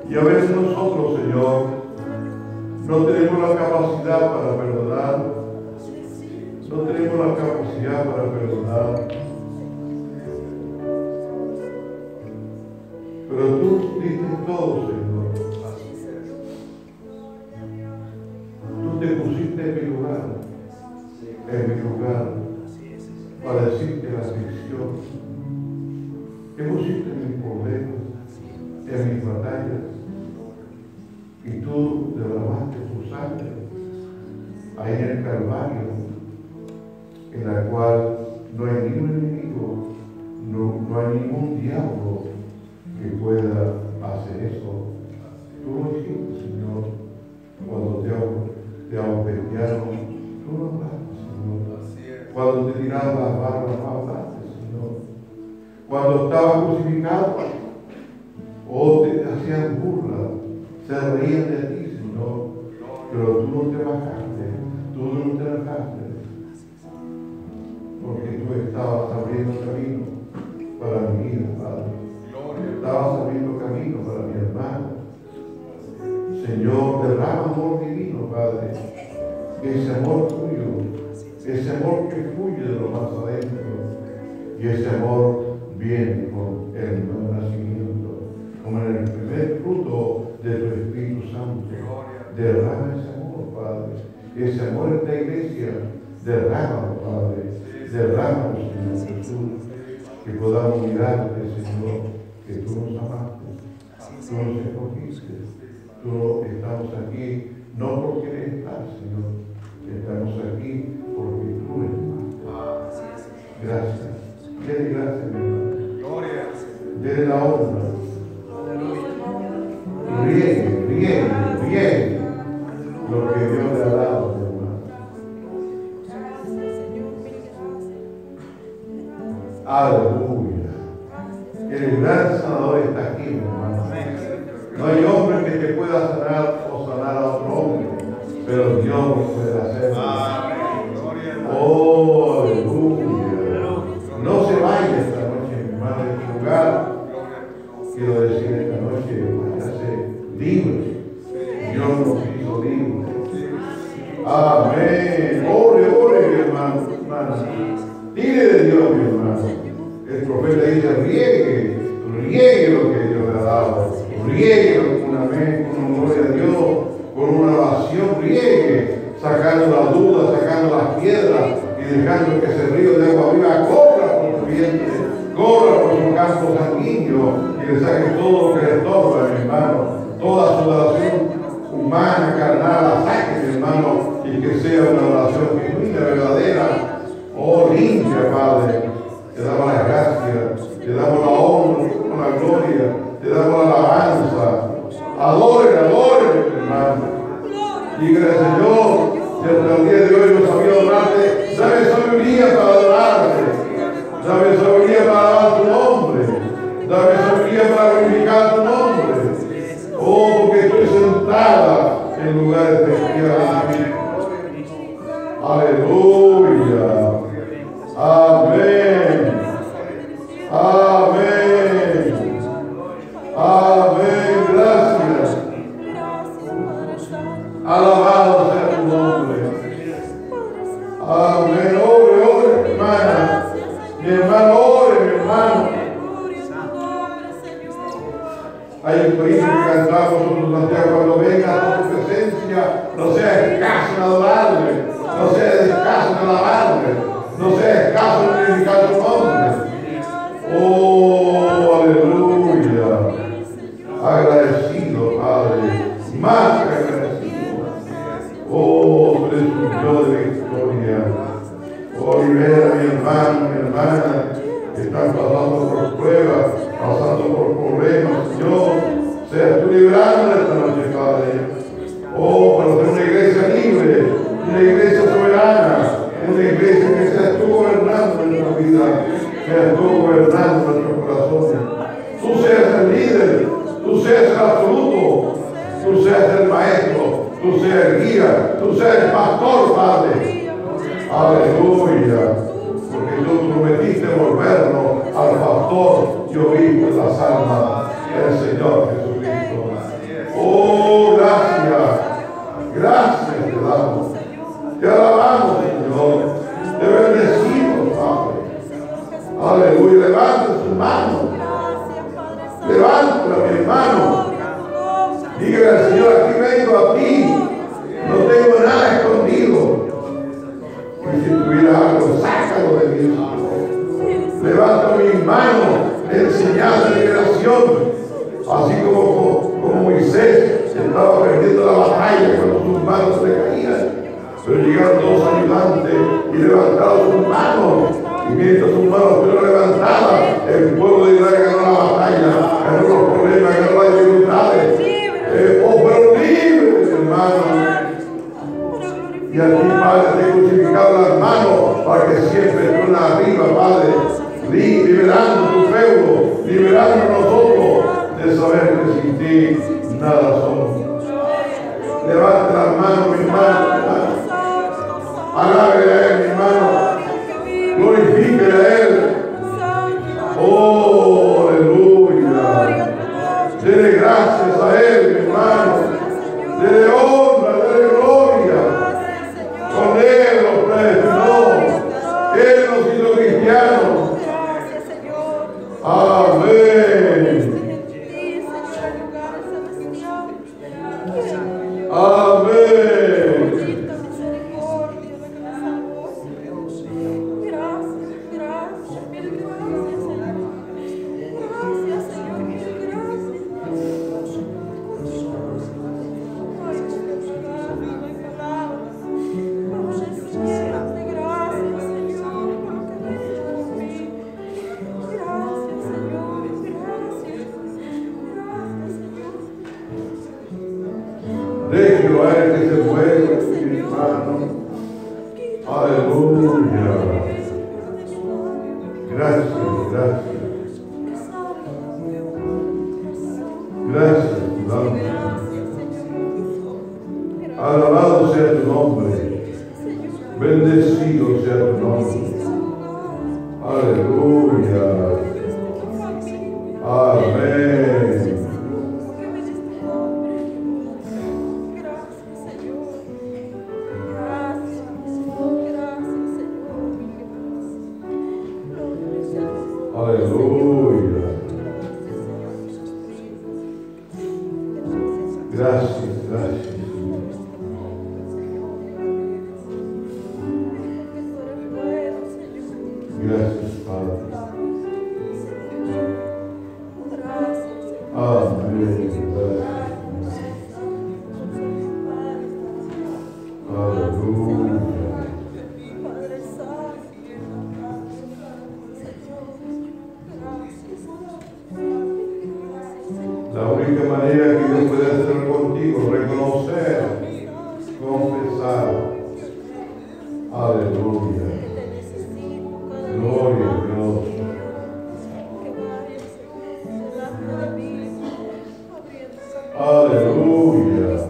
Y a veces nosotros, Señor, no tenemos la capacidad para perdonar. No tenemos la capacidad para perdonar. Pero tú diste todo, Señor. Tú te pusiste en mi lugar, en mi lugar, para decirte la aflicción. ¿Qué pusiste en mis problemas, en mis batallas? Y tú derramaste tu sangre ahí en el Calvario, en la cual no hay ningún enemigo, no, no hay ningún diablo que pueda hacer eso. Tú lo hiciste, Señor, cuando te, te abofetearon, tú lo hablaste, Señor. Cuando te tiraron las barras, no hablaste, Señor. Cuando estabas crucificado, o te hacían burla, se reían de ti, Señor, pero tú no te bajaste, tú no te bajaste, porque tú estabas abriendo camino para mi vida, Padre. Estabas abriendo camino para mi hermano. Señor, derrama amor divino, Padre. Ese amor tuyo, ese amor que fluye de lo más adentro, y ese amor viene con el nuevo nacimiento, como en el primer fruto de tu Espíritu Santo. Derrama ese amor, Padre. Ese amor en esta iglesia, derrámalo, Padre. Derrámalo, Señor Jesús. Que podamos mirarte, Señor, que tú nos amaste, tú nos escogiste, tú estamos aquí, no porque eres tal, Señor, estamos aquí porque tú eres más. Gracias. Dele gracias, mi hermano. Dele la honra. Riegue, riegue, riegue lo que Dios le ha dado, mi hermano. Aleluya. El gran sanador está aquí, mi hermano. No hay hombre que te pueda sanar o sanar a otro hombre, pero Dios lo puede hacer. Oh, aleluya. No se vaya esta noche, mi hermano, de tu lugar. Quiero decir esta noche, váyase libre. Dios nos hizo libres. Amén. Ore, ore, mi hermano, hermano. Dile de Dios, mi hermano. El profeta dice, riegue, riegue lo que Dios le ha dado. Riegue con un amén, con una gloria a Dios, con una oración, riegue, sacando las dudas, sacando las piedras y dejando que ese río de agua viva corra por tu vientre, corra por su campo sanguíneo y le saque todo lo que le estorba, mi hermano. Toda su oración humana, carnal, la saque, mi hermano, y que sea una oración genuina, verdadera. Oh, limpia, Padre. Te damos las gracias, te damos la honra, la gloria, te damos la alabanza. Adore, adore, mi hermano. Dígale, Señor, que hasta el día de hoy no sabía adorarte. Dame sabiduría para adorarte. Dame sabiduría para alabar tu nombre. Dame sabiduría para glorificar tu nombre. Oh, porque estoy sentada en lugares especiales. Aleluya. Amén. Amén. Amén. Gracias. Alabado sea tu nombre. Amén. Ore, ore, hermana. Mi hermano, ore, mi hermano. Hay un país que cantamos nosotros, Santiago, cuando venga a tu presencia, no sea escaso en adorarle, no sea escaso en alabarle. No sea escaso en glorificar tu nombre. Oh, aleluya. Agradecido, Padre. Más que agradecido. Oh, tú eres un Dios de victoria. Oh, libera a mi hermano, mi hermana, que están pasando por pruebas, pasando por problemas. Señor, seas tú librando esta noche, Padre. Oh, para ser una iglesia libre, una iglesia soberana. Una iglesia que seas tú gobernando en nuestra vida, seas tú gobernando en nuestros corazones. Tú seas el líder, tú seas el absoluto, tú seas el maestro, tú seas el guía, tú seas el pastor, Padre. Aleluya. Porque tú prometiste volvernos al pastor y obispo de las almas, el Señor Jesucristo. Oh, gracias. Gracias te damos. Te alabamos, Señor. Te bendecimos, Padre. Aleluya. Levanta sus manos. Levanta, mi hermano. Dígale al Señor, aquí vengo a ti. No tengo nada escondido. Y si tuviera algo, sácalo de mí, Señor. Levanto mis manos en señal de liberación. Así como, como Moisés estaba perdiendo la batalla cuando sus manos se caían. Pero llegaron dos ayudantes y levantaron sus manos. Y mientras sus manos fueron levantadas, el pueblo de Israel ganó la batalla, ganó los problemas, ganó las dificultades. Eh, oh, fueron libres, hermanos. Y a ti, Padre, te he crucificado las manos para que siempre estén arriba, Padre. Liberando tu pueblo, liberando a nosotros de saber que sin ti nada somos. Levante las manos, mi hermano. Alábele a Él, mi hermano. Glorifíquele a Él. Oh, aleluya. Dele gracias a Él, mi hermano. Dele honra, dele gloria. Con Él nos predestinó. Él nos hizo cristianos. Amén. Amén. Déjelo a Él que se mueva, mi hermano. Aleluya. Gracias, gracias. Gracias, Padre. Alabado sea tu nombre. Bendecido sea tu nombre. Aleluya. Amén. Aleluya. Gracias, gracias. Gracias, Padre. Amén. Aleluya. La única manera que Dios puede hacer contigo, reconocer, confesar. Aleluya. Gloria a Dios. Aleluya.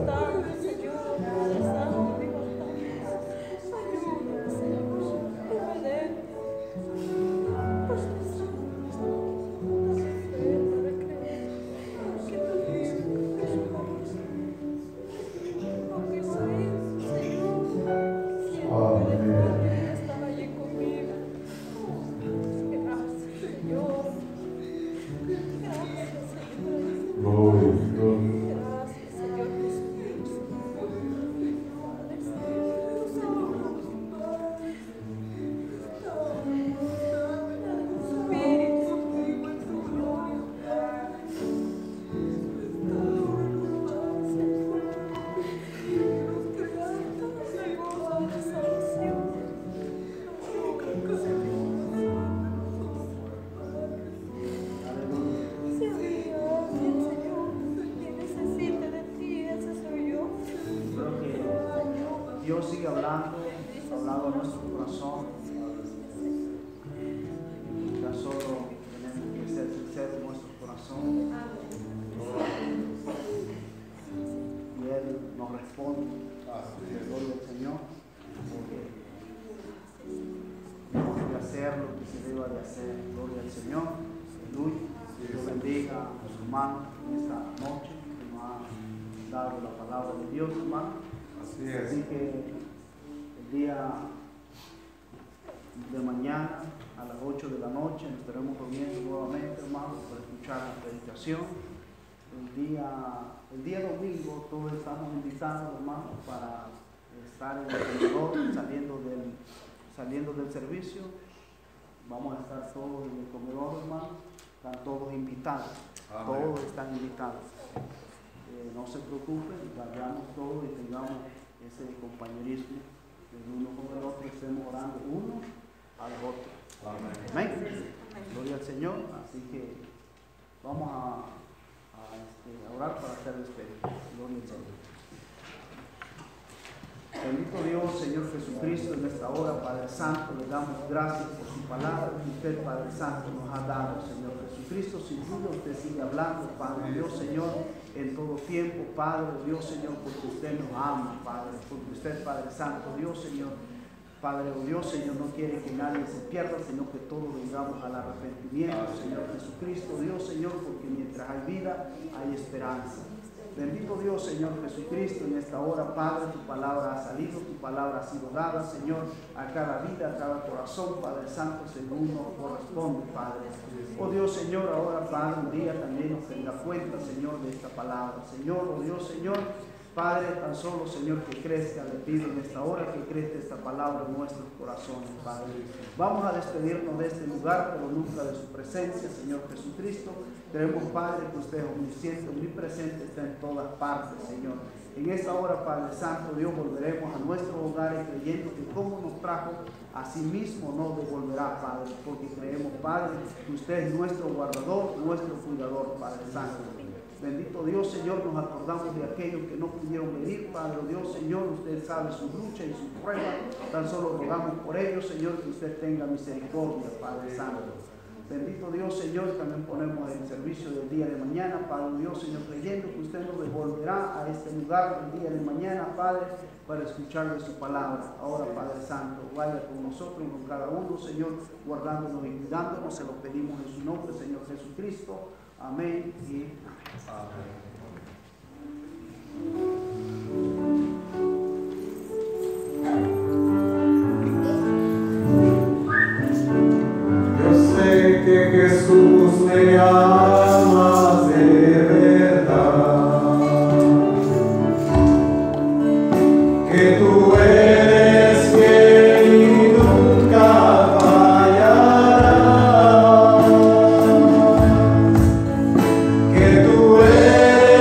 Dios sigue hablando, hablando a nuestro corazón. Ya solo tenemos que ser sinceros en nuestro corazón. Y Él nos responde. Gloria al Señor. Tenemos que hacer lo que se deba de hacer. Gloria al Señor. Aleluya. Dios bendiga a los hermanos en esta noche que nos ha dado la palabra de Dios, hermano. Así es. Así que el día de mañana a las ocho de la noche nos estaremos reuniendo nuevamente, hermano, para escuchar la predicación. El día, el día domingo todos estamos invitados, hermano, para estar en el comedor saliendo del, saliendo del servicio. Vamos a estar todos en el comedor, hermano. Están todos invitados. Amén. Todos están invitados. Eh, no se preocupen, vayamos todos y tengamos ese compañerismo el uno con el otro, estemos orando uno al otro. Amén. Amén. Gloria al Señor. Así que vamos a, a, este, a orar para hacer despedida. Gloria al Señor. Bendito Dios, Señor Jesucristo, en esta hora, Padre Santo, le damos gracias por su palabra que usted, Padre Santo, nos ha dado, Señor Jesucristo. Sin duda usted sigue hablando, Padre Dios, Señor, en todo tiempo, Padre Dios, Señor, porque usted nos ama, Padre, porque usted, Padre Santo, Dios, Señor, Padre Dios, Señor, no quiere que nadie se pierda, sino que todos vengamos al arrepentimiento, Señor Jesucristo, Dios, Señor, porque mientras hay vida, hay esperanza. Bendito Dios, Señor Jesucristo, en esta hora, Padre, tu palabra ha salido, tu palabra ha sido dada, Señor, a cada vida, a cada corazón, Padre Santo, según nos corresponde, Padre. Oh Dios, Señor, ahora, Padre, un día también nos tenga cuenta, Señor, de esta palabra. Señor, oh Dios, Señor, Padre, tan solo, Señor, que crezca, le pido en esta hora que crezca esta palabra en nuestros corazones, Padre. Vamos a despedirnos de este lugar, pero nunca de su presencia, Señor Jesucristo. Creemos, Padre, que usted es omnisciente, omnipresente, está en todas partes, Señor. En esta hora, Padre Santo, Dios, volveremos a nuestros hogares creyendo que como nos trajo, a sí mismo nos devolverá, Padre, porque creemos, Padre, que usted es nuestro guardador, nuestro cuidador, Padre Santo. Bendito Dios, Señor, nos acordamos de aquellos que no pudieron venir, Padre Dios, Señor, usted sabe su lucha y su prueba, tan solo rogamos por ellos, Señor, que usted tenga misericordia, Padre Santo. Bendito Dios, Señor, también ponemos el servicio del día de mañana, Padre Dios, Señor, creyendo que usted nos devolverá a este lugar el día de mañana, Padre, para escuchar de su palabra. Ahora, Padre Santo, vaya con nosotros, con cada uno, Señor, guardándonos y cuidándonos, se lo pedimos en su nombre, Señor Jesucristo. Amén y amén. Yo sé que Jesús me ama de verdad, que tú eres fiel y nunca fallarás, que tú eres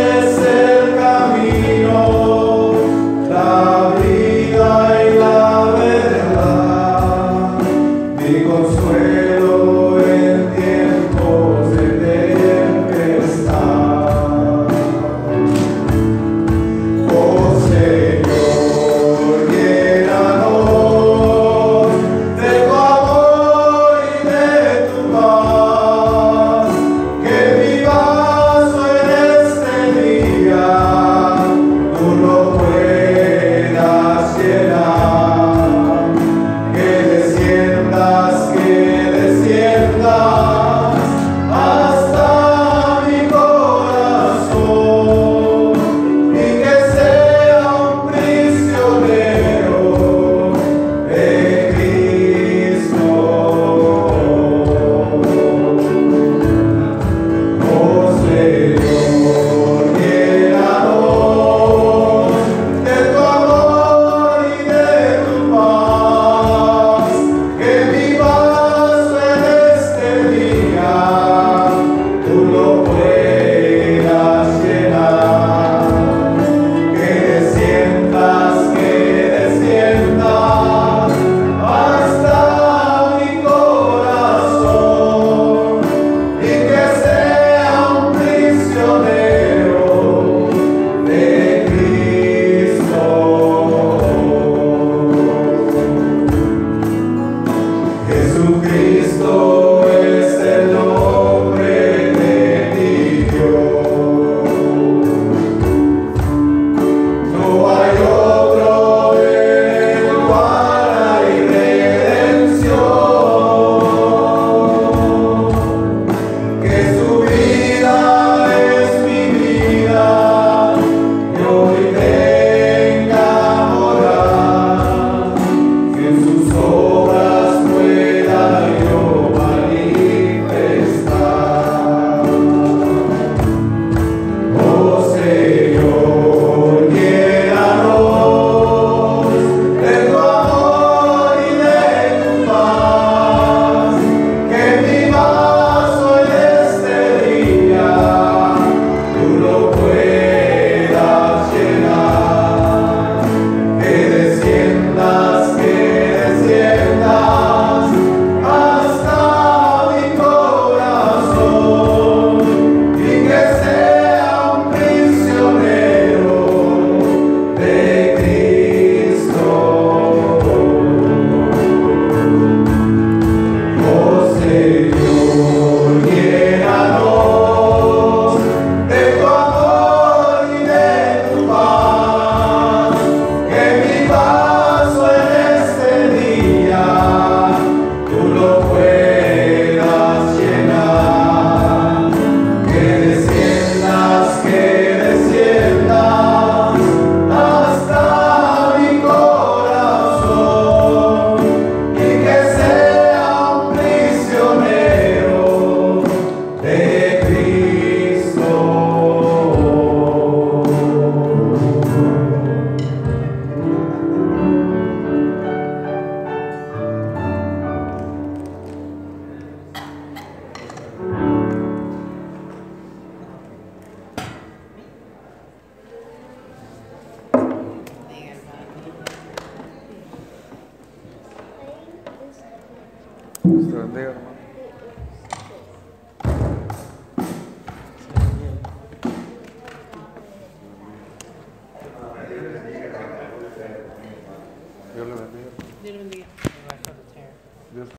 Dios te bendiga, hermano. Dios le bendiga. Dios le bendiga. Dios